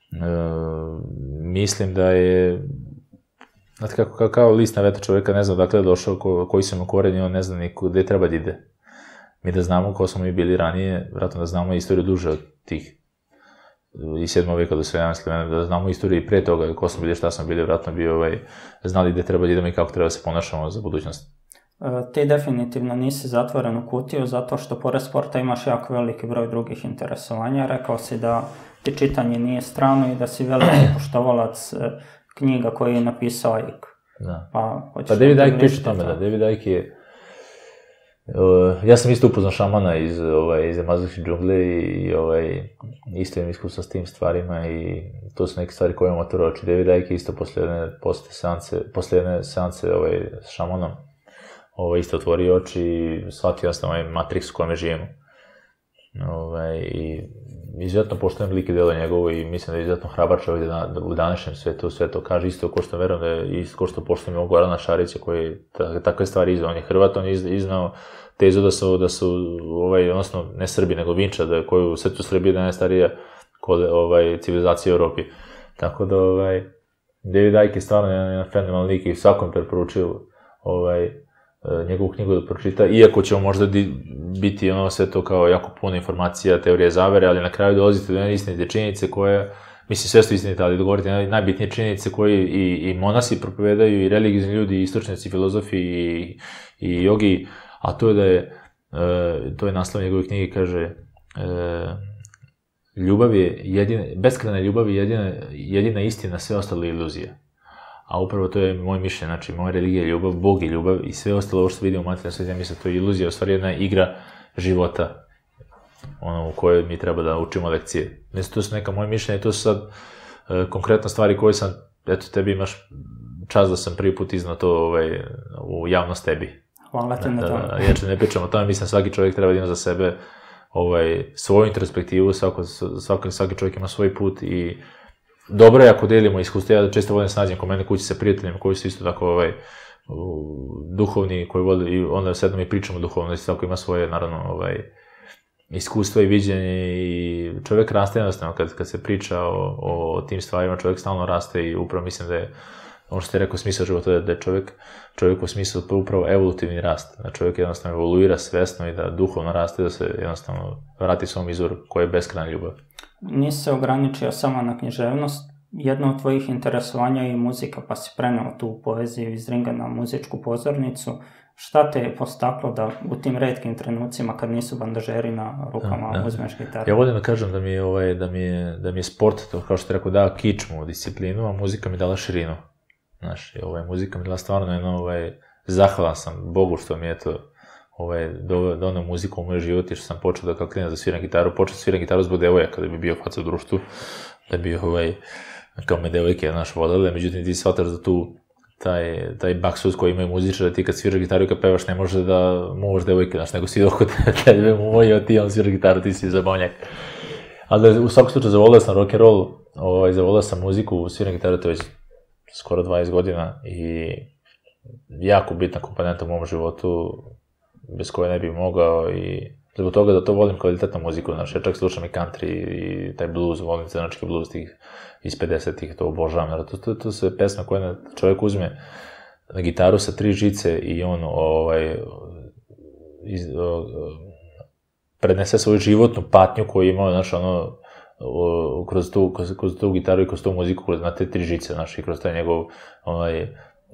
mislim da je, znate kako, kao, kao list na vetar čoveka ne zna odakle je došao, ko, koji su mu koreni, on ne zna ni gde treba da ide. Mi da znamo ko smo mi bili ranije, vratno da znamo istoriju duže od tih i sedmog veka do sedamnaestog, da znamo istoriju i pre toga, ko smo bili, šta smo bili, vratno bi ovaj, znali gde treba da idemo i kako treba da se ponašamo za budućnost. E, ti definitivno nisi zatvoren u kutiju, zato što pored sporta imaš jako veliki broj drugih interesovanja. Rekao si da ti čitanje nije strano i da si veliki poštovalac knjiga koje je napisao Ike. Da. Pa, pa David Icke priča o tome, da. David Icke je... Uh, ja sam isto upoznao šamana iz, ovaj, iz amazonske džungle i ovaj, isto imam iskustva s tim stvarima i to su neke stvari koje imam otvorio oči. David Icke isto posle jedne, posle seance, posle jedne seance ovaj, s šamanom ovaj, isto otvorio oči i shvatio jasno ovaj matriks u kojem živimo. Ovaj, i izuzetno poštujem lik i delo njegovo i mislim da je izuzetno hrabar čovjek da, da u današnjem svetu sve to kaže isto ko što verujem da je isto ko što poštujem ovog Gorana Šarića koji ta, takve stvari izdao. On je Hrvat, on je iznao tezu da su, da su ovaj, odnosno ne Srbi nego Vinča, da je koju u svetu Srbije da je najstarija ovaj, civilizacija u Evropi. Tako da ovaj, David Icke je stvarno jedan fenomenalan lik i svakom preporučio ovaj, njegovu knjigu da pročita, iako će možda biti ono sve to kao jako puno informacija, teorije zavere, ali na kraju dolazite do jedne istinite činjenice koje, mislim sve su istinite, ali dogovorite najbitnije činjenice koje i, i monasi propovedaju, i religiozni ljudi, i istočnici, filozofi, i, i jogi, a to je da je, e, to je naslov njegove knjige, kaže, e, ljubav je jedina, beskrajna ljubav je jedina, jedina istina, sve ostalo je iluzija. A upravo to je moje mišljenje, znači moja religija je ljubav, Bog je ljubav i sve ostalo ovo što vidimo u materijalnom svijetu, ja mislim da to je iluzija, u stvari jedna igra života, ono u kojoj mi treba da učimo lekcije. Mislim, to su neka moje mišljenja i to su sad e, konkretne stvari koje sam, eto, tebi imaš čast da sam prvi put iznao to ovaj, u javnost tebi. Hvala te na tome. Inače ne pričam o tome, mislim svaki čovjek treba da ima za sebe ovaj, svoju introspektivu, svako, svaki, svaki čovjek ima svoj put i dobro je ako delimo iskustvo, ja često volim snađem kod mene kući sa prijateljima koji su isto tako ovaj, duhovni, koji vole, i onda sednom i pričamo duhovno, isto tako ima svoje, naravno, ovaj, iskustva i viđenje i čovjek raste jednostavno, kad, kad se priča o, o tim stvarima, čovjek stalno raste i upravo mislim da je, ono što je rekao, smisao života, da je čovjek, čovjek u smislu upravo evolutivni rast, da čovjek jednostavno evoluira svesno i da duhovno raste, da se jednostavno vrati svom izvoru koji je beskrajna ljubav. Nisi se ograničio samo na književnost, jedno od tvojih interesovanja je i muzika, pa si preneo tu poeziju iz ringa na muzičku pozornicu. Šta te je postaklo da u tim retkim trenucima kad nisu bandažeri na rukama da, da. uzmeš gitaru? Ja volim da kažem da mi je, ovaj, da mi je, da mi je sport, to kao što je rekao, dao kičmu, disciplinu, a muzika mi dala širinu. Znaš, ovaj, muzika mi dala stvarno jedno, ovaj, zahvalan sam Bogu što mi je to ovaj, donao muziku u moj život i što sam počeo da kao klinac da sviram gitaru, počeo da sviram gitaru zbog devojaka, da bi bio faca u društvu, da bi ovaj, kao me devojke, znaš, vodale, međutim ti shvataš da tu taj, taj baksuz koji imaju muzičar, da ti kad sviraš gitaru i kad pevaš ne može da muvaš devojke, znaš, nego svi oko tebe muvaju, a ti on sviraš gitaru, ti si zabavnjak. Ali u svakom slučaju zavolio sam rock'n'roll, ovaj, zavolio sam muziku, sviram gitaru, to je već skoro dvadeset godina i jako bitna komponenta u mom životu, bez koje ne bih mogao i zbog toga da to volim kvalitetnu muziku, znaš, ja čak slušam i country i taj blues, volim crnački blues tih iz pedesetih, to obožavam, jer to, to, to su pesme koje čovjek uzme na gitaru sa tri žice i on ovaj, iz, o, prenese svoju životnu patnju koju je imao, znaš, ono, o, kroz, tu, kroz, kroz tu gitaru i kroz tu muziku, kroz, na te tri žice, znaš, i kroz taj njegov, onaj,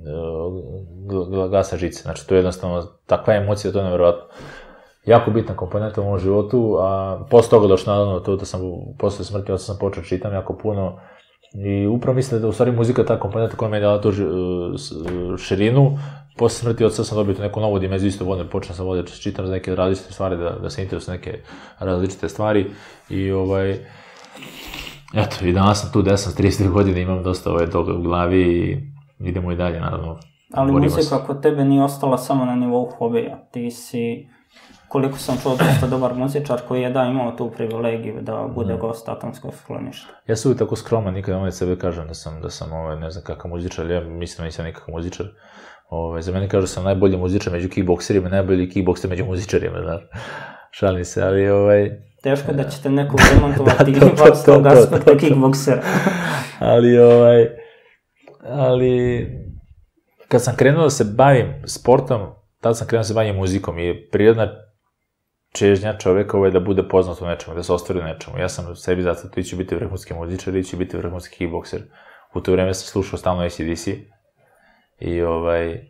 glasa žice, znači to je jednostavno takva emocija, to je nevjerovatno. Jako bitna komponenta u mojom životu, a posle toga došlo naravno to da sam, posle smrti oca sam počeo čitam jako puno i upravo mislim da u stvari muzika ta komponenta koja mi je dala tu širinu, posle smrti oca sam dobio tu neku novu dimenziju, isto volim, počeo sam volim da čitam za neke različite stvari, da, da se interesujem neke različite stvari i ovaj, eto, i danas sam tu gde sam s trideset godine, imam dosta ovaj toga u glavi i idemo i dalje, naravno. Ali muzika kod tebe nije ostala samo na nivou hobija, ti si koliko sam čuo dosta dobar muzičar koji je da imao tu privilegiju da bude ne. gost Atomskog skloništa. Ja sam uvijek tako skroman, nikad ne mogu sebe kažem da sam, da sam ovaj, ne znam kakav muzičar, ja mislim da nisam nikakav muzičar. Ovaj, za mene kažu da sam najbolji muzičar među kickbokserima, najbolji kickbokser među muzičarima, znaš. Šalim se, ali ovaj... Teško da ćete neko demontovati da, s tog aspekta kickboksera. ali ovaj... Ali... Kad sam krenuo da se bavim sportom, tada sam krenuo da se bavim muzikom i prirodna čežnja čoveka ovaj da bude poznat u nečemu, da se ostvari u nečemu. Ja sam sebi zato ti ću biti vrhunski muzičar i ću biti vrhunski kickbokser. U to vreme sam slušao stalno A C D C i ovaj...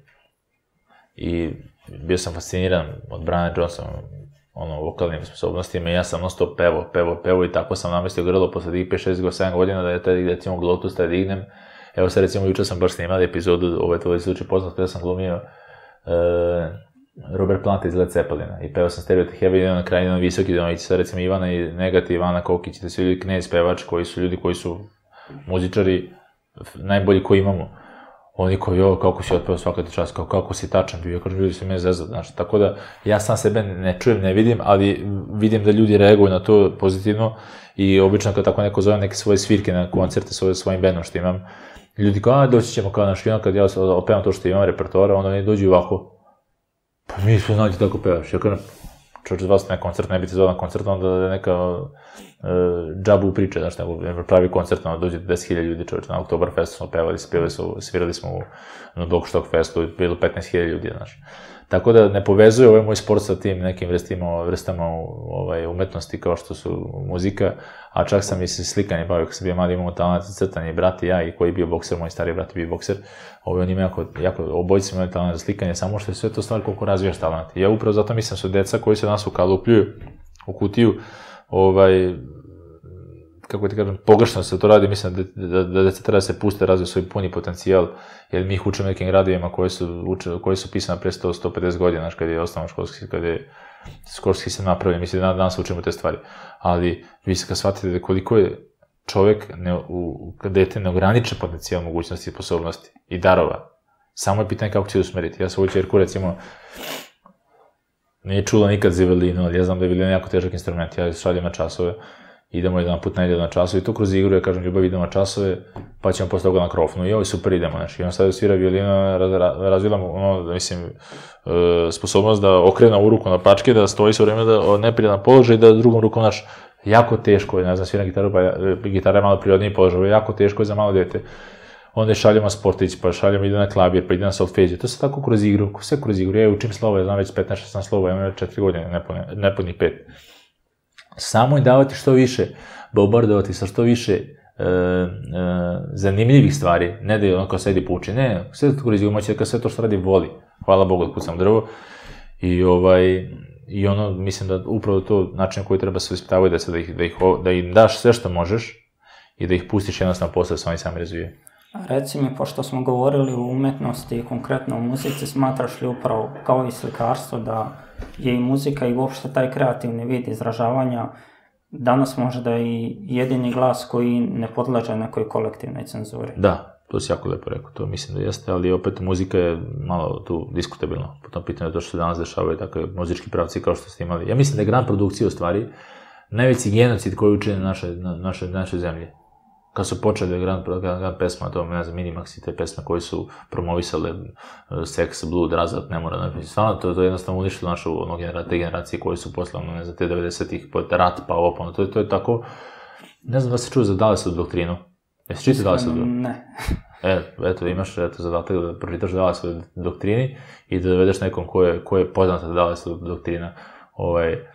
I bio sam fasciniran od Briana Johnsona, ono, vokalnim sposobnostima i ja sam non stop pevo, pevo, pevo i tako sam namestio grlo posle tih pet šest sedam godina da je taj, recimo, Glotus da dignem. Evo sad, recimo, juče sam baš snimali epizodu, ovo je to slučaj poznat, kada sam glumio uh, Robert Plant iz Led Zeppelina i peo sam Stereotype Heavy, idem na kraju, idem visoki, idem ići sad, recimo, Ivana i Negativ, Ivana Kokić, da su ljudi Knez pevač, koji su ljudi koji su muzičari najbolji koji imamo. Oni koji, jo, kako si otpeo svakati čas, kao, kako si tačan bio, ja kažem, ljudi su me zezat, znaš, tako da ja sam sebe ne čujem, ne vidim, ali vidim da ljudi reaguju na to pozitivno i obično kad tako neko zove neke svoje svirke na koncerte sa svojim bendom što imam, ljudi kao, a doći ćemo kao naš film, kad ja opevam to što imam repertoara, onda oni dođu ovako, pa mi smo znali tako pevaš, ja kažem, čovječ zvao se na koncert, ne bi te zvao na koncert, onda je neka uh, džabu priče, znaš, nego pravi koncert, onda dođe deset hiljada ljudi, čovječ, na Oktoberfestu smo pevali, spjeli su, svirali smo u, na Dogstock Festu, bilo petnaest hiljada ljudi, znaš. Tako da ne povezuje ovaj moj sport sa tim nekim vrstama, vrstama ovaj, umetnosti kao što su muzika, a čak sam i se slikanje bavio, kad sam bio mali, imamo talent za crtanje, brat i ja, i koji je bio bokser, moj stari brat je bio bokser, ovaj, on ima jako, jako, obojice imaju talent za slikanje, samo što je sve to stvar koliko razvijaš talent. I ja upravo zato mislim su deca koji se nas ukalupljuju u kutiju, ovaj, kako ti kažem, pogrešno se to radi, mislim da, da, da deca treba da se puste, razviju svoj puni potencijal, jer mi ih učimo nekim gradovima koji su, uče, koji su pisane pre sto do sto pedeset godina, znaš, kad je osnovno školski, kad je školski se napravio, mislim da danas učimo te stvari, ali vi se kad shvatite da koliko je čovek, ne, u, kad dete ne ograniče potencijal mogućnosti i sposobnosti i darova, samo je pitanje kako će usmeriti. Ja sam ovu čerku, recimo, nije čula nikad za violinu, ali ja znam da je violina jako težak instrument, ja šaljem na časove, idemo jedan put na nedelju na časove i to kroz igru, ja kažem ljubav, idemo na časove, pa ćemo posle toga na krofnu i ovo je super, idemo, znači, i on sada svira violinu, razvila mu, ono, mislim, sposobnost da okrene u ruku na pačke, da stoji sve vreme, da neprijedan položaj, da drugom rukom, znaš, jako teško je, ne znam, sviram gitaru, pa gitara je malo prirodniji položaj, jako teško je za malo dete. Onda šaljemo sportić, pa šaljemo ide na klavir, pa ide na solfeđe, to se tako kroz igru, sve kroz igru, ja učim slova, ja znam već petnaest šesnaest slova, imam četiri godine, nepunih pet. Samo i davati što više, bombardovati sa što više e, e, zanimljivih stvari, ne da je ono kao sedi puči, ne, sve to kroz igru, moći da sve to što radi voli, hvala Bogu da kucam drvo, i ovaj, i ono, mislim da upravo to način koji treba se ispitavaju deca, da, ih, da, ih, da im daš sve što možeš i da ih pustiš jednostavno posle da se oni sami razvijaju. Reci mi, pošto smo govorili o umetnosti i konkretno o muzici, smatraš li upravo kao i slikarstvo da je i muzika i uopšte taj kreativni vid izražavanja danas možda i jedini glas koji ne podleže nekoj kolektivnoj cenzuri? Da, to si jako lepo rekao, to mislim da jeste, ali opet muzika je malo tu diskutabilno po tom pitanju, to što se danas dešavaju takve muzički pravci kao što ste imali. Ja mislim da je grand produkcija u stvari najveći genocid koji učine na našoj naše, naše zemlji. Kad su počeli grand, grand, grand pesma, to ne znam, Minimax i te pesme koji su promovisale uh, seks, blud, razvrat, ne mora napisati. Stvarno, to, to je jednostavno uništilo našu ono, genera, te generacije koje su posle, ono, ne znam, te devedesetih, rat, pa ovo, ono, to, to je tako, ne znam da se čuo za Dalesovu doktrinu. Jesi čitao Dalesovu doktrinu? Ne. E, eto, imaš eto, zadatak da pročitaš Dalesovu doktrini i da dovedeš nekom ko je, ko je poznata Dalesovu doktrina. Ovaj, e,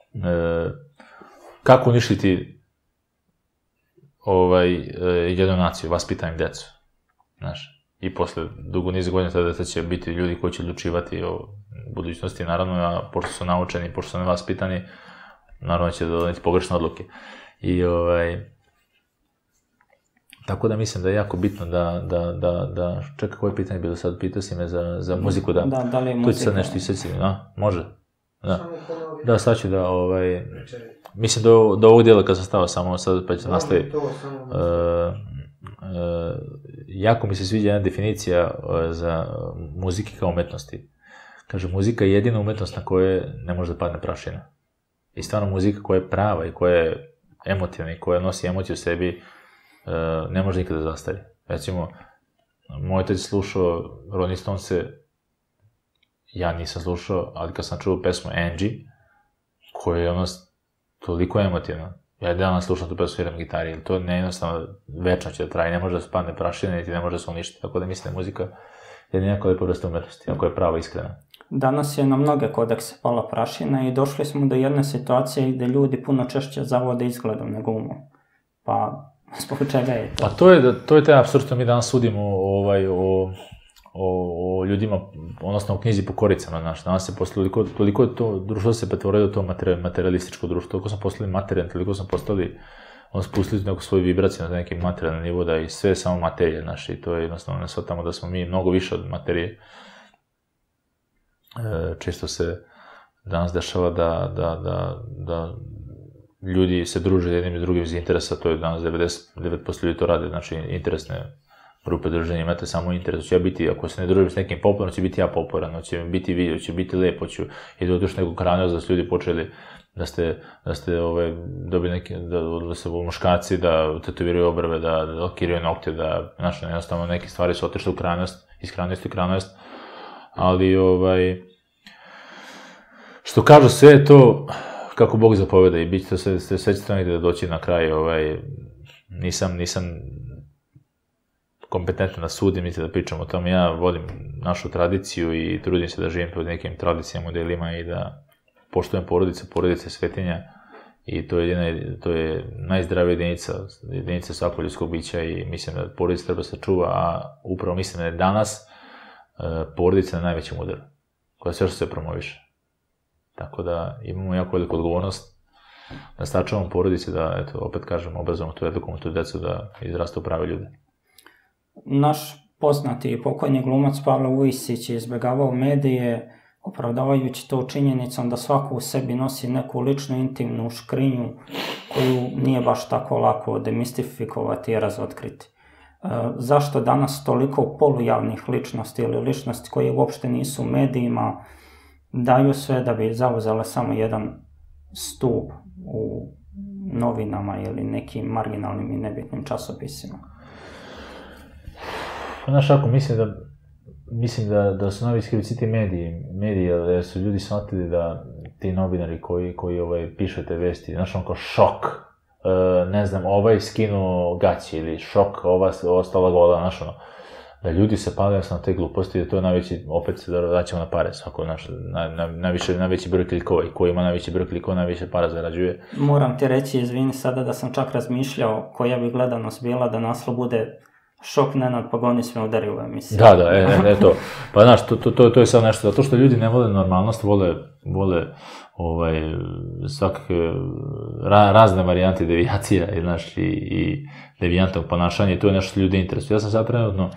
kako uništiti ovaj, jednu naciju, vaspitanjem decu, znaš, i posle dugo niza godina tada deca će biti ljudi koji će odlučivati o budućnosti, naravno, a pošto su naučeni, pošto su nevaspitani, naravno će doneti pogrešne odluke. I, ovaj, tako da mislim da je jako bitno da, da, da, da, čekaj, koje pitanje bilo sad, pitao si me za, za muziku, da, da, da li je muzika? Tu će sad nešto isjeciti, da, može, da, da, sad ću da, ovaj, mislim do, do ovog dijela kad sam stao samo sad pa ću nastaviti. Uh, uh, jako mi se sviđa jedna definicija uh, za muzike kao umetnosti. kaže, muzika je jedina umetnost na kojoj ne može da padne prašina. I stvarno muzika koja je prava i koja je emotivna i koja nosi emociju u sebi, ne može nikada da zastari. Recimo, moj otac slušao Rolling Stonese, ja nisam slušao, ali kad sam čuo pesmu Angie, koja je ono toliko emotivna, ja i danas slušam tu pesmu, sviram gitari, jer to ne jednostavno večno će da traje, ne može da se padne prašina, niti ne može da se uništi, tako da mislim da je muzika jednako lepo vrsta umetnosti, ako je prava iskrena. Danas je na mnoge kodekse pala prašina i došli smo do jedne situacije gde ljudi puno češće zavode izgledom nego umom. Pa, zbog čega je to? Pa to je, to je taj apsurd što mi danas sudimo ovaj, o, o, o ljudima, odnosno o knjizi Pokoricama, znaš, danas se postali, toliko, toliko je to društvo se pretvorilo to materialističko društvo, toliko smo postali materijalni, toliko smo postali, ono spustili neku svoju vibraciju na neki materijalni nivo, da i sve je samo materije, znaš, i to je jednostavno ne shvatamo da smo mi mnogo više od materije. E, često se danas dešava da, da, da, da ljudi se druže jednim i drugim iz interesa, to je danas devedeset devet posto ljudi to rade, znači interesne grupe druženja, imate samo interes, će ja biti, ako se ne družim s nekim popularan, će biti ja popularan, će biti video, će biti lepo, ću, i da oduš neku krajnost da su ljudi počeli da ste, da ste ove, dobili neke, da, da se muškarci, da tetoviraju obrve, da, da lakiraju nokte, da, znači, jednostavno neke stvari su otišle u krajnost, iz krajnosti u krajnost, ali, ovaj, što kažu, sve je to kako Bog zapoveda i bit će sve, sve ćete negde da doći na kraj, ovaj, nisam, nisam kompetentan da sudim, niti da pričam o tom, ja vodim našu tradiciju i trudim se da živim pod nekim tradicijama, modelima i da poštujem porodice, porodice svetinja i to je, jedna, to je najzdravija jedinica, jedinica svakog ljudskog bića i mislim da porodica treba se čuva, a upravo mislim da je danas porodica na najvećem udaru, koja sve što se promoviše. Tako da imamo jako veliku odgovornost da stačavamo porodice, da, eto, opet kažem, obrazujemo tu edukovamo tu decu da izrastu prave ljude. Naš poznati i pokojni glumac Pavle Vujisić je izbjegavao medije, opravdavajući to činjenicom da svako u sebi nosi neku ličnu intimnu škrinju koju nije baš tako lako demistifikovati i razotkriti. E, zašto danas toliko polujavnih ličnosti ili ličnosti koje uopšte nisu u medijima daju sve da bi zauzele samo jedan stup u novinama ili nekim marginalnim i nebitnim časopisima? Znaš, ako mislim da mislim da, da su novi iskriviciti mediji, mediji, jer su ljudi shvatili da ti novinari koji, koji ovaj, pišu te vesti, znaš, on kao šok, e, ne znam, ovaj skinuo gaći ili šok, ova ostala gola, znaš, ono, da ljudi se pale na te gluposti, da to je najveći, opet se da daćemo na pare, svako, znaš, na, na, najviše, najveći broj klikova i ko ima najveći broj klikova, najviše para zarađuje. Moram ti reći, izvini sada da sam čak razmišljao koja bi gledanost bila da naslov bude šok Nenad Pagonis me udario u emisiji. Da, da, e, eto, pa znaš, to, to, to, to je sad nešto, zato što ljudi ne vole normalnost, vole, vole, ovaj, svakakve, ra, razne varijante devijacija, i, znaš, i, i devijantnog ponašanja, i to je nešto što ljudi interesuje. Ja sam sad trenutno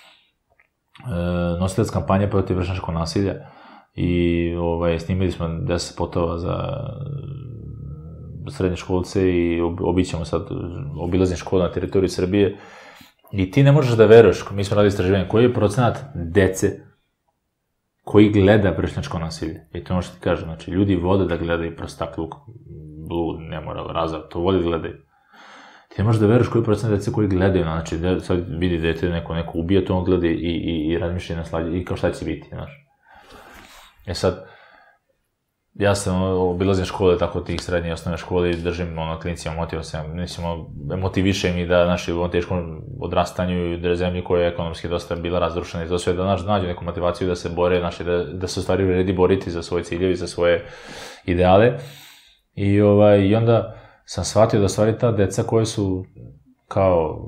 e, nosilac kampanje protiv vršnjačkog nasilja i ovaj, snimili smo deset spotova za srednje školce i obićemo sad obilaznim škola na teritoriji Srbije. I ti ne možeš da veruješ, mi smo radili istraživanje, koji je procenat dece koji gleda vršnjačko nasilje. I to ono što ti kažem, znači, ljudi vode da gledaju prostakluk, blud, nemoral, razab, to vode da gledaju. Ti ne možeš da veruješ koji je procenat dece koji gledaju, znači, da sad vidi dete neko, neko ubija, to on gleda i, i, i razmišlja i naslađa, i kao šta će biti, znaš. E sad, ja sam obilazim škole, tako tih srednje i osnovne škole i držim ono klinicima motivacijama, mislim, motivišem i da, znaš, u ovom teškom odrastanju i da zemlji koja je ekonomski dosta bila razrušena i to sve, da, znaš, nađu neku motivaciju da se bore, znaš, da, da se u stvari vredi boriti za svoje ciljevi, za svoje ideale. I, ovaj, i onda sam shvatio da stvari ta deca koje su kao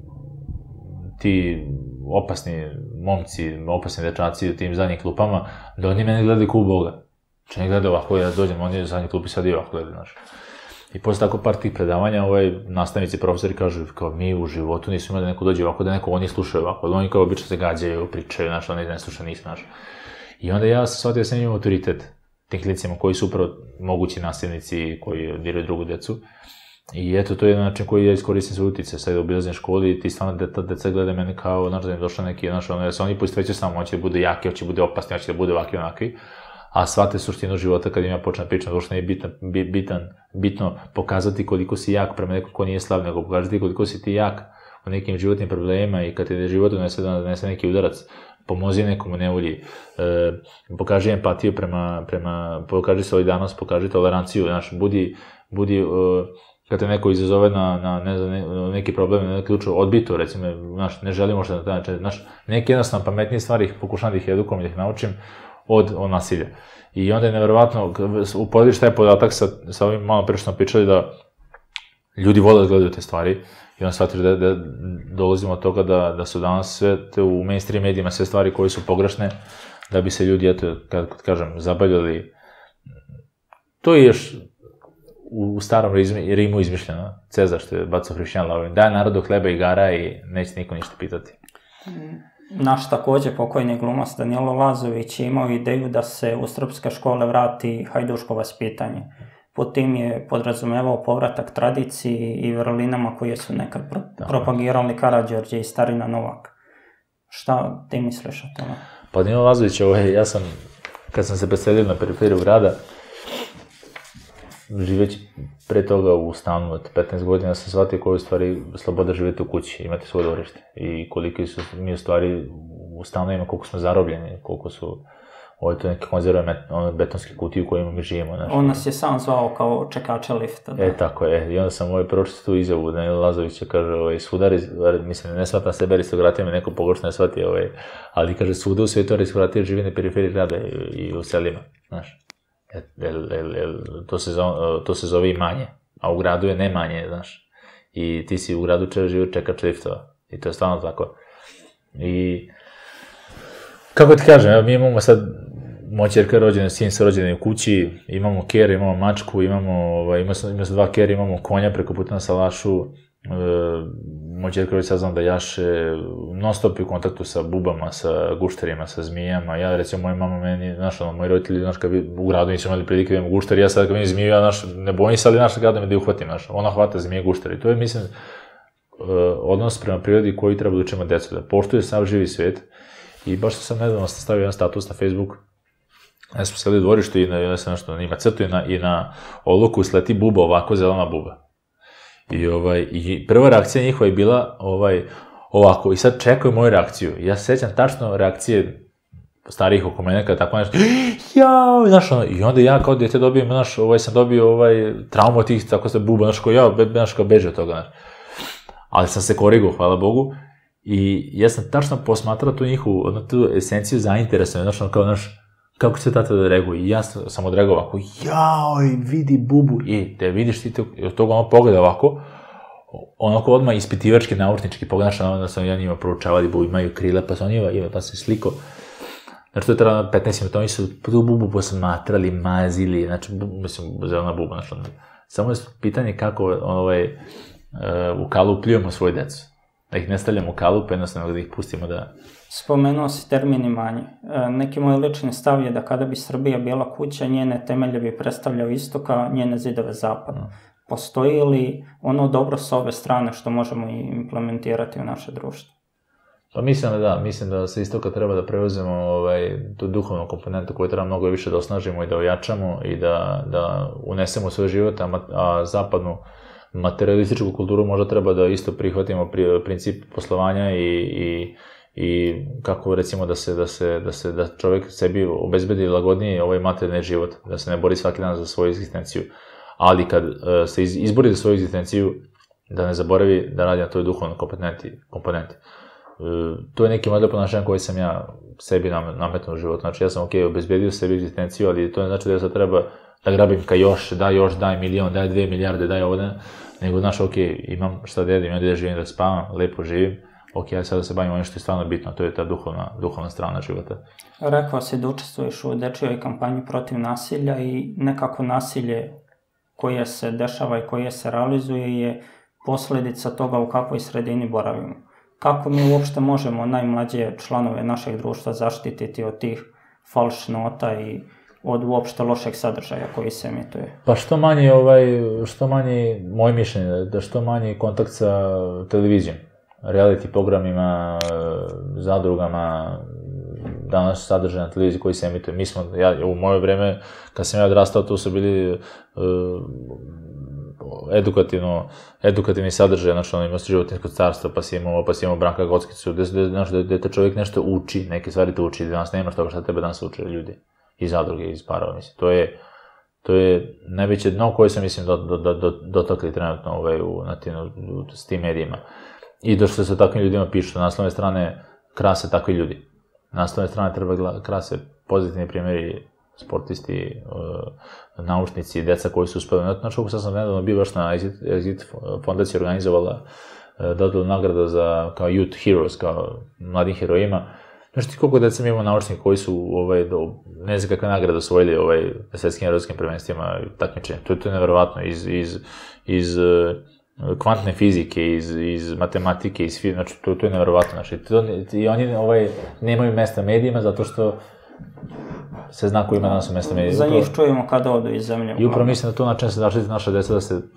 ti opasni momci, opasni dečaci u tim zadnjim klupama, da oni mene gledaju kao Boga. Če ne gleda ovako, ja dođem, on je za zadnji klub i sad i ovako gleda, znaš. I posle tako par tih predavanja, ovaj, nastavnici, profesori kažu, kao mi u životu nismo imali da neko dođe ovako, da neko oni slušaju ovako, da oni kao obično se gađaju, pričaju, znaš, oni ne slušaju, nisam, znaš. I onda ja sam shvatio da sam imao autoritet tim klinicima koji su upravo mogući nastavnici koji diraju drugu decu. I eto, to je jedan način koji ja iskoristim svoj utice, sad obilazim školi i ti stvarno deca, deca gleda mene kao, znaš, da im došla neki, znaš, ono, jer se oni poistovećaju sa mnom, hoće da bude jaki, hoće da bude opasni, hoće da bude ovakvi, onakvi, a shvate suštinu života kad im ja počnem pričam, došlo nije bitan, bitan, bitno pokazati koliko si jak prema nekom ko nije slab, nego pokazati koliko si ti jak u nekim životnim problemima i kad ti život donese da donese neki udarac, pomozi nekom u nevolji, e, pokaži empatiju prema, prema, pokaži solidarnost, pokaži toleranciju, znaš, budi, budi, uh, kad te neko izazove na, na ne znam, ne, neki problem, na neki ključ, odbito, recimo, znaš, ne želimo što da znači, znaš, neke jednostavno pametnije stvari, pokušam da ih edukujem, da ih naučim od, od nasilja. I onda je nevjerovatno, upodeliš taj podatak sa, sa ovim malo pre što smo pričali da ljudi vole da gledaju te stvari i onda shvatiš da, da dolazimo od toga da, da su danas sve te u mainstream medijima sve stvari koje su pogrešne, da bi se ljudi, eto, kad, kad kažem, zabavljali. To je još u starom Rimu izmišljeno, Cezar što je bacao hrišćan lavovin, daje narodu hleba i igara i neće niko ništa pitati. Naš takođe pokojni glumac Danilo Lazović je imao ideju da se u srpske škole vrati hajduško vaspitanje. Pod tim je podrazumevao povratak tradiciji i verolinama koje su nekad pro propagirali Karađorđe i Starina Novak. Šta ti misliš o tome? Pa Danilo Lazović, ovaj, ja sam, kad sam se preselio na periferiju grada, živeći pre toga u stanu od petnaest godina, sam shvatio koju stvari sloboda živjeti u kući, imati svoje dvorište i koliki su mi u stvari u stanovima, koliko smo zarobljeni, koliko su ovo je to neke konzerve betonske kutije u kojima mi živimo. Znaš. On nas je sam zvao kao čekača lifta. Da. E, tako je. I onda sam ovaj pročito tu izjavu Danila Lazovića, kaže, ovaj, svudar, mislim, ne shvatam sebe aristokratija, me neko pogrešno ne shvati, ovaj, ali kaže, svuda u svijetu aristokratija živi na periferiji grada i, i u selima, znaš. El, el, el, to, se zove, to se zove imanje, a u gradu je nemanje, znaš. I ti si u gradu če, živo čekač liftova. I to je stvarno tako. I kako ti kažem, evo mi imamo sad moja ćerka rođena, sin se rođeni u kući, imamo kere, imamo mačku, imamo, ovaj, ima sam, ima sam dva kere, imamo konja preko puta na salašu, e, moja ćerka rođena saznam da jaše, non stop je u kontaktu sa bubama, sa gušterima, sa zmijama, ja recimo moja mama meni, znaš, ono, moji roditelji, znaš, kad bi u gradu nisu imali prilike da imamo gušteri, ja sad kad vidim zmiju, ja, znaš, ne bojim se, ali, znaš, kada me da uhvatim, znaš, ona hvata zmije gušteri, i to je, mislim, odnos prema prirodi koji treba da učimo decu, da poštuje sav živi svijet. I baš sam nedavno stavio jedan status na Facebook, ja sam sedeli u dvorištu i na, ja sam nešto na njima crtu i na, i na oluku sleti buba, ovako zelena buba. I, ovaj, i prva reakcija njihova je bila ovaj, ovako, i sad čekaju moju reakciju. Ja se sjećam tačno reakcije starijih oko mene kada tako nešto, jao, znaš ono, i onda ja kao dete dobijem, znaš, ovaj, sam dobio ovaj, traumu od tih, tako se buba, znaš, kao ja, be, znaš, kao beže od toga, znaš. Ali sam se korigao, hvala Bogu, i ja sam tačno posmatrao tu njihovu, ono, tu esenciju zainteresovanja, znaš, ono, kao, znaš, kako će tata da reaguje, i ja sam, sam odreagao ovako, jaoj, vidi bubu, i te vidiš ti, od toga ono pogleda ovako, onako odmah ispitivački, naučnički pogled, znaš, onda sam ja njima proučavali, bubu imaju krila, pa sam njima, ima, pa sam sliko, znači, to je trebalo petnaest minuta, oni su tu bubu posmatrali, mazili, znači, mislim, zelena buba, znači, samo je pitanje kako, ovaj, u kalup pljujemo svoje decu. Da ih ne stavljamo u kalup, jednostavno da ih pustimo da... Spomenuo si termin imanje. Neki moj lični stav je da kada bi Srbija bila kuća, njene temelje bi predstavljao istoka, njene zidove zapada. Mm. Postoji li ono dobro sa ove strane što možemo implementirati u naše društvo? Pa mislim da da, mislim da sa istoka treba da preuzemo ovaj, tu duhovnu komponentu koju treba mnogo više da osnažimo i da ojačamo i da, da unesemo u svoj život, a, a zapadnu materialističku kulturu možda treba da isto prihvatimo pri, princip poslovanja i, i, i kako recimo da se, da se, da se, da čovjek sebi obezbedi lagodniji ovaj materijalni život, da se ne bori svaki dan za svoju egzistenciju, ali kad uh, se iz, izbori za svoju egzistenciju, da ne zaboravi da radi na toj duhovnoj komponenti. komponenti. Uh, to je neki model ponašanja koji sam ja sebi nametnuo u životu, znači ja sam ok, obezbedio sebi egzistenciju, ali to ne znači da ja sad treba da grabim ka još, daj još, daj milion, daj dve milijarde, daj ovdje, nego, znaš, ok, imam šta da jedim, imam gdje živim, da spavam, lepo živim, ok, ja sada se bavim ono što je stvarno bitno, to je ta duhovna, duhovna strana života. Rekao si da učestvuješ u dečijoj kampanji protiv nasilja i nekako nasilje koje se dešava i koje se realizuje je posljedica toga u kakvoj sredini boravimo. Kako mi uopšte možemo najmlađe članove našeg društva zaštititi od tih falš nota i od uopšte lošeg sadržaja koji se emituje? Pa što manje, ovaj, što manje, moje mišljenje, da što manje kontakt sa televizijom, reality programima, zadrugama, danas sadržaj na televiziji koji se emituje. Mi smo, ja, u moje vreme, kad sam ja odrastao, tu su bili uh, edukativno, edukativni sadržaj, znači ono imao si Životinjsko carstvo, pa si imao, pa si imao Branka Gockicu, gde, znaš, gde te čovjek nešto uči, neke stvari te uči, danas nemaš toga šta tebe danas uče ljudi, iz zadruge, iz parova, mislim. To je, to je najveće dno koje sam, mislim, do, do, do, dotakli trenutno ovaj, u, na tim, u, s tim medijima. I do što se takvim ljudima pišu, na naslovne strane krase takvi ljudi. Na naslovne strane treba krase pozitivni primjeri, sportisti, uh, naučnici, deca koji su uspeli. Znači, kako sad sam nedavno bio baš na Exit, Exit fondacija organizovala uh, dodelu nagrada za, kao Youth Heroes, kao mladim herojima. Znači, ti koliko deca mi imamo naučnika koji su, ovaj, do, ne znam kakve nagrade osvojili ovaj, na svetskim herojskim prvenstvima i takmičenja. To, to je nevjerovatno. Iz, iz, iz uh, kvantne fizike, iz, iz matematike, iz fizike, znači, to, to je nevjerovatno. Znači, to, i oni ovaj, nemaju mesta medijima zato što se zna ko ima danas u mesta medija. Za njih čujemo kada odu iz zemlje. I upravo mislim da to način se zaštiti naša deca da se,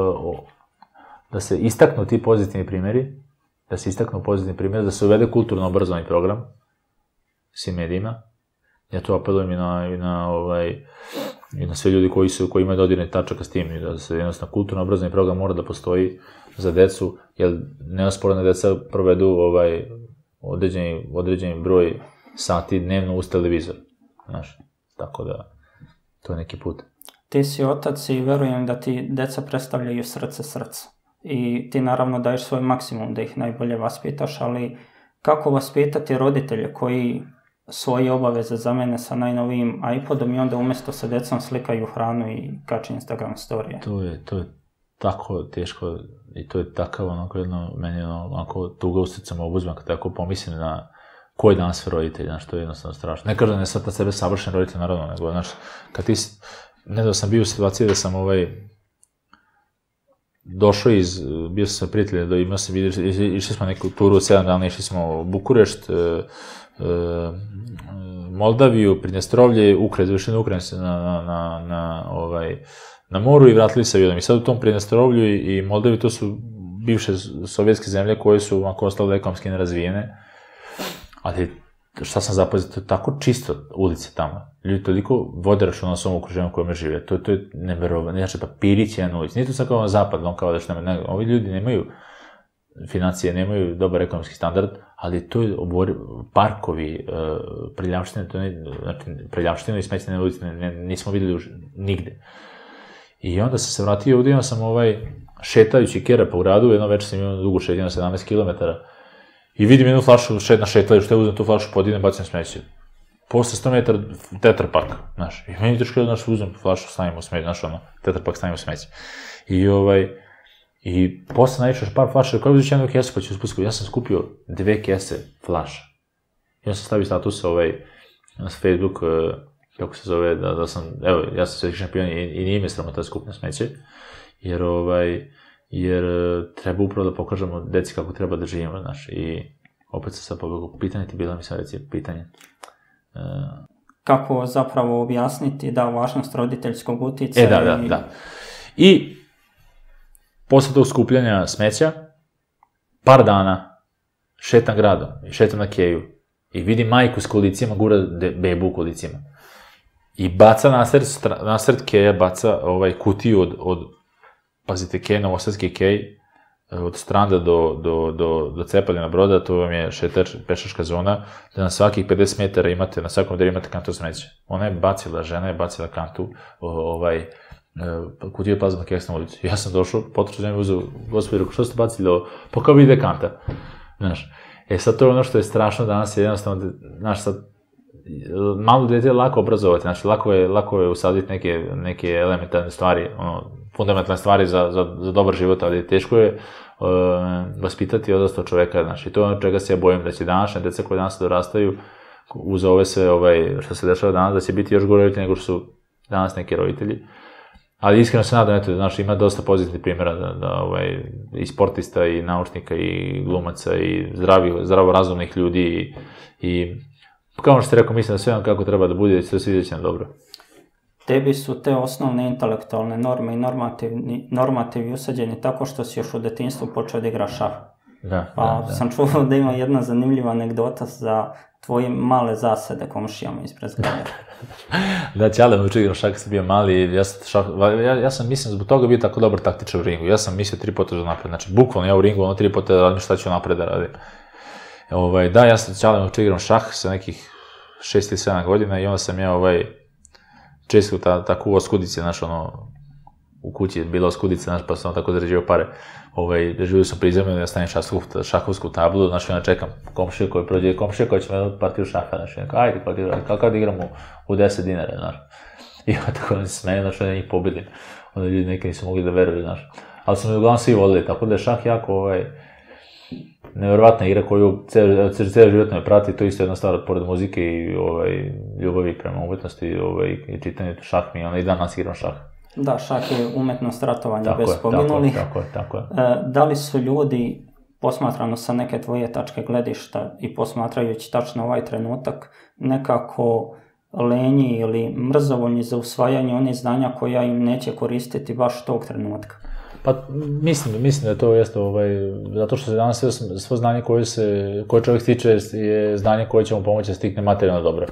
da se istaknu ti pozitivni primjeri, da se istaknu pozitivni primjeri, da se uvede kulturno obrazovni program svim medijima. Ja to apelujem i na, i na, ovaj, i na sve ljudi koji, su, koji imaju dodirne tačaka s tim, da se jednostavno kulturno obrazovni program mora da postoji za decu, jer neosporno deca provedu ovaj, određeni, određeni broj sati dnevno uz televizor. Znaš, tako da, to je neki put. Ti si otac i verujem da ti deca predstavljaju srce srca. I ti naravno daješ svoj maksimum da ih najbolje vaspitaš, ali kako vaspitati roditelje koji svoje obaveze zamene sa najnovijim iPodom i onda umjesto sa decom slikaju hranu i kače Instagram storije? To je, to je tako teško i to je takav onako jedno, meni ono, onako tuga u srcama obuzman kad tako pomislim na ko je danas sve roditelj, znaš, to je jednostavno strašno. Ne kažem da ne sad na sebe savršen roditelj, naravno, nego, znaš, kad ti, ne da sam bio u situaciji da sam, ovaj, došao iz, bio sam sa prijateljem, da imao sam, vidjeli, išli smo neku turu od sedam dana, išli smo u Bukurešt, e, e, Moldaviju, Pridnjestrovlje, Ukrajinu, završili Ukrajinu na, na, na, na, ovaj, na moru i vratili se avionom. I sad u tom Pridnjestrovlju i, i Moldaviji, to su bivše sovjetske zemlje koje su ako ostale ekonomski nerazvijene. Ali šta sam zapazio, to je tako čisto ulice tamo. Ljudi toliko vode računa na svom okruženju u kojem žive. To, to je neverovatno. Znači, papirić je na ulici. Nije to sad kao na zapad, on kao da što nema. Ovi ljudi nemaju financije, nemaju dobar ekonomski standard, ali to je obor, parkovi, uh, prljavštine, to ne, znači, prljavštine i smeće na ulici ne, ne, nismo videli už, nigde. I onda sam se vratio ovdje, imao sam ovaj šetajući kera po gradu, jedno večer sam imao dugu šetnju, sedamnaest kilometara, i vidim jednu flašu šet na šetaju, što je uzem tu flašu, podignem, bacim smeće. Posle sto metara Tetra Pak, znaš, i meni teško da naš uzem flašu, stavim u smeće, znaš, ono, Tetra Pak stavim u smeće. I ovaj, i posle naišao par flaša, kao uzeti jednu kesu pa ću uspusku, ja sam skupio dve kese flaša. I onda sam stavio status ovaj, na Facebook, kako se zove, da, da sam, evo, ja sam svetski šampion i, i nije me sramota da skupim smeće, jer ovaj, jer treba upravo da pokažemo deci kako treba da živimo, znaš, i opet sam sad pobegao, pitanje ti bila mi sad reci, pitanje. Uh... Kako zapravo objasniti da važnost roditeljskog uticaja? E, da, da, i... da. I posle tog skupljanja smeća, par dana šetam gradom, šetam na keju i vidim majku s kolicima, gura bebu u kolicima. I baca nasred, nasred keja, baca ovaj kutiju od, od pazite, kej, novosadski kej, od Stranda do, do, do, do Cepalina Broda, to vam je šetač, pešačka zona, da na svakih pedeset metara imate, na svakom delu imate kantu smeća. Ona je bacila, žena je bacila kantu, ovaj, kutiju plazma keks na ulicu. Ja sam došao, potrošao zemlju, uzeo, gospodi, što ste bacili ovo? Pa kao vide kanta. Znaš, e sad to je ono što je strašno danas, je jednostavno, znaš, sad, malo dete je lako obrazovati, znači, lako je, lako je usaditi neke, neke elementarne stvari, ono, fundamentalne stvari za, za, za dobar život, ali teško je uh, vaspitati odraslog čoveka, znači, to je ono čega se ja bojim, da će današnje deca koje danas dorastaju, uz ove sve, ovaj, što se dešava danas, da će biti još gore roditelji nego što su danas neki roditelji. Ali iskreno se nadam, eto, znaš, ima dosta pozitivnih primjera da, da ovaj, i sportista, i naučnika, i glumaca, i zdravi, zdravo razumnih ljudi, i, i kao što ste rekao, mislim da sve ono kako treba da bude, da će to se izveći na dobro. tebi su te osnovne intelektualne norme i normativni, normativi usađeni tako što si još u detinjstvu počeo da igraš šah. Da, pa da, da. sam čuo da ima jedna zanimljiva anegdota za tvoje male zasede komšijama ispred zgrade. Da, Ćale me učio igrao šah kad sam bio mali, ja sam, šah, ja, ja sam mislim zbog toga bio tako dobar taktičar u ringu. Ja sam mislio tri puta napred, znači bukvalno ja u ringu ono tri puta da radim šta ću napred da radim. Ovaj, da, ja sam Ćale me učio igram šah sa nekih šest ili sedam godina i onda sam ja ovaj, često ta, ta kuvao skudice, znaš, ono, u kući je bila skudica, znaš, pa sam tako zarađivao pare. Ovaj, živio sam prizemljeno da stavim šahovsku, šahovsku tablu, znaš, onda čekam komšiju koji prođe, komšija koja će me dati partiju šaha, znaš, onda ajde, partiju, kako da igram u, u deset dinara, znaš. I onda tako oni se smeju, znaš, onda njih pobedim. Onda ljudi neki nisu mogli da veruju, znaš. Ali su me uglavnom svi volili, tako da je šah jako, ovaj, nevjerovatna igra koju cijeli život me prati, to je isto jedna stvar pored muzike i ovaj, ljubavi prema umetnosti ovaj, i čitanje šah mi, onda i danas igram šah. Da, šah je umetnost ratovanja bez poginulih. Tako je, tako je. E, da li su ljudi, posmatrano sa neke tvoje tačke gledišta i posmatrajući tačno ovaj trenutak, nekako lenji ili mrzovoljni za usvajanje onih znanja koja im neće koristiti baš tog trenutka? Pa mislim, mislim da je to jeste, ovaj, zato što se danas sve, svo znanje koje, se, koje čovjek stiče je znanje koje će mu pomoći da stikne materijalno dobro.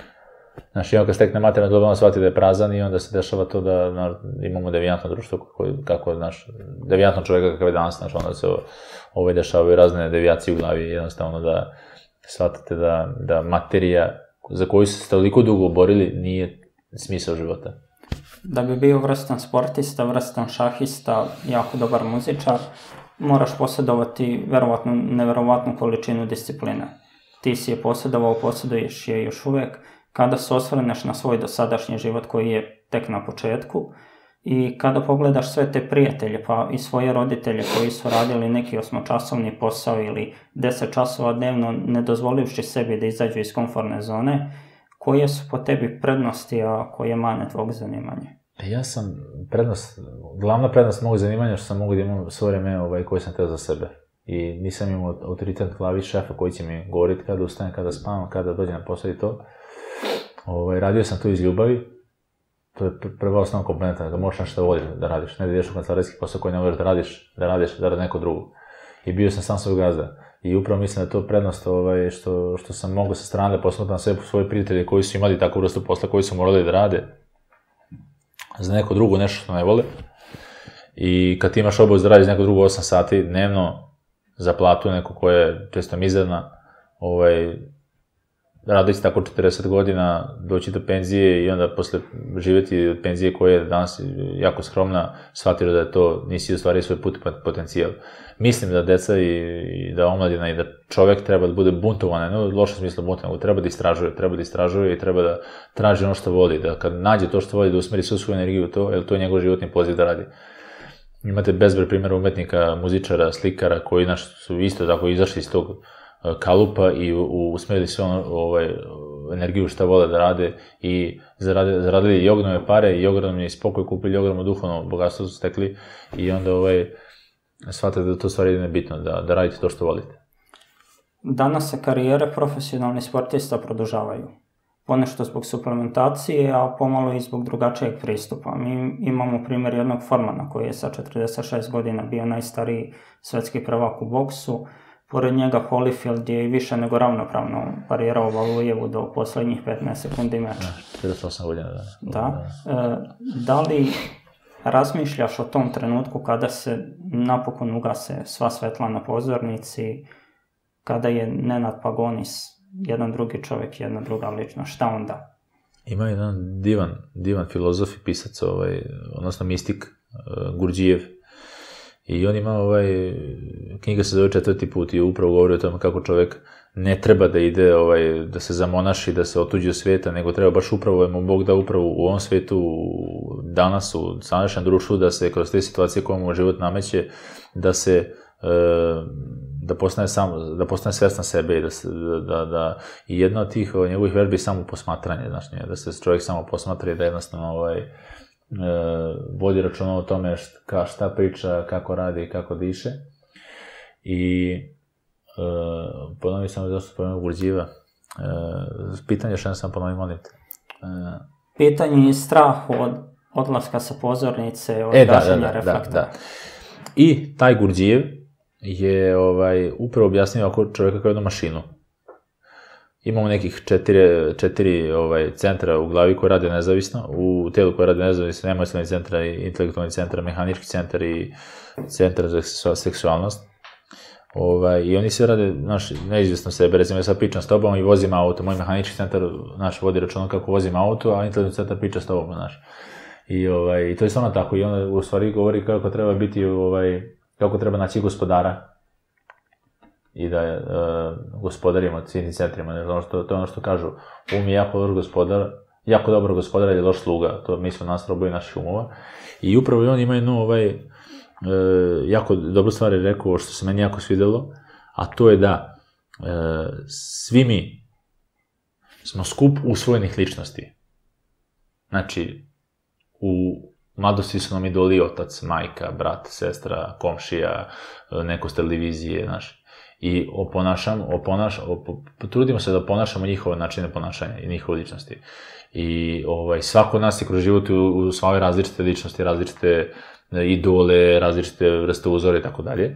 Znači, on kad stekne materijalno dobro, on shvati da je prazan i onda se dešava to da na, imamo devijantno društvo, koje, kako, znaš, devijantno čovjeka kakav je danas, znači, onda se ovaj, dešavaju razne devijacije u glavi, jednostavno da shvatate da, da materija za koju ste toliko dugo borili nije smisao života. Da bi bio vrstan sportista, vrstan šahista, jako dobar muzičar, moraš posjedovati verovatno, neverovatnu količinu discipline. Ti si je posjedovao, posjeduješ je još uvek. Kada se osvrneš na svoj dosadašnji život koji je tek na početku i kada pogledaš sve te prijatelje pa i svoje roditelje koji su radili neki osmočasovni posao ili deset časova dnevno ne dozvolivši sebi da izađu iz komfortne zone, koje su po tebi prednosti, a koje mane tvog zanimanja? Ja sam prednost, glavna prednost mog zanimanja što sam mogu da imam svo vreme ovaj, koje sam teo za sebe. I nisam imao autoritet na glavi šefa koji će mi govoriti kada ustanem, kada spavam, kada dođem na posao i to. Ovaj, radio sam to iz ljubavi, to je prva osnovna komponenta, da možeš nešto da voliš da radiš, ne da ideš u kancelarijski posao koji ne možeš da radiš, da radiš da radi neko drugo. I bio sam sam svoj gazda. I upravo mislim da je to prednost ovaj, što, što sam mogao sa strane da posmatram sve svoje prijatelje koji su imali takvu vrstu posla, koji su morali da rade za neko drugo nešto što ne vole. I kad ti imaš obavezu da radiš neko drugo osam sati dnevno za platu neko koja je često mizerna, ovaj, radeći tako četrdeset godina, doći do penzije i onda posle živjeti od penzije koja je danas jako skromna, shvatio da je to, nisi ostvario svoj put potencijal. Mislim da deca i, i da omladina i da čovek treba da bude buntovan, ne u lošem smislu buntovan, treba da istražuje, treba da istražuje i treba da traži ono što voli, da kad nađe to što voli da usmeri svu svoju energiju u to, jer to je njegov životni poziv da radi. Imate bezbroj primjera umetnika, muzičara, slikara koji naš su isto tako izašli iz tog kalupa i usmerili sve ono, ovaj, energiju šta vole da rade i zarade, zaradili i ogromne pare i ogromni spokoj, kupili ogromno duhovno bogatstvo su stekli i onda ovaj, shvatate da to stvari je bitno, da, da radite to što volite. Danas se karijere profesionalnih sportista produžavaju. Ponešto zbog suplementacije, a pomalo i zbog drugačijeg pristupa. Mi imamo primjer jednog Formana koji je sa četrdeset šest godina bio najstariji svetski prvak u boksu. Pored njega Holyfield je i više nego ravnopravno parirao Valujevu do poslednjih petnaest sekundi meča. četrdeset osam godina, da. Da. E, da li razmišljaš o tom trenutku kada se napokon ugase sva svetla na pozornici, kada je Nenad Pagonis jedan drugi čovjek, jedna druga ličnost, šta onda? Ima jedan divan, divan filozof i pisac, ovaj, odnosno mistik, uh, Gurdžijev. I on ima ovaj, knjiga se zove Četvrti put i upravo govori o tome kako čovjek ne treba da ide, ovaj, da se zamonaši, da se otuđi od svijeta, nego treba baš upravo, mu Bog da upravo u ovom svijetu, danas, u sadašnjem društvu, da se kroz te situacije koje mu život nameće, da se da postane sam, da postane svjestan sebe i da se, da, da, i jedna od tih njegovih vežbi je samo posmatranje, znači, da se čovjek samo posmatra i da jednostavno ovaj, e, vodi računa o tome šta, šta priča, kako radi i kako diše. I e, ponovim sam zašto spomenuo Gurdžijeva. E, pitanje što sam ponovim, molim te. E, pitanju je strah od odlaska sa pozornice, od e, da, gašenja da, da, reflektora. Da, da. I taj Gurdjieff je ovaj, upravo objasnio oko čovjeka kao jednu mašinu. Imamo nekih četiri, četiri ovaj, centra u glavi koje rade nezavisno, u tijelu koje rade nezavisno, emocionalni centar, intelektualni centar, mehanički centar i centar za seksualnost. Ovaj, I oni sve rade, znaš, neizvjesno sebe, recimo ja sad pričam s tobom i vozim auto, moj mehanički centar, znaš, vodi računa kako vozim auto, a intelektualni centar priča s tobom, znaš. I, ovaj, i to je stvarno tako, i onda u stvari govori kako treba biti, ovaj, kako treba naći gospodara i da uh, gospodarimo svim centrima, ne znam, što, to je ono što kažu, um je jako loš gospodar, jako dobro gospodar ili loš sluga, to mi smo nas robovi naših umova. I upravo on ima jednu ovaj, uh, jako dobru stvar je rekao, što se meni jako svidelo, a to je da uh, svi mi smo skup usvojenih ličnosti. Znači, u mladosti su nam idoli otac, majka, brat, sestra, komšija, neko s televizije, znaš. I oponašam, oponaš, op, trudimo se da oponašamo njihove načine ponašanja i njihove ličnosti. I ovaj, svako od nas je kroz život u svoje različite ličnosti, različite idole, različite vrste uzora i tako dalje.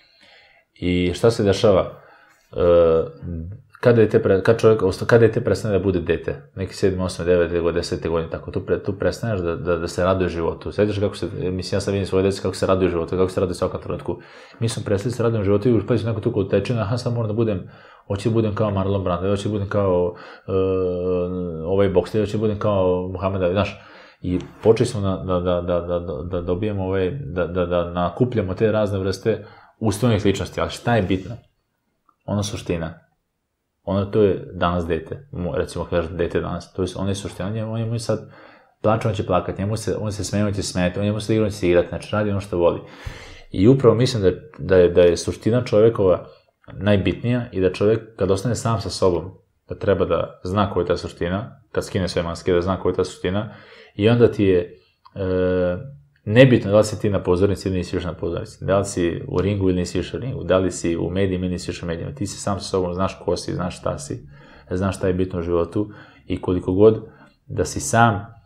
I šta se dešava? E, kada je te, pre, kad čovjek, kada je te prestane da bude dete, neki sedam, osam, devet, deset godine, tako, tu, pre, tu prestaneš da, da, da se raduje životu. Sjetiš kako se, mislim, ja sam vidim svoje dece kako se raduje životu, kako se raduje svakom trenutku. Mi smo prestali da se radujemo životu i uspali su neko tu kod tečina, aha, sad moram da budem, hoću da budem kao Marlon Brando, hoću da budem kao uh, ovaj boksler, hoću da budem kao Muhammed Ali, znaš. I počeli smo da, da, da, da, da, da dobijemo ovaj, da, da, da nakupljamo te razne vrste usvojenih ličnosti, ali šta je bitno? Ona suština. Ono, to je danas dete, recimo kažem dete danas, to je, ono je suština, on je, on je sad plače, on će plakati, njemu se, on se smeje, on će smeti, on njemu se igra, on će se igrati, znači radi ono što voli. I upravo mislim da je, da je, da je suština čovjekova najbitnija i da čovjek kad ostane sam sa sobom, da treba da zna koja je ta suština, kad skine sve maske, da zna koja je ta suština i onda ti je e, nebitno da li si ti na pozornici ili nisi još na pozornici, da li si u ringu ili nisi još u ringu, da li si u medijima ili nisi još u medijima, ti si sam sa sobom, znaš ko si, znaš šta si, znaš šta je bitno u životu i koliko god da si sam, e,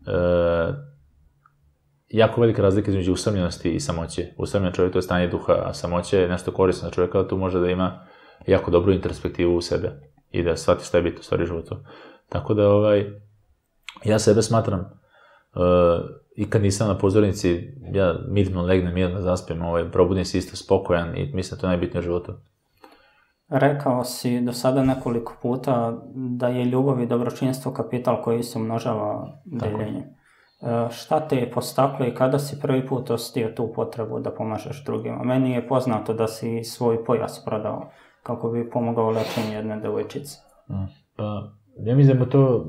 jako velika razlika između usamljenosti i samoće. Usamljen čovjek to je stanje duha, a samoće je nešto korisno za čovjeka, tu može da ima jako dobru introspektivu u sebe i da shvati šta je bitno u stvari životu. Tako da, ovaj, ja sebe smatram, uh, i kad nisam na pozornici, ja mirno legnem, mirno zaspim, ovaj, probudim se isto spokojan i mislim da to je najbitnije u životu. Rekao si do sada nekoliko puta da je ljubav i dobročinstvo kapital koji se umnožava deljenjem. Uh, šta te je postaklo i kada si prvi put osjetio tu potrebu da pomažeš drugima? Meni je poznato da si svoj pojas prodao kako bi pomogao lečenju jedne devojčice. Pa, ja mislim da to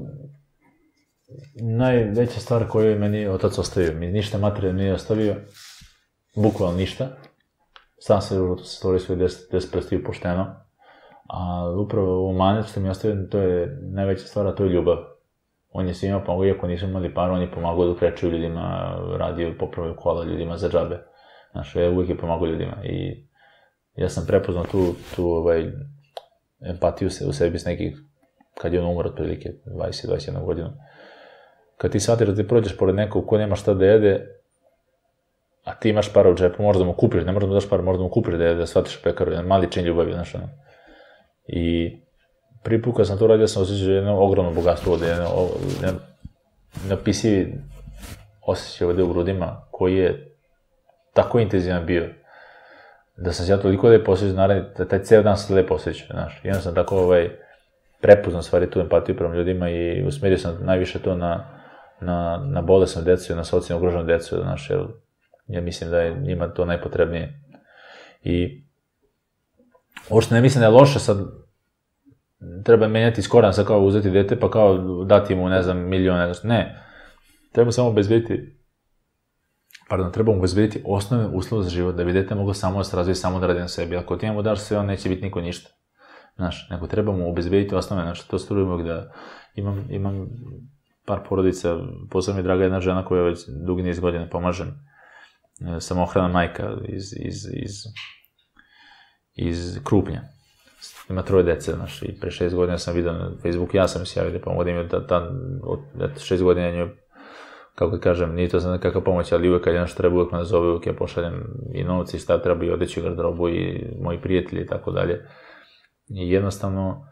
najveća stvar koju je meni otac ostavio. Mi ništa materijalno nije ostavio, bukvalno ništa. Sam se u životu stvorio svoj deset prstiju pošteno, a upravo u manet što mi je ostavio, to je najveća stvar, a to je ljubav. On je svima pomogao, iako nisu imali paru, on je pomagao da ukrećuju ljudima, radio, popravio kola ljudima za džabe. Znaš, ja uvijek je pomagao ljudima i ja sam prepoznao tu, tu ovaj, empatiju se, u sebi s nekih, kad je on umro otprilike, dvadeset do dvadeset jedna godinu. Kad ti shvatiš da ti prođeš pored nekog ko nema šta da jede, a ti imaš para u džepu, možda mu kupiš, ne možda mu daš para, možda mu kupiš da jede, da shvatiš pekaru, jedan mali čin ljubavi, znaš, ono. I prvi put kad sam to radio, sam osjećao jedno ogromno bogatstvo ovde, jedno, jedno napisivi osjećaj ovde u grudima, koji je tako intenzivan bio, da sam se ja toliko lepo osjećao, naravno, da taj ceo dan se lepo osjećao, znaš. I onda sam tako, ovaj, prepoznao stvari tu empatiju prema ljudima i usmerio sam najviše to na, na, na bolesnu decu i na socijalno ugroženu decu, znaš, jer ja mislim da je njima to najpotrebnije. I uopšte ne mislim da je loše sad, treba menjati skoran, sad kao uzeti dete pa kao dati mu, ne znam, milion, ne znam, ne. Treba samo obezbediti, pardon, treba mu obezbediti osnovne uslove za život, da bi dete moglo samo da se razvije, samo da radi na sebi. Ako ti njemu daš sve, on neće biti niko ništa. Znaš, nego treba mu obezbediti osnovne, znači to strujem uvijek da imam, imam par porodica, posebno mi je draga jedna žena koja već dugi niz godina pomažem, samohrana majka iz, iz, iz, iz Krupnja. ima troje dece, znaš, i pre šest godina sam vidio na Facebooku, ja sam se javio da pomodim, da ta, od šest godina njoj, kako kažem, nije to znam kakva pomoć, ali uvek kad je nešto treba, uvek me nazove, uvek ja pošaljem i novci, i šta treba, i odeću u garderobu, i moji prijatelji, i tako dalje. I jednostavno,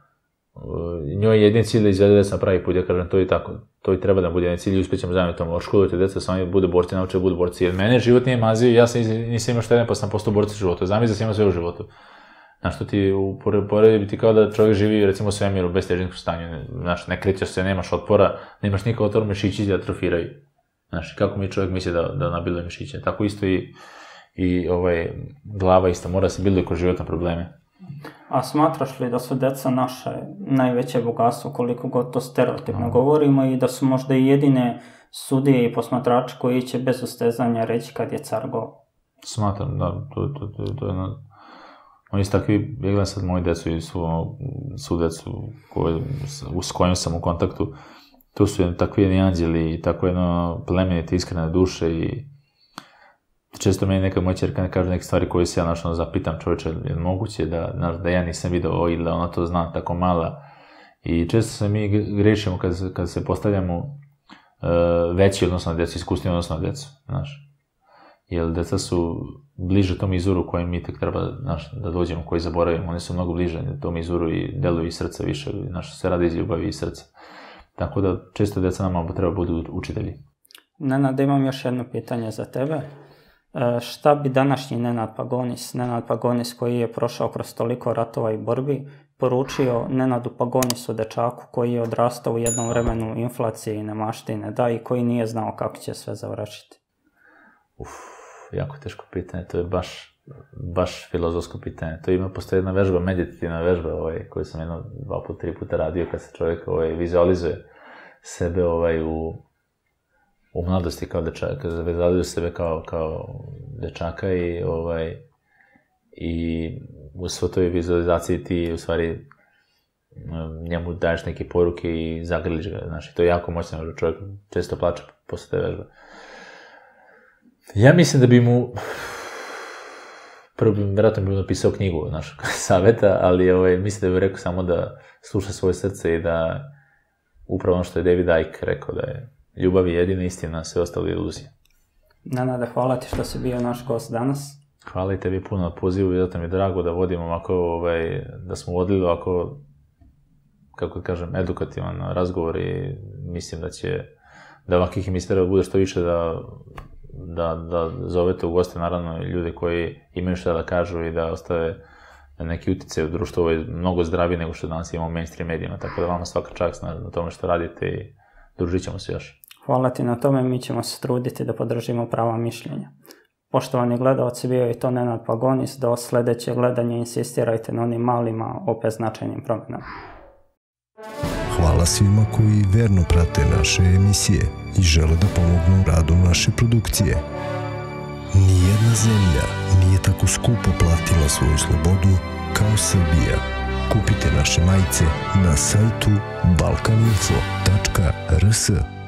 njoj je jedin cilj da izvede deca na pravi put, ja kažem, to i tako, to i treba da bude jedan cilj i uspjećemo zajedno tomu, odškolujte deca, samo bude borci, nauče da budu borci, jer mene život nije mazio, ja sam nisam imao šteden, pa sam postao borci u životu, zamisli da sam imao sve u životu. Znaš, to ti uporedi ti kao da čovjek živi, recimo, u svemiru, bez težinskog stanja, znaš, ne krećeš se, nemaš otpora, nemaš nikakav otpor, mišići ti atrofiraju. Znaš, kako mi čovjek misli da, da nabiluje mišiće, tako isto i, i ovaj, glava isto, mora se bilduje kroz životne probleme. A smatraš li da su deca naše najveće bogatstvo, koliko god to stereotipno no. govorimo, i da su možda i jedine sudije i posmatrači koji će bez ustezanja reći kad je car gol? Smatram, da, to, to, to, to je jedno... Oni su takvi, ja gledam sad moju decu i svu, svu decu koje, s kojim sam u kontaktu, to su jedno, takvi jedni anđeli i tako jedno plemenite, iskrene duše i često meni neka moja čerka ne kaže neke stvari koje se ja našao zapitam čovječe, je moguće da, znaš, da ja nisam vidio ovo ili da ona to zna tako mala. I često se mi grešimo kad, kad se postavljamo uh, veći odnosno na djecu, iskusniji odnosno na djecu, znaš. Jer deca su bliže tom izvoru kojem mi tek treba, znaš, da dođemo, koji zaboravimo. Oni su mnogo bliže tom izvoru i deluju iz srca više, znaš, sve radi iz ljubavi i srca. Tako da često deca nama treba budu učitelji. Nenad, imam još jedno pitanje za tebe. E, šta bi današnji Nenad Pagonis, Nenad Pagonis koji je prošao kroz toliko ratova i borbi, poručio Nenadu Pagonisu, dečaku koji je odrastao u jednom vremenu inflacije i nemaštine, da, i koji nije znao kako će sve završiti? Uf, jako teško pitanje, to je baš, baš filozofsko pitanje. To ima, postoji jedna vežba, meditativna vežba, ovaj, koju sam jedno, dva put, tri puta radio, kad se čovjek ovaj, vizualizuje sebe ovaj, u, u mladosti kao dečaka, kad vizualizuje sebe kao, kao dečaka i, ovaj, i u svoj toj vizualizaciji ti u stvari njemu daješ neke poruke i zagrliš ga, znaš, to je jako moćno, jer čovjek često plače posle te vežbe. Ja mislim da bi mu, prvo bi vjerojatno bi mu napisao knjigu, znaš, savjeta, ali ovaj, mislim da bi rekao samo da sluša svoje srce i da upravo ono što je David Icke rekao, da je ljubav je jedina istina, sve ostalo je iluzija. Nenade, hvala ti što si bio naš gost danas. Hvala i tebi puno na pozivu, vjerojatno mi je drago da vodimo ovako, ovaj, da smo vodili ovako, kako da kažem, edukativan razgovor i mislim da će, da ovakvih emisija bude što više da Da, da zovete u goste, naravno, ljude koji imaju šta da kažu i da ostave neki utjecaj u društvu. Ovo je mnogo zdravije nego što danas imamo u mainstream medijima, tako da vama svaka čast na, na tome što radite i družit ćemo se još. Hvala ti na tome, mi ćemo se truditi da podržimo prava mišljenja. Poštovani gledalci, bio je to Nenad Pagonis, do sljedećeg gledanja insistirajte na onim malima, opet značajnim promjenama. Hvala svima koji verno prate naše emisije i žele da pomognu u radu naše produkcije. Nijedna zemlja nije tako skupo platila svoju slobodu kao Srbija. Kupite naše majice na sajtu balkaninfo tačka r s.